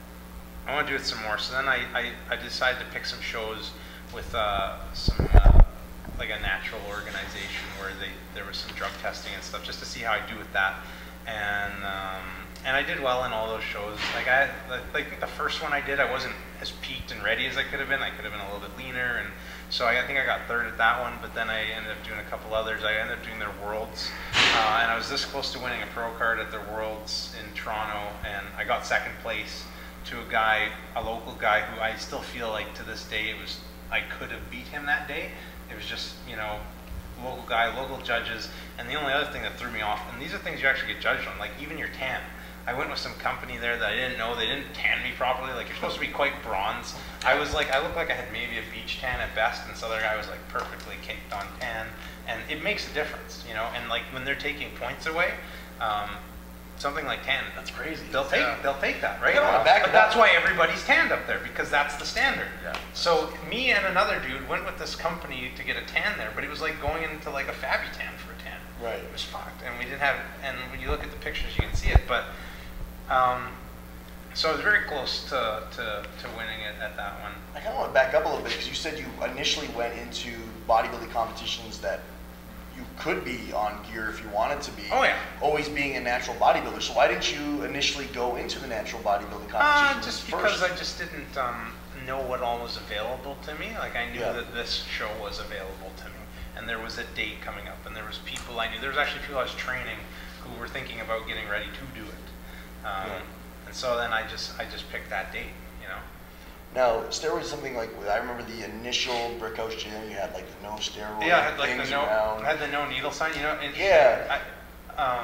I want to do it some more. So then I, I, I decided to pick some shows with uh, some uh, like a natural organization where they there was some drug testing and stuff, just to see how I do with that. And um, and I did well in all those shows. Like I, like the first one I did, I wasn't as peaked and ready as I could have been. I could have been a little bit leaner, and so I, I think I got third at that one. But then I ended up doing a couple others. I ended up doing their Worlds, uh, and I was this close to winning a pro card at their Worlds in Toronto, and I got second place to a guy, a local guy who I still feel like to this day it was I could have beat him that day. It was just, you know, local guy, local judges, and the only other thing that threw me off, and these are things you actually get judged on, like even your tan. I went with some company there that I didn't know, they didn't tan me properly, like you're supposed to be quite bronze. I was like, I looked like I had maybe a beach tan at best, and this other guy was like perfectly caked on tan, and it makes a difference, you know, and like when they're taking points away, um, something like tan, That's crazy. They'll take Yeah. they'll take that, right? They don't wanna back But it that's up. why everybody's tanned up there, because that's the standard. Yeah. So me and another dude went with this company to get a tan there, but it was like going into like a Fabi tan for a tan. Right. It was fucked, and we didn't have. And when you look at the pictures, you can see it. But um, so I was very close to to, to winning it at that one. I kind of want to back up a little bit because you said you initially went into bodybuilding competitions that you could be on gear if you wanted to be. Oh, yeah. Always being a natural bodybuilder. So why didn't you initially go into the natural bodybuilding Uh, competitions just first? because I just didn't um, know what all was available to me. Like I knew Yeah. that this show was available to me, and there was a date coming up, and there was people I knew. There was actually people I was training who were thinking about getting ready to do it. Um, Yeah. And so then I just I just picked that date, you know. Now, steroids is something like, I remember the initial Brickhouse Gym, you had like the no steroid Yeah, I had like things the no, around. I had the no needle sign, you know. And Yeah. I, um,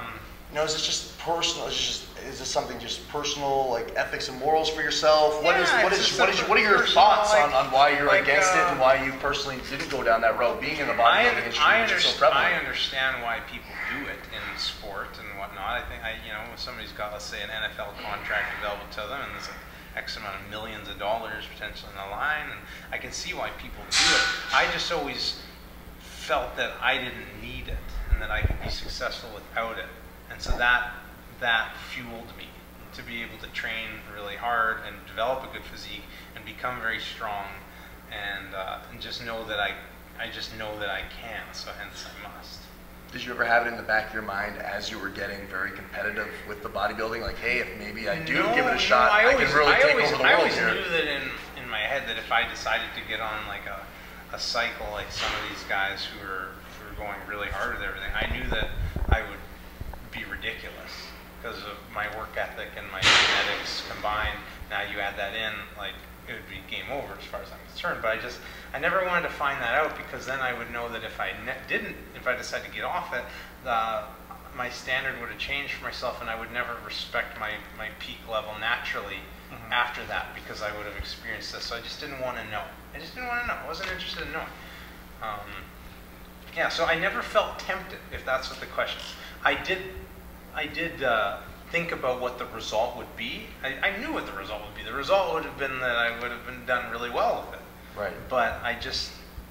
You know, is this just personal? Is this just is this something just personal, like ethics and morals for yourself? What is Yeah, what it's is just what is something what are your personal, thoughts like- on, on why you're like, against uh, it and why you personally didn't go down that road, being in the I, bodybuilding industry, I, which is so underst- prevalent? I understand why people do it in sport and whatnot. I think I, you know, if somebody's got, let's say, an N F L contract available to them, and there's like X amount of millions of dollars potentially on the line, and I can see why people do it. I just always felt that I didn't need it and that I could be successful without it, and so that that fueled me to be able to train really hard and develop a good physique and become very strong, and uh, and just know that I I just know that I can. So hence I must. Did you ever have it in the back of your mind as you were getting very competitive with the bodybuilding, like, hey, if maybe I do No, give it a no, shot, I, I, always, can really I take always, over the I world always here? knew that in, in my head that if I decided to get on like a, a cycle like some of these guys who are, who are going really hard with everything, I knew that I would be ridiculous because of my work ethic and my genetics combined. Now you add that in, like, it would be game over as far as I'm concerned. But I just, I never wanted to find that out, because then I would know that if I ne didn't, if I decided to get off it, the, my standard would have changed for myself, and I would never respect my, my peak level naturally mm-hmm. after that, because I would have experienced this. So I just didn't want to know. I just didn't want to know. I wasn't interested in knowing. Um, yeah, so I never felt tempted, if that's what the question is. I did, I did uh, think about what the result would be. I, I knew what the result would be. The result would have been that I would have been done really well with it. Right. But I just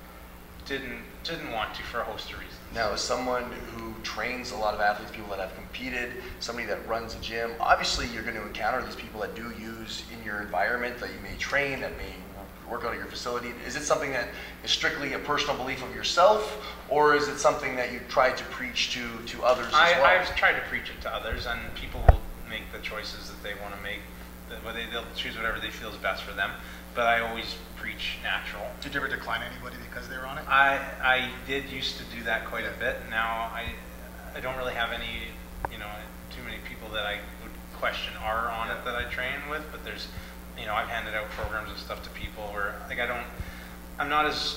didn't didn't want to for a host of reasons. Now, as someone who trains a lot of athletes, people that have competed, somebody that runs a gym, obviously you're going to encounter these people that do use in your environment, that you may train, that may work out at your facility. Is it something that is strictly a personal belief of yourself, or is it something that you try to preach to, to others as I, well? I've tried to preach it to others, and people will make the choices that they want to make. That they, they'll choose whatever they feel is best for them. But I always preach natural. Did you ever decline anybody because they were on it? I I did used to do that quite a bit. Now I I don't really have any, you know, too many people that I would question are on it that I train with. But there's, you know, I've handed out programs and stuff to people where, like, I don't, I'm not as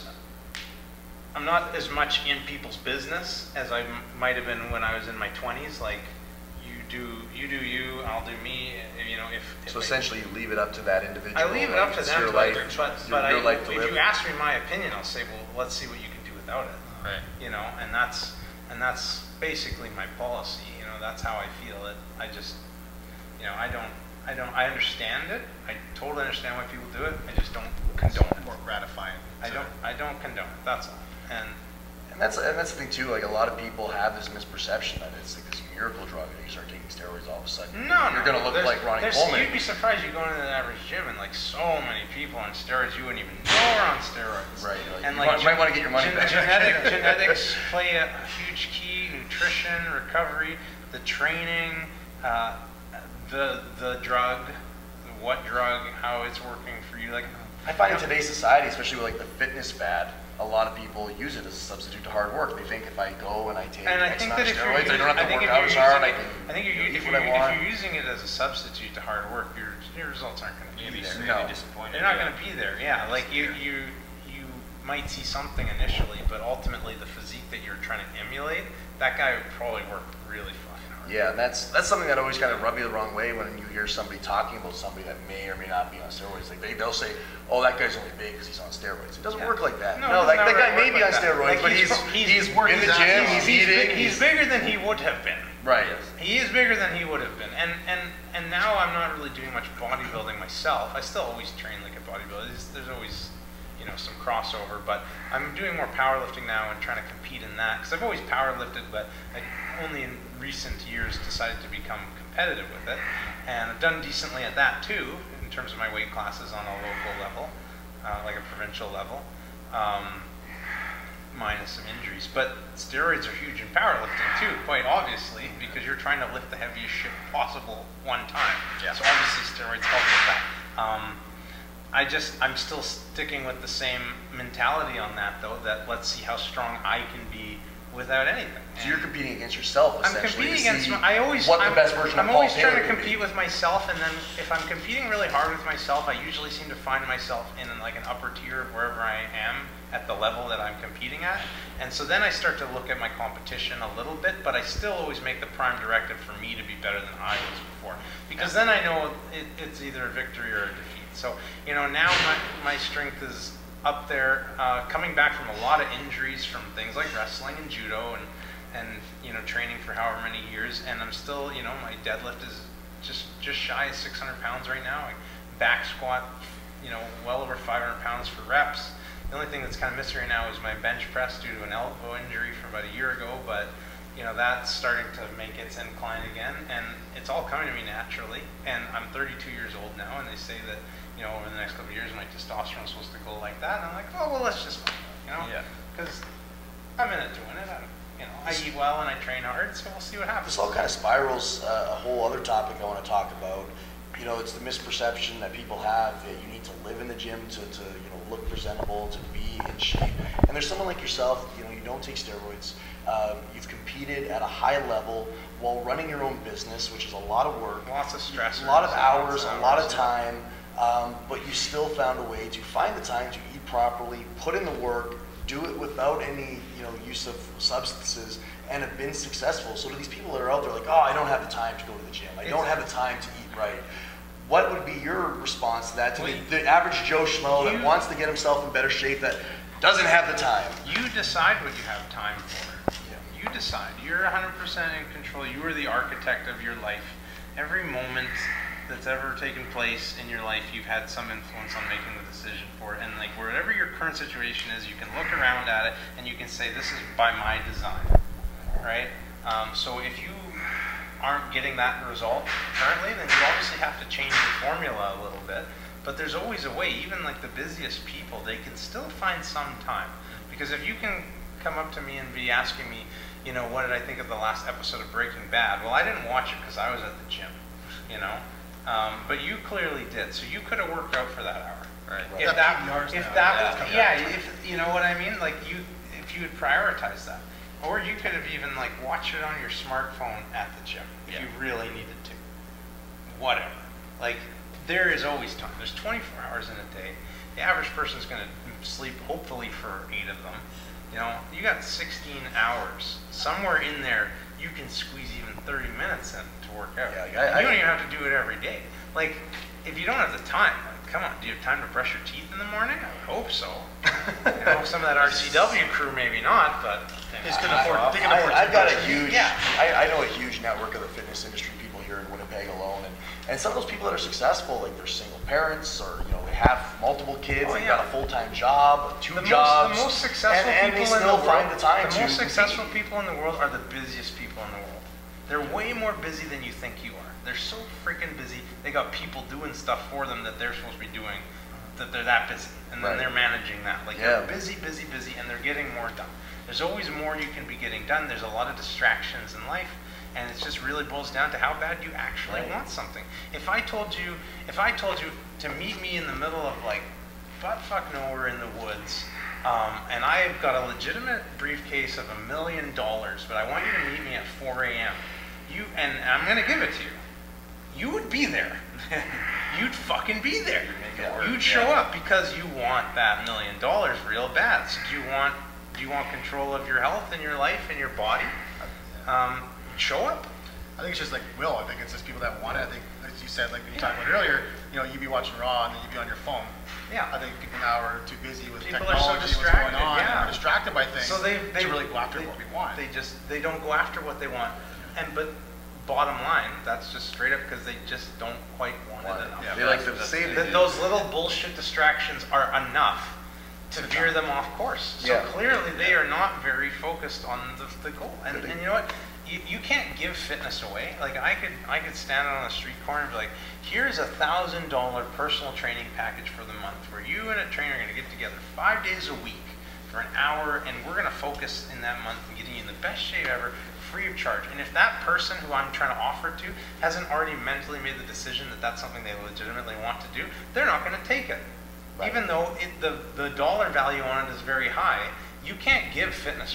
I'm not as much in people's business as I m might have been when I was in my twenties. Like, you do you do you, I'll do me. You know, if, if so I, essentially you leave it up to that individual. I leave it like, up to it's them, your but, life, but, your, but your I, life to if live. you ask me my opinion, I'll say, well, let's see what you can do without it. Right. You know, and that's and that's basically my policy. You know, that's how I feel it. I just, you know, I don't, I don't, I understand it. I totally understand why people do it. I just don't condone it. More gratifying. I don't, I don't condone it. That's all. And And that's and that's the thing too. Like, a lot of people have this misperception that it's like this miracle drug, and you start taking steroids all of a sudden. no, you're no, gonna look there's- like Ronnie there's- Coleman. You'd be surprised. You go into the average gym and like so many people on steroids you wouldn't even know are on steroids. Right. Like, And you like might, might want to get your money gen back. genetic, genetics play a huge key. Nutrition, recovery, the training, uh, the the drug, what drug, how it's working for you. Like, I find in today's society, especially with like the fitness fad, a lot of people use it as a substitute to hard work. They think if I go and I take and I X think amount that of if you're, steroids, I don't have I to think work if out you're as hard. I using can it- I think if, you know, you, eat if, what you're, I want. if you're using it as a substitute to hard work, your your results aren't going to be You'd be there. really No. disappointed. They're not yeah. going to be there. Yeah, like you you you might see something initially, but ultimately the physique that you're trying to emulate, that guy would probably work really fucking hard. Yeah, and that's that's something that always kind of rub you the wrong way when you hear somebody talking about somebody that may or may not be on steroids. Like, they they'll say, "Oh, that guy's only big because he's on steroids." It doesn't Yeah. work like that. No, No, it like doesn't that guy work may be like on that. steroids, Like, but he's he's pro- he's, he's in working the his ass gym, off. he's, He's, eating, big, he's bigger than he would have been. right. He is bigger than he would have been, and and and now I'm not really doing much bodybuilding myself. I still always train like a bodybuilder. There's, there's always, you know, some crossover, but I'm doing more powerlifting now and trying to compete in that, because I've always powerlifted, but I only in recent years decided to become competitive with it, and I've done decently at that too in terms of my weight classes on a local level, uh, like a provincial level. Um, minus some injuries. But steroids are huge in powerlifting too, quite obviously, because you're trying to lift the heaviest shit possible one time. Yeah. So obviously steroids help with that. Um, I just, I'm still sticking with the same mentality on that though, that let's see how strong I can be without anything. So you're competing against yourself, I'm essentially. competing to against. see My, I always. what I'm, the best version I'm of always Paul trying to Taylor would compete be. with myself, and then if I'm competing really hard with myself, I usually seem to find myself in like an upper tier of wherever I am at the level that I'm competing at. And so then I start to look at my competition a little bit, but I still always make the prime directive for me to be better than I was before, because then I know it, it's either a victory or a defeat. So you know, now my my strength is up there, uh, coming back from a lot of injuries from things like wrestling and judo and and you know, training for however many years, and I'm still, you know, my deadlift is just just shy of six hundred pounds right now. I back squat, you know, well over five hundred pounds for reps. The only thing that's kind of missing right now is my bench press due to an elbow injury from about a year ago, but you know, that's starting to make its incline again, and it's all coming to me naturally. And I'm thirty-two years old now, and they say that, you know, over the next couple of years my testosterone is supposed to go like that, and I'm like, oh well, let's just find out, you know, Yeah. because I'm in it doing it. I don't, you know, I eat well and I train hard, so we'll see what happens. This all kind of spirals uh, a whole other topic I want to talk about. You know, it's the misperception that people have that you need to live in the gym to, to you know, look presentable, to be in shape. And there's someone like yourself, you know, you don't take steroids. Um, you've competed at a high level while running your own business, which is a lot of work. Lots of stress. A lot of hours, a lot of time, um, but you still found a way to find the time to eat properly, put in the work, do it without any, you know, use of substances, and have been successful. So to these people that are out there like, oh, I don't have the time to go to the gym. I don't have the time to eat right. What would be your response to that, to Well, the, the average Joe Schmo you- that wants to get himself in better shape, that doesn't have the time? You decide what you have time for. You decide. You're one hundred percent in control. You are the architect of your life. Every moment that's ever taken place in your life, you've had some influence on making the decision for it. And like wherever your current situation is, you can look around at it and you can say, this is by my design, right? Um, so if you aren't getting that result currently, then you obviously have to change your formula a little bit. But there's always a way. Even like the busiest people, they can still find some time. Because if you can come up to me and be asking me, you know, what did I think of the last episode of Breaking Bad? Well, I didn't watch it because I was at the gym, you know. Um, but you clearly did, so you could have worked out for that hour. Right. If that, if that was, Yeah. yeah, if you know what I mean, like you, if you would prioritize that, or you could have even like watched it on your smartphone at the gym if Yeah. you really needed to. Whatever, like there is always time. There's twenty-four hours in a day. The average person's going to sleep hopefully for eight of them. You know, you got sixteen hours. Somewhere in there, you can squeeze even thirty minutes in to work out. Yeah, And I- you don't I- even have to do it every day. Like, if you don't have the time, like, come on, do you have time to brush your teeth in the morning? I would hope so. You know, some of that R C W crew, maybe not, but They just couldn't afford- they couldn't I, afford I've got a two huge, Yeah. I, I know a huge network of the fitness industry people here in Winnipeg alone, and, and some of those people that are successful, like they're single parents, or you know they have multiple kids, Oh, they've yeah. got a full-time job, two the jobs, most, the most successful and, and they people in still the find world, the time the to most successful compete. people in the world are the busiest people in the world. They're way more busy than you think you are. They're so freaking busy. They got people doing stuff for them that they're supposed to be doing, that they're that busy, and then Right. they're managing that. Like Yeah. they're busy, busy, busy, and they're getting more done. There's always more you can be getting done. There's a lot of distractions in life, and it just really boils down to how bad you actually Right. want something. If I told you, if I told you to meet me in the middle of like butt fuck nowhere in the woods, um, and I've got a legitimate briefcase of a million dollars, but I want you to meet me at four A M You and I'm gonna give it to you. You would be there. You'd fucking be there. Yeah. You'd show up because you want that million dollars real bad. So do you want do you want control of your health and your life and your body? Um, show up. I think it's just like will. I think it's just people that want it. I think, as you said, like you talked about earlier, you know, you'd be watching Raw and then you'd be on your phone. Yeah. I think people now are too busy with People are technology, so what's going distracted, on, yeah. and are distracted by things So they, they to really go after they, what we want. They just they don't go after what they want, and but bottom line, that's just straight up because they just don't quite want Want it it. enough. Yeah, they like to say they That do. those little bullshit distractions are enough to veer them off course. So Yeah. clearly they are not very focused on the, the goal. And, and you know what? You, you can't give fitness away. Like I could I could stand on a street corner and be like, here's a thousand dollar personal training package for the month where you and a trainer are gonna get together five days a week for an hour, and we're gonna focus in that month on getting you in the best shape ever, free of charge. And if that person who I'm trying to offer it to hasn't already mentally made the decision that that's something they legitimately want to do, they're not gonna take it. Right. Even though it, the, the dollar value on it is very high, you can't give fitness away.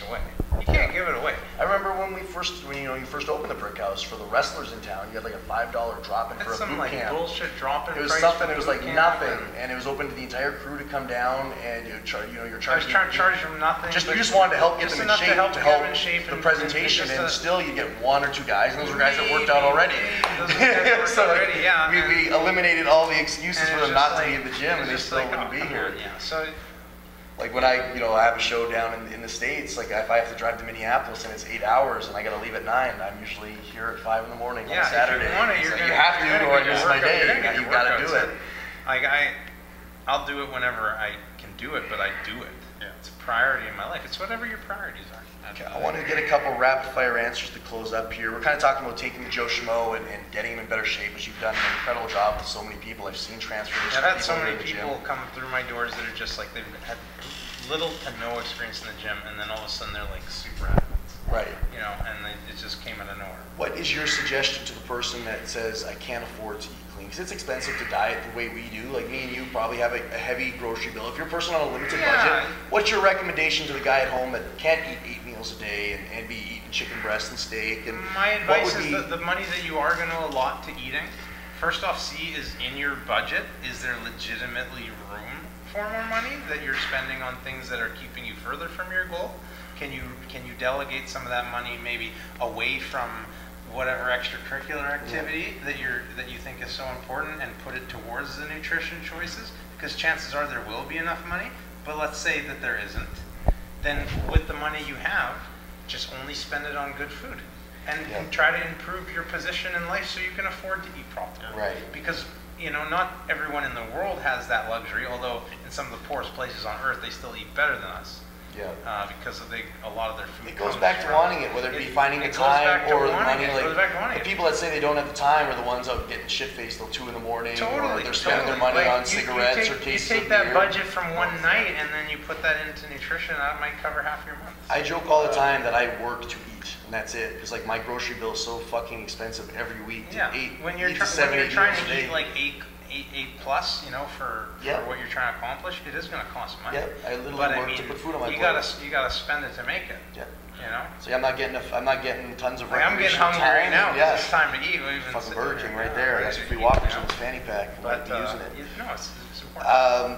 You can't give it away. I remember when we first, when you know, you first opened the Brickhouse for the wrestlers in town, you had like a five dollar drop in for a It's some boot like camp. bullshit drop-in It was price something. for It was boot like camp, nothing, and and it was open to the entire crew to come down, and you char- you know, you're I was charging. trying to charge them nothing. Just you but just wanted to help get just them in enough shape, to help, to get help them in shape the and- presentation, and and just a- still you get one or two guys, and those were guys that worked out already. Maybe, those are guys that worked So, like, already, yeah, we, and- we eliminated all the excuses and for it's them just not to be like- in the gym, it's and they just still like, wouldn't oh, be come here. on, Yeah, so Like when I, you know, I have a show down in, in the States, like if I have to drive to Minneapolis and it's eight hours and I gotta leave at nine, I'm usually here at five in the morning yeah, on a Saturday. if you want it, you're So gonna, you have to, you're gonna or I get your miss my workout- day. you're gonna get You your gotta do workouts it. in. Like I, I'll do it whenever I can do it, but I do it. Yeah. It's a priority in my life. It's whatever your priorities are. Okay, I want to get a couple rapid fire answers to close up here. We're kind of talking about taking the Joe Schmo and, and getting him in better shape, as you've done an incredible job with so many people. I've seen transformations. I've had of so people many in the people gym. come through my doors that are just like they've had little to no experience in the gym, and then all of a sudden they're like super athletes. Right. You know, and they, it just came out of nowhere. What is your suggestion to the person that says, I can't afford to eat clean? Because it's expensive to diet the way we do. Like me and you probably have a, a heavy grocery bill. If you're a person on a limited Yeah. budget, what's your recommendation to the guy at home that can't eat eight meals a day and, and be eating chicken breast and steak? And My what advice would is be- that the money that you are going to allot to eating, first off, see is in your budget, is there legitimately room for more money that you're spending on things that are keeping you further from your goal? Can you can you delegate some of that money maybe away from whatever extracurricular activity that you're that you think is so important and put it towards the nutrition choices? Because chances are there will be enough money, but let's say that there isn't. Then with the money you have, just only spend it on good food. And, Yeah. and try to improve your position in life so you can afford to eat properly. Right. Because, you know, not everyone in the world has that luxury, although in some of the poorest places on earth, they still eat better than us. Yeah. Uh, because of the, a lot of their food It goes comes back to from- wanting it, whether it be finding the it goes back time to or the wanting money. it. It Like goes back to wanting the it. people that say they don't have the time are the ones out getting shit faced till two in the morning, or Totally, they're spending totally. their money Like, on you- cigarettes you take, or cases You take of that beer. budget from one night and then you put that into nutrition, that might cover half your month. I joke all the time that I work to eat, and that's it. Because like my grocery bill is so fucking expensive every week. To Yeah, eat, when you're, eat try- to seven, when you're eight trying meals a to day. eat like eight, eight, eight plus, you know, for, Yeah. for what you're trying to accomplish, it is going to cost money. Yeah, I literally but I work mean, to put food on my you plate. gotta you gotta spend it to make it. Yeah. You know, So I'm not getting a, I'm not getting tons of like I'm getting recreational hungry time, right now. and 'Cause Yeah, it's time to eat. We've been fucking sitting virgin here right now, there. ready That's to a free eat, walker you from know. this fanny pack. I might But be uh, using it. you- no, it's, it's important. Um,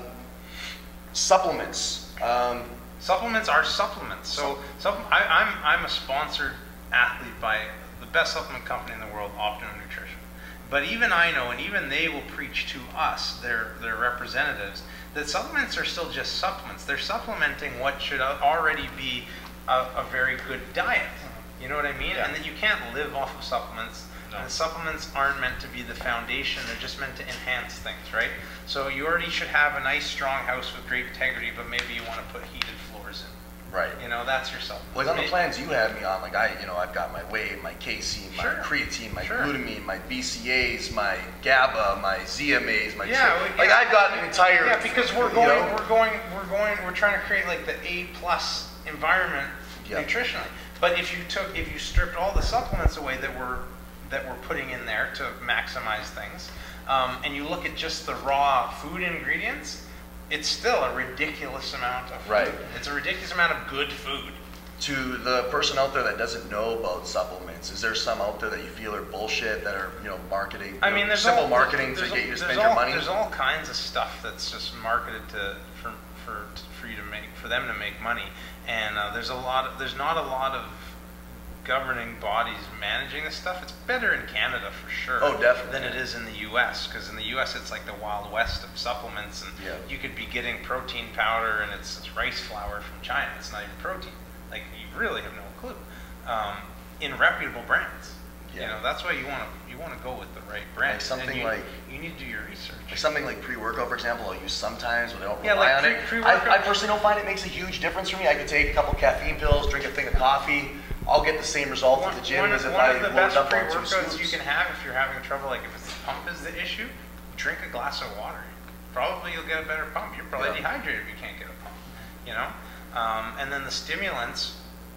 supplements. Um, Supplements are supplements. So, supp- I, I'm I'm a sponsored athlete by the best supplement company in the world, Optimum Nutrition. But even I know, and even they will preach to us, their their representatives, that supplements are still just supplements. They're supplementing what should already be a, a very good diet. You know what I mean? Yeah. And that you can't live off of supplements. No. And supplements aren't meant to be the foundation. They're just meant to enhance things, right? So you already should have a nice, strong house with great integrity, but maybe you want to put heated floors in. right. You know, that's your supplement. Like on the Maybe- plans you had me on, like I, you know, I've got my whey, my casein, my Sure. creatine, my Sure. glutamine, my B C As, my GABA, my Z M As, my Yeah, tri- we- like yeah. I've got an entire. Yeah, because we're you going, know? we're going, we're going, we're trying to create like the A plus environment Yeah. nutritionally. But if you took, if you stripped all the supplements away that we're that we're putting in there to maximize things, um, and you look at just the raw food ingredients, it's still a ridiculous amount of food. Right. It's a ridiculous amount of good food. To the person out there that doesn't know about supplements, is there some out there that you feel are bullshit that are, you know, marketing? I you know, mean, there's simple all, marketing there's to get you to there's spend all, your money. There's all kinds of stuff that's just marketed to for for for you to make for them to make money, and uh, there's a lot. Of, there's not a lot of governing bodies managing this stuff. It's better in Canada for sure. Oh, definitely. Than it is in the U S because in the U S it's like the Wild West of supplements, and Yeah. you could be getting protein powder and it's, it's rice flour from China. It's not even protein. Like you really have no clue. Um, in reputable brands. Yeah. You know, that's why you want to you want to go with the right brand. Like something And you, like- you need to do your research. Like something like pre-workout, for example, I'll use sometimes, but I don't Yeah, rely like on pre- it. pre-workout- I, I personally don't find it makes a huge difference for me. I could take a couple caffeine pills, drink a thing of coffee. I'll get the same result One, at the gym one as of, if one I of the loaded best up on two pre-workouts you scoops. can have if you're having trouble, like if it's the pump is the issue, drink a glass of water. Probably you'll get a better pump. You're probably Yeah. dehydrated if you can't get a pump. You know, um, and then the stimulants.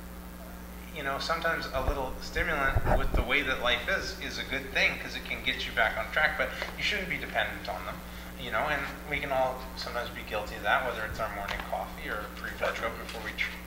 You know, sometimes a little stimulant with the way that life is is a good thing because it can get you back on track. But you shouldn't be dependent on them. You know, and we can all sometimes be guilty of that, whether it's our morning coffee or pre-workout before we tr-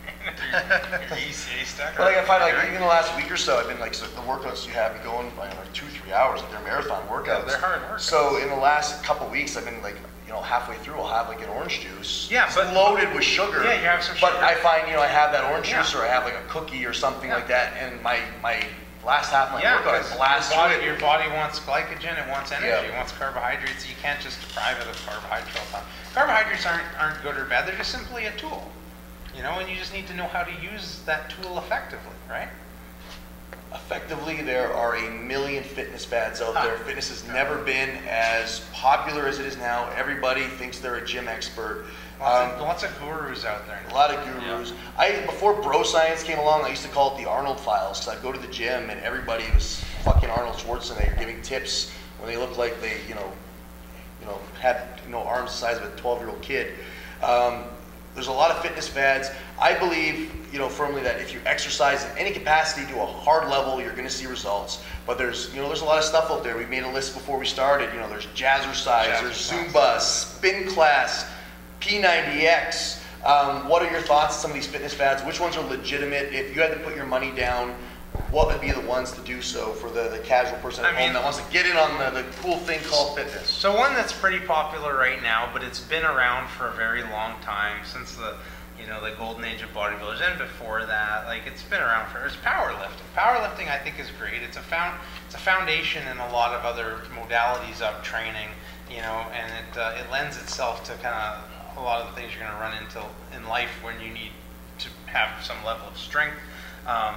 But like I find like even the last week or so, I've been like so the workouts you have me going by like two, three hours. Like they're marathon workouts. Yeah, they're hard workouts. So in the last couple weeks, I've been like, you know, halfway through, I'll have like an orange juice. Yeah, it's but loaded with sugar. Yeah, you have some But sugar. I find, you know, I have that orange Yeah. juice or I have like a cookie or something Yeah. like that, and my my last half of my Yeah, workout, because I blast your body, through it. your body wants glycogen, it wants energy, Yeah. it wants carbohydrates. You can't just deprive it of carbohydrates all the time. Carbohydrates aren't aren't good or bad. They're just simply a tool, you know, and you just need to know how to use that tool effectively, right? Effectively, there are a million fitness fads out Ah. there. Fitness has never been as popular as it is now. Everybody thinks they're a gym expert. Lots, Um, of, lots of gurus out there. A lot of gurus. I before bro science came along, I used to call it the Arnold files. So I'd go to the gym and everybody was fucking Arnold Schwarzenegger giving tips when they looked like they, you know, you know, had you know arms the size of a twelve-year-old kid. Um, there's a lot of fitness fads. I believe, you know, firmly that if you exercise in any capacity to a hard level, you're going to see results. But there's, you know, there's a lot of stuff out there. We made a list before we started. You know, there's jazzercise, there's Zumba, spin class, P ninety X. Um, what are your thoughts on some of these fitness fads? Which ones are legitimate? If you had to put your money down, what would be the ones to do so for the, the casual person at I home mean- that wants to get in on the, the cool thing called fitness? So one that's pretty popular right now, but it's been around for a very long time, since the, you know, the golden age of bodybuilders, and before that, like it's been around for, it's powerlifting. Powerlifting, I think, is great. It's a found, it's a foundation in a lot of other modalities of training, you know, and it uh, it lends itself to kind of a lot of the things you're going to run into in life when you need to have some level of strength. Um,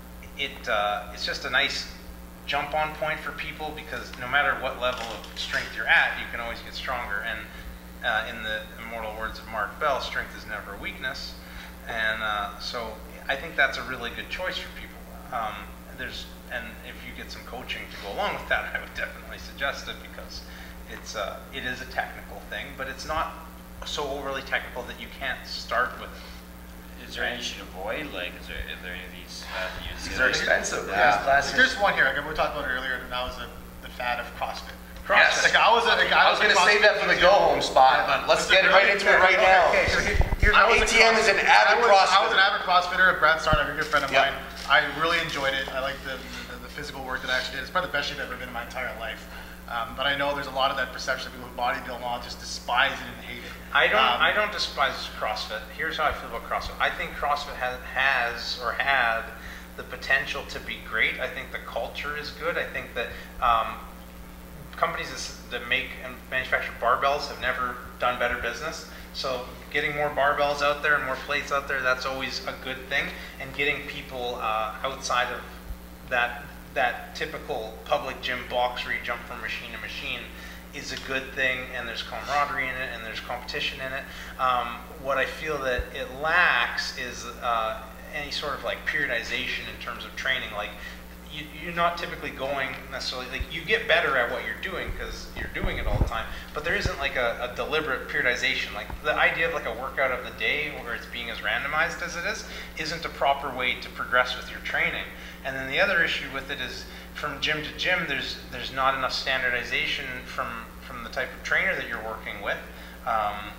it uh, it's just a nice jump on point for people, because no matter what level of strength you're at, you can always get stronger. And uh, in the immortal words of Mark Bell, strength is never a weakness. And uh, so I think that's a really good choice for people. Um, there's and if you get some coaching to go along with that, I would definitely suggest it, because it's uh, it is a technical thing, but it's not so overly technical that you can't start with it. Is there any you should avoid? Like, is there, is there any of these uh, you see These are like- expensive. Yeah, These classes. there's one here. Like we talked about it earlier, and that was the, the fad of CrossFit. Yes. Like I was, a, like, I was going to save that for the go-home spot, but let's get right into it right now. Okay, so here, here's I I was A T M is an I avid was, I was an CrossFitter. avid CrossFitter. Brad Starr, a good friend of Yep. mine. I really enjoyed it. I liked the, the, the physical work that I actually did. It's probably the best shape I've ever been in my entire life. Um, but I know there's a lot of that perception of people who bodybuild and all just despise it and hate it. I don't. Um, I don't despise CrossFit. Here's how I feel about CrossFit. I think CrossFit has, has or had the potential to be great. I think the culture is good. I think that um, companies that make and manufacture barbells have never done better business. So getting more barbells out there and more plates out there, that's always a good thing. And getting people uh, outside of that that typical public gym box where you jump from machine to machine is a good thing, and there's camaraderie in it, and there's competition in it. Um, what I feel that it lacks is uh, any sort of like periodization in terms of training. Like you, you're not typically going necessarily, like you get better at what you're doing because you're doing it all the time, but there isn't like a, a deliberate periodization. Like the idea of like a workout of the day where it's being as randomized as it is, isn't a proper way to progress with your training. And then the other issue with it is from gym to gym, there's there's not enough standardization from, from the type of trainer that you're working with. Um,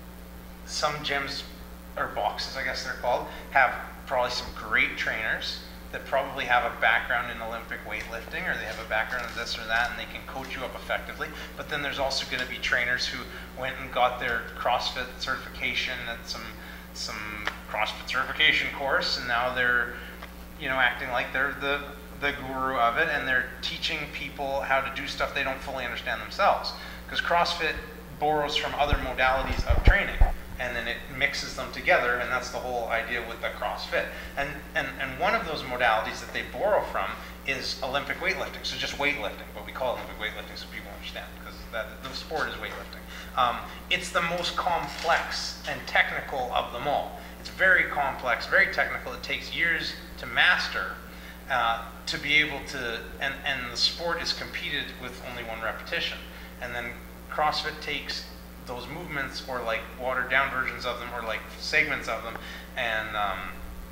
some gyms, or boxes I guess they're called, have probably some great trainers that probably have a background in Olympic weightlifting, or they have a background in this or that, and they can coach you up effectively. But then there's also going to be trainers who went and got their CrossFit certification at some some CrossFit certification course, and now they're, you know, acting like they're the the guru of it, and they're teaching people how to do stuff they don't fully understand themselves. Because CrossFit borrows from other modalities of training, and then it mixes them together, and that's the whole idea with the CrossFit. And and and one of those modalities that they borrow from is Olympic weightlifting. So just weightlifting, but we call it Olympic weightlifting so people understand, because that the sport is weightlifting. Um, it's the most complex and technical of them all. It's very complex, very technical. It takes years to master, uh, to be able to, and, and the sport is competed with only one repetition. And then CrossFit takes those movements, or like watered down versions of them, or like segments of them, and um,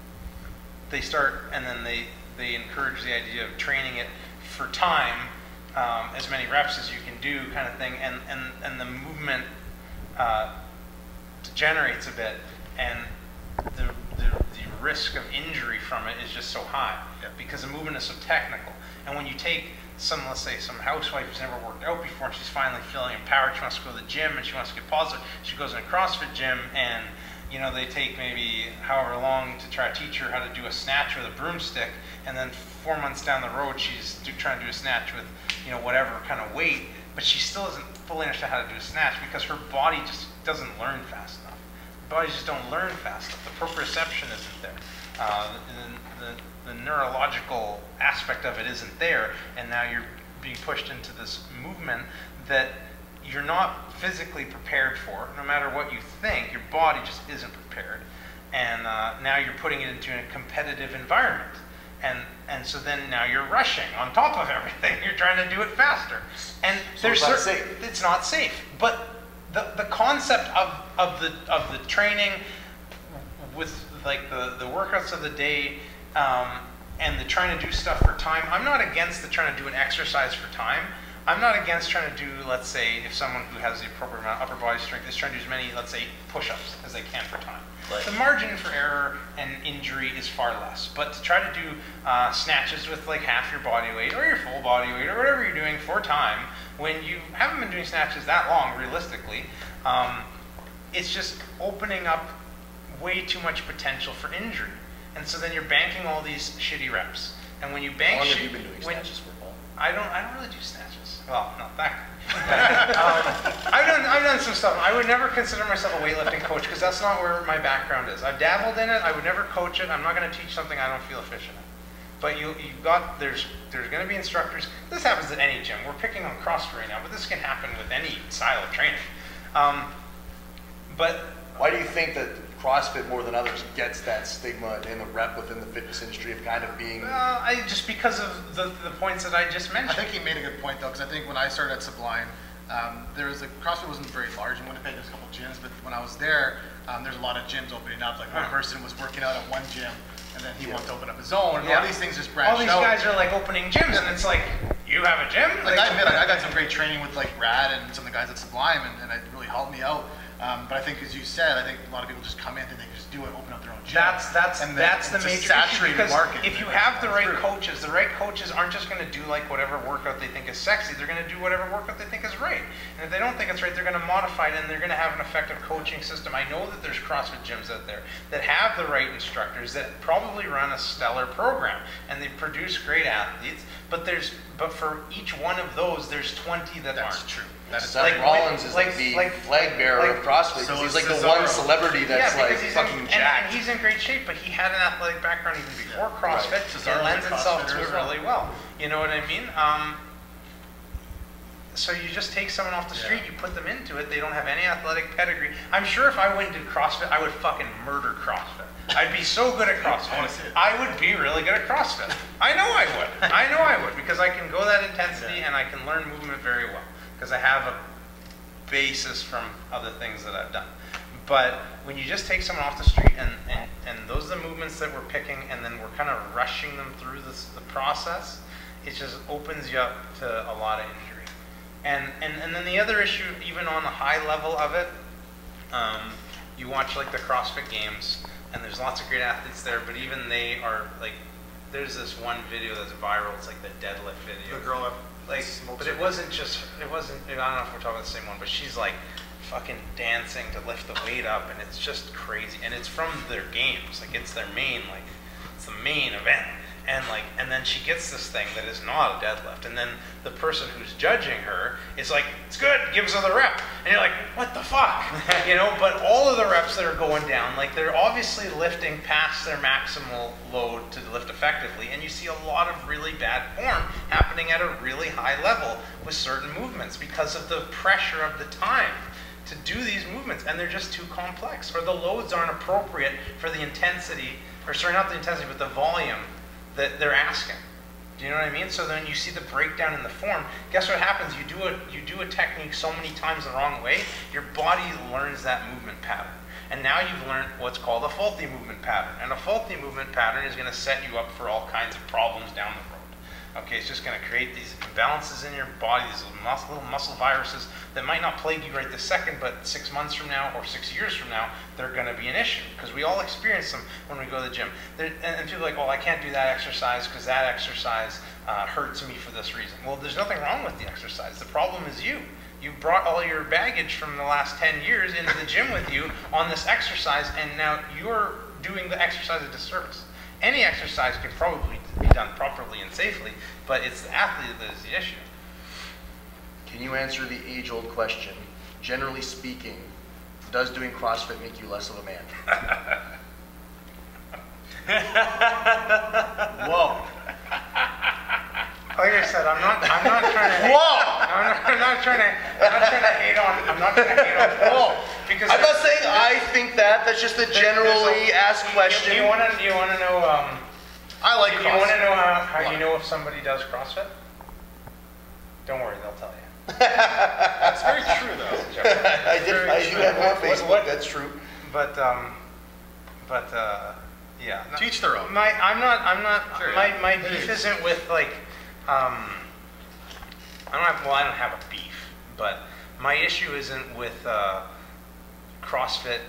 they start, and then they, they encourage the idea of training it for time, um, as many reps as you can do kind of thing, and, and, and the movement uh, degenerates a bit, and the, the, risk of injury from it is just so high Yeah. because the movement is so technical. And when you take some, let's say, some housewife who's never worked out before and she's finally feeling empowered, she wants to go to the gym and she wants to get positive, she goes in a CrossFit gym and, you know, they take maybe however long to try to teach her how to do a snatch with a broomstick, and then four months down the road she's do, trying to do a snatch with, you know, whatever kind of weight, but she still doesn't fully understand how to do a snatch because her body just doesn't learn fast enough. Bodies just don't learn fast enough. The proprioception isn't there. Uh, the, the, the neurological aspect of it isn't there, and now you're being pushed into this movement that you're not physically prepared for. No matter what you think, your body just isn't prepared. And uh, now you're putting it into a competitive environment. And, and so then now you're rushing on top of everything. You're trying to do it faster. And So there's it's not certain- safe. It's not safe. But the, the concept of, of, the, of the training with like the, the workouts of the day um, and the trying to do stuff for time, I'm not against the trying to do an exercise for time. I'm not against trying to do, let's say, if someone who has the appropriate amount of upper body strength is trying to do as many, let's say, push-ups as they can for time. Right. The margin for error and injury is far less. But to try to do uh, snatches with like half your body weight or your full body weight or whatever you're doing for time, when you haven't been doing snatches that long, realistically, um, it's just opening up way too much potential for injury. And so then you're banking all these shitty reps. And when you bank How long have shit- you been doing when- snatches for, Paul? I don't. I don't really do snatches. Well, not that. um, I've done. I've done some stuff. I would never consider myself a weightlifting coach because that's not where my background is. I've dabbled in it. I would never coach it. I'm not going to teach something I don't feel efficient in. But you, you've got. There's. There's going to be instructors. This happens at any gym. We're picking on CrossFit right now, but this can happen with any style of training. Um, but Why do you think that CrossFit more than others gets that stigma and the rep within the fitness industry of kind of being? uh, I just because of the the points that I just I mentioned. think he made a good point though, because I think when I started at Sublime, um, there was a CrossFit wasn't very large in Winnipeg. There's a couple gyms, but when I was there, um, there's a lot of gyms opening up. Like one Huh. person was working out at one gym, and then he Yeah. wanted to open up his own. And Yeah. all these things just branched All these out. guys are like opening gyms, and it's like, you have a gym? Like I admit, I, I got some great training with like Rad and some of the guys at Sublime, and, and it really helped me out. Um, but I think, as you said, I think a lot of people just come in and they can just do it, open up their own gym. That's that's and then that's the it's a major issue saturated because market. if you Like, have the that's right true. coaches, the right coaches aren't just going to do like whatever workout they think is sexy. They're going to do whatever workout they think is right. And if they don't think it's right, they're going to modify it and they're going to have an effective coaching system. I know that there's CrossFit gyms out there that have the right instructors that probably run a stellar program and they produce great athletes. But there's but for each one of those, there's twenty that That's aren't. true. That is Seth like- Rollins is like- like, the like- flag bearer like- of CrossFit. 'cause so he's is like the Cesaro. one celebrity that's yeah, like because he's fucking in, and, jacked. and he's in great shape, but he had an athletic background even before CrossFit. Right. It Cesaro's lends a itself CrossFitter to as it well. really well. You know what I mean? Um, so you just take someone off the street, you put them into it, they don't have any athletic pedigree. I'm sure if I went and did CrossFit, I would fucking murder CrossFit. I'd be so good at CrossFit. I wanna see it. I would be really good at CrossFit. I know I would. I know I would because I can go that intensity and I can learn movement very well because I have a basis from other things that I've done. But when you just take someone off the street and, and, and those are the movements that we're picking and then we're kind of rushing them through this, the process, it just opens you up to a lot of injury. And, and, and then the other issue, even on the high level of it, um, you watch like the CrossFit Games and there's lots of great athletes there, but even they are like, there's this one video that's viral, it's like the deadlift video. The girl up. Like, but it wasn't just, it wasn't, I don't know if we're talking about the same one, but she's like fucking dancing to lift the weight up and it's just crazy. And it's from their games, like it's their main, like, it's the main event. And like, and then she gets this thing that is not a deadlift. And then the person who's judging her is like, it's good, gives her the rep. And you're like, what the fuck? You know, but all of the reps that are going down, like they're obviously lifting past their maximal load to lift effectively. And you see a lot of really bad form happening at a really high level with certain movements because of the pressure of the time to do these movements. And they're just too complex, or the loads aren't appropriate for the intensity, or sorry, not the intensity, but the volume that they're asking. Do you know what I mean? So then you see the breakdown in the form. Guess what happens? You do a you do a technique so many times the wrong way, your body learns that movement pattern. And now you've learned what's called a faulty movement pattern. And a faulty movement pattern is going to set you up for all kinds of problems down the road. Okay, it's just going to create these imbalances in your body, these little muscle, little muscle viruses that might not plague you right this second, but six months from now or six years from now, they're going to be an issue because we all experience them when we go to the gym. And, and people are like, well, I can't do that exercise because that exercise uh, hurts me for this reason. Well, there's nothing wrong with the exercise. The problem is you. You brought all your baggage from the last ten years into the gym with you on this exercise, and now you're doing the exercise a disservice. Any exercise can probably be done properly and safely, but it's the athlete that is the issue. Can you answer the age-old question? Generally speaking, does doing CrossFit make you less of a man? Whoa. Like I said, I'm not. I'm not trying to. Whoa! I'm not, I'm not trying to. I'm not trying to hate on. I'm not trying to hate on. Whoa! Because I'm not saying I think that. That's just a generally asked question. You, you want to? You want to know? Um, I like you CrossFit. want to know how, how you know if somebody does CrossFit? Don't worry, they'll tell you. That's very true, though. I did. Very I do true. have What- on what- Facebook. what- That's true. But um, but uh, yeah. No, To each their own. My, I'm not. I'm not. Sure, my yeah. my It beef is. isn't with like. Um, I don't have. Well, I don't have a beef, but my issue isn't with uh, CrossFit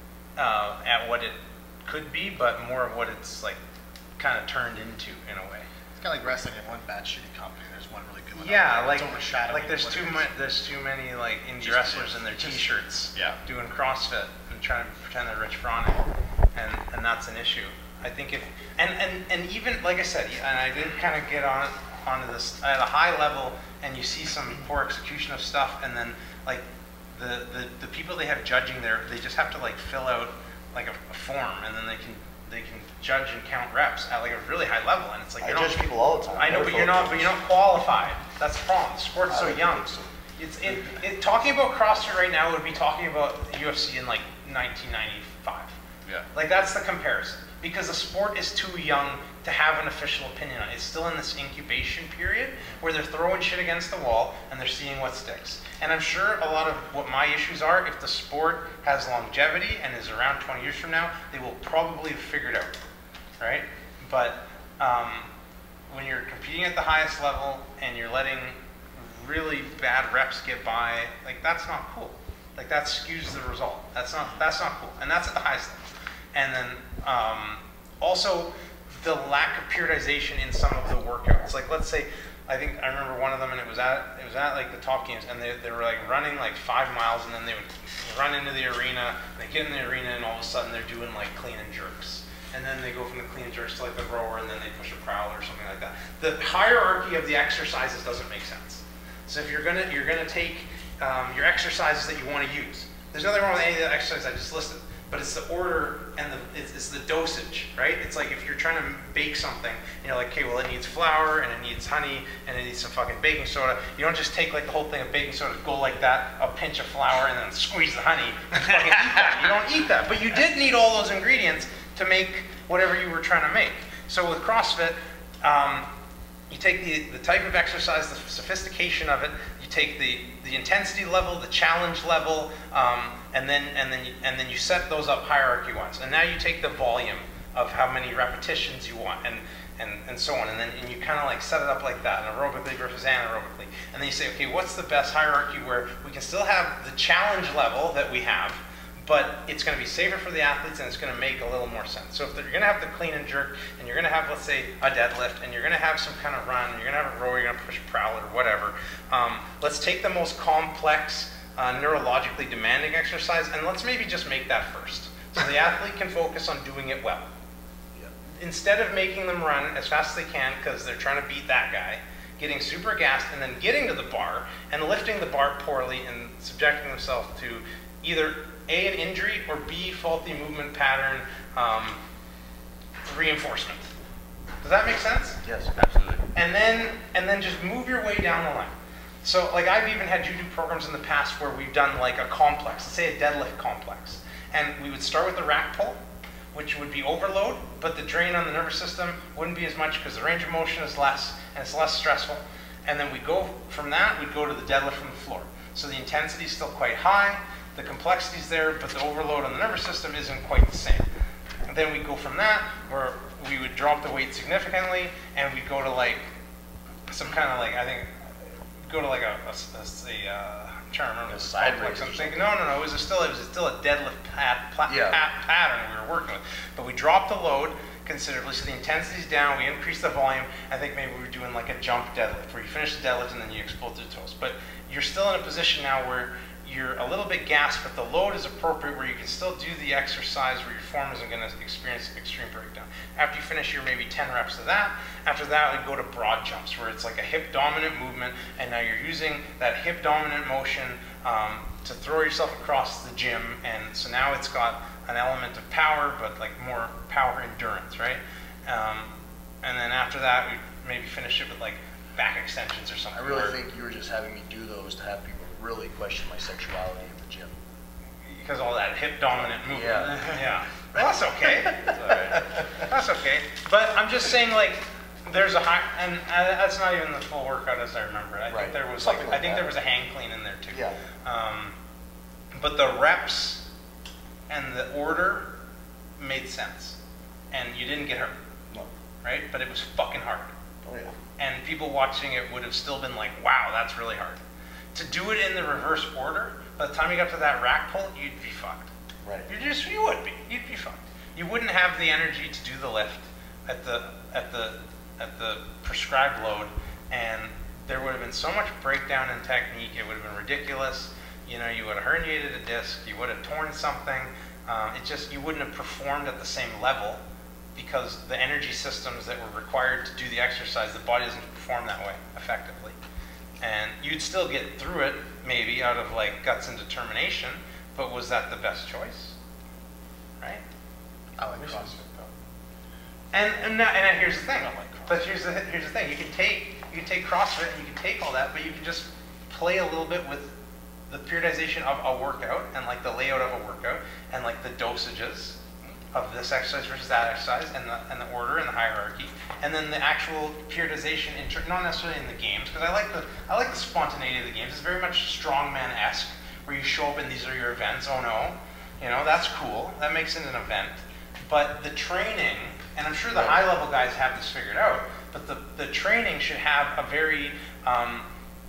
uh, at what it could be, but more of what it's like kind of turned into in a way. It's kind of like wrestling in one bad shitty company. There's one really good one. Yeah, out there. like It's overshadowing like there's what too it is. much. There's too many like indie Just- wrestlers in their just- t-shirts, yeah. doing CrossFit and trying to pretend they're Rich Froning, and and that's an issue. I think if and and and even like I said, and I did kind of get on onto this at a high level, and you see some poor execution of stuff, and then like the the the people they have judging there, they just have to like fill out like a, a form, and then they can they can judge and count reps at like a really high level, and it's like I you don't- judge people all the time. I know, Never but you're thought not, but you're not qualified. That's the problem. The sport's I so don't young. think so. It's it, it. Talking about CrossFit right now would be talking about U F C in like nineteen ninety-five. Yeah. Like that's the comparison because the sport is too young to have an official opinion on it. It's still in this incubation period where they're throwing shit against the wall and they're seeing what sticks. And I'm sure a lot of what my issues are, if the sport has longevity and is around twenty years from now, they will probably have figured out, right? But um, when you're competing at the highest level and you're letting really bad reps get by, like that's not cool. Like that skews the result. That's not that's not cool. And that's at the highest level. And then um, also the lack of periodization in some of the workouts. Like let's say, I think I remember one of them, and it was at it was at like the top games, and they, they were like running like five miles, and then they would run into the arena. And they get in the arena, and all of a sudden they're doing like clean and jerks. And then they go from the clean and jerks to like the rower, and then they push a prowler or something like that. The hierarchy of the exercises doesn't make sense. So if you're gonna you're gonna take um, your exercises that you want to use, there's nothing wrong with any of the exercises I just listed. But it's the order and the it's, it's the dosage, right? It's like if you're trying to bake something, and you're like, okay, well, it needs flour, and it needs honey, and it needs some fucking baking soda. You don't just take like the whole thing of baking soda, go like that, a pinch of flour, and then squeeze the honey, and fucking eat that. You don't eat that. But you did need all those ingredients to make whatever you were trying to make. So with CrossFit, um, you take the, the type of exercise, the sophistication of it, you take the, the intensity level, the challenge level, um, and then and then you, and then you set those up hierarchy-wise. And now you take the volume of how many repetitions you want, and and, and so on. And then and you kind of like set it up like that, and aerobically versus anaerobically. And then you say, okay, what's the best hierarchy where we can still have the challenge level that we have, but it's going to be safer for the athletes and it's going to make a little more sense. So if you're going to have the clean and jerk, and you're going to have, let's say, a deadlift, and you're going to have some kind of run, and you're going to have a row, you're going to push a prowler, whatever, um, let's take the most complex, uh, neurologically demanding exercise, and let's maybe just make that first. So the athlete can focus on doing it well. Instead of making them run as fast as they can because they're trying to beat that guy, getting super gassed, and then getting to the bar, and lifting the bar poorly, and subjecting themselves to either A, an injury, or B, faulty movement pattern um, reinforcement. Does that make sense? Yes. Absolutely. And then, and then just move your way down the line. So like I've even had judo programs in the past where we've done like a complex, let's say a deadlift complex. And we would start with the rack pull, which would be overload, but the drain on the nervous system wouldn't be as much because the range of motion is less and it's less stressful. And then we go from that, we'd go to the deadlift from the floor. So the intensity is still quite high, the complexity is there, but the overload on the nervous system isn't quite the same. And then we go from that, where we would drop the weight significantly, and we'd go to like some kind of like, I think, go to like a, a, a, a uh, I'm trying to remember A the side complex. raise or I'm thinking, no, no, no, it was a still, it was still a deadlift pat, pla- Yeah. pat, pattern we were working with. But we dropped the load considerably, so the intensity's down, we increased the volume. I think maybe we were doing like a jump deadlift, where you finish the deadlift and then you explode through the toes. But you're still in a position now where you're a little bit gassed, but the load is appropriate where you can still do the exercise where your form isn't going to experience extreme breakdown. After you finish your maybe ten reps of that, after that we go to broad jumps where it's like a hip dominant movement, and now you're using that hip dominant motion um, to throw yourself across the gym, and so now it's got an element of power, but like more power endurance, right? Um, and then after that we maybe finish it with like back extensions or something. I really where- think you were just having me do those to have people really question my sexuality in the gym. because all that hip dominant movement. Yeah. Yeah. Well, that's okay. That's all right. That's okay. But I'm just saying, like, there's a high, and uh, that's not even the full workout as I remember. I Right. think there was like, Something I like think that. there was a hang clean in there too. Yeah. Um, but the reps and the order made sense, and you didn't get hurt, No. right? But it was fucking hard. Oh yeah. And people watching it would have still been like, wow, that's really hard. To do it in the reverse order, by the time you got to that rack pull, you'd be fucked. Right. You just, you would be, you'd be fucked. You wouldn't have the energy to do the lift at the, at the, at the prescribed load, and there would have been so much breakdown in technique, it would have been ridiculous. You know, you would have herniated a disc, you would have torn something. Um, it just, you wouldn't have performed at the same level because the energy systems that were required to do the exercise, the body doesn't perform that way effectively. And you'd still get through it, maybe, out of like guts and determination, but was that the best choice? Right? I like CrossFit though. And and, now, and now here's the thing. But here's the here's the thing. You can take you can take CrossFit and you can take all that, but you can just play a little bit with the periodization of a workout and like the layout of a workout and like the dosages of this exercise versus that exercise and the and the order and the hierarchy, and then the actual periodization in ter- not necessarily in the games, because I like the I like the spontaneity of the games. It's very much strongman-esque, where you show up and these are your events. Oh no, you know, that's cool. That makes it an event. But the training, and I'm sure the high level guys have this figured out, but the, the training should have a very um,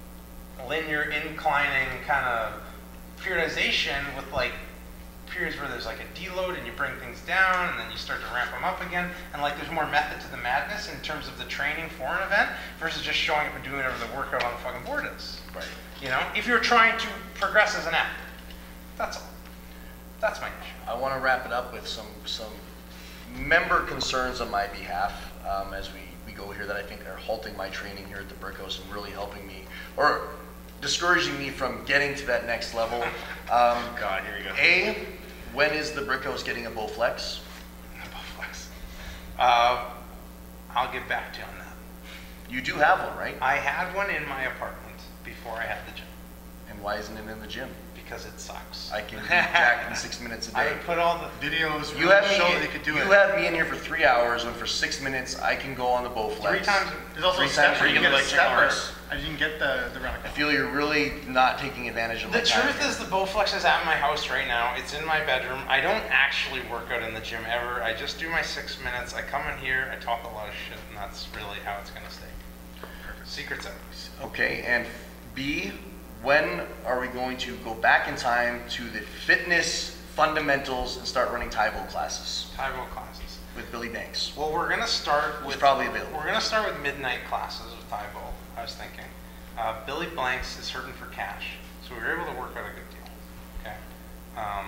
linear, inclining kind of periodization with like periods where there's like a deload and you bring things down and then you start to ramp them up again, and like there's more method to the madness in terms of the training for an event versus just showing up and doing whatever the workout on the fucking board is. Right. You know, if you're trying to progress as an athlete, that's all. That's my issue. I want to wrap it up with some some member concerns on my behalf um, as we, we go here that I think are halting my training here at the Brickhouse and really helping me, or discouraging me from getting to that next level. Um, God, here you go. A, when is the Brickhouse getting a Bowflex? Bowflex. Uh, I'll get back to you on that. You do have one, right? I had one in my apartment before I had the gym And why isn't it in the gym? because it sucks. I can be jacked in six minutes a I day. would put all the Videos You really have me. show that they could do you it. have me in here for three hours, and for six minutes I can go on the Bowflex. three times. There's also Three steps times where you a can get week. a steppers. And you can get the, the round. I feel you're really not taking advantage of my The time truth here. is, the Bowflex is at my house right now. It's in my bedroom. I don't actually work out in the gym ever. I just do my six minutes. I come in here, I talk a lot of shit, and that's really how it's gonna stay. Secret's out. Okay, and B, when are we going to go back in time to the fitness fundamentals and start running Taibo classes Taibo classes. with Billy Banks? Well, we're gonna start Who's with probably available. We're gonna start with midnight classes with Taibo. I was thinking. Uh, Billy Blanks is hurting for cash, so we were able to work out a good deal. Okay. Um,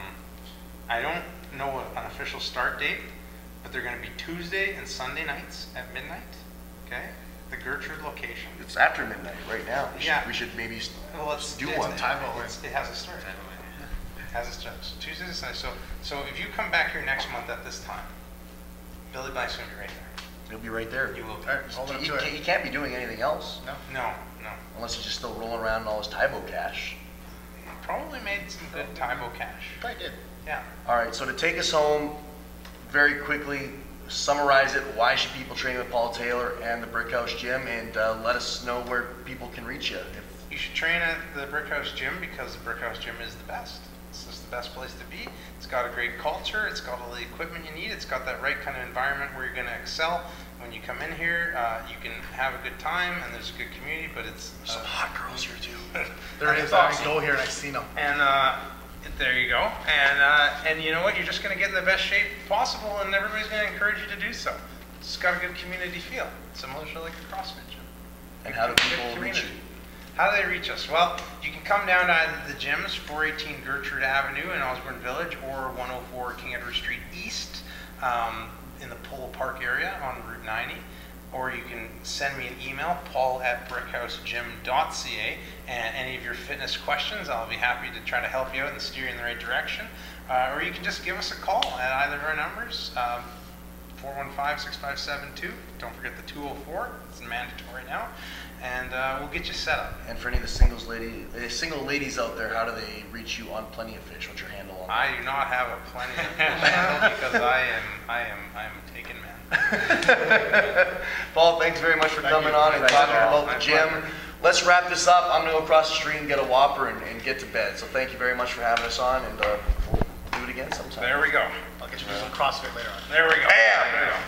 I don't know an official start date, but they're gonna be Tuesday and Sunday nights at midnight. Okay. The Gertrude location. It's after midnight right now. We should, Yeah. we should maybe st- Well, let's do it's- one. Taibo, it's- It has a start. It has a start. So Tuesday and Sunday. So, so if you come back here next month at this time, Billy Blank's gonna be right there. He'll be right there. You will be. All right, hold He, on he to can't- it. he can't be doing anything else No. No, no. unless he's just still rolling around in all his Taibo cash. Probably made some good Taibo cash. I did. Yeah. All right, so to take us home, very quickly, summarize it. Why should people train with Paul Taylor and the Brickhouse Gym? And uh, let us know where people can reach you. If, You should train at the Brickhouse Gym because the Brickhouse Gym is the best. It's just the best place to be. It's got a great culture. It's got all the equipment you need. It's got that right kind of environment where you're going to excel. when you come in here, uh, you can have a good time, and there's a good community, but it's uh, Some hot girls here too. There is. I go here and I seen them. and uh, there you go. And uh, and you know what? You're just going to get in the best shape possible, and everybody's going to encourage you to do so. It's got a good community feel, similar to like a CrossFit gym. And how do Good people reach community. you? How do they reach us? Well, you can come down to either the gyms, four eighteen Gertrude Avenue in Osborne Village, or one oh four King Edward Street East um, in the Polo Park area on Route ninety. Or you can send me an email, paul at brickhouse gym dot c a, and any of your fitness questions, I'll be happy to try to help you out and steer you in the right direction. Uh, or you can just give us a call at either of our numbers, um, four one five, six five seven two. Don't forget the two oh four, it's mandatory now. And uh, we'll get you set up. And for any of the singles lady, uh, single ladies out there, how do they reach you on Plenty of Fish? What's your handle on that? I do not have a Plenty of Fish handle because I am, I am, I am a taken man. Paul, thanks very much for Thank coming you. on and Thanks, talking Paul. about the My gym. pleasure. Let's wrap this up. I'm going to go across the street and get a Whopper and, and get to bed. So thank you very much for having us on, and uh, we'll do it again sometime. There we go. I'll get you some CrossFit later on. There we go. Bam! There we go.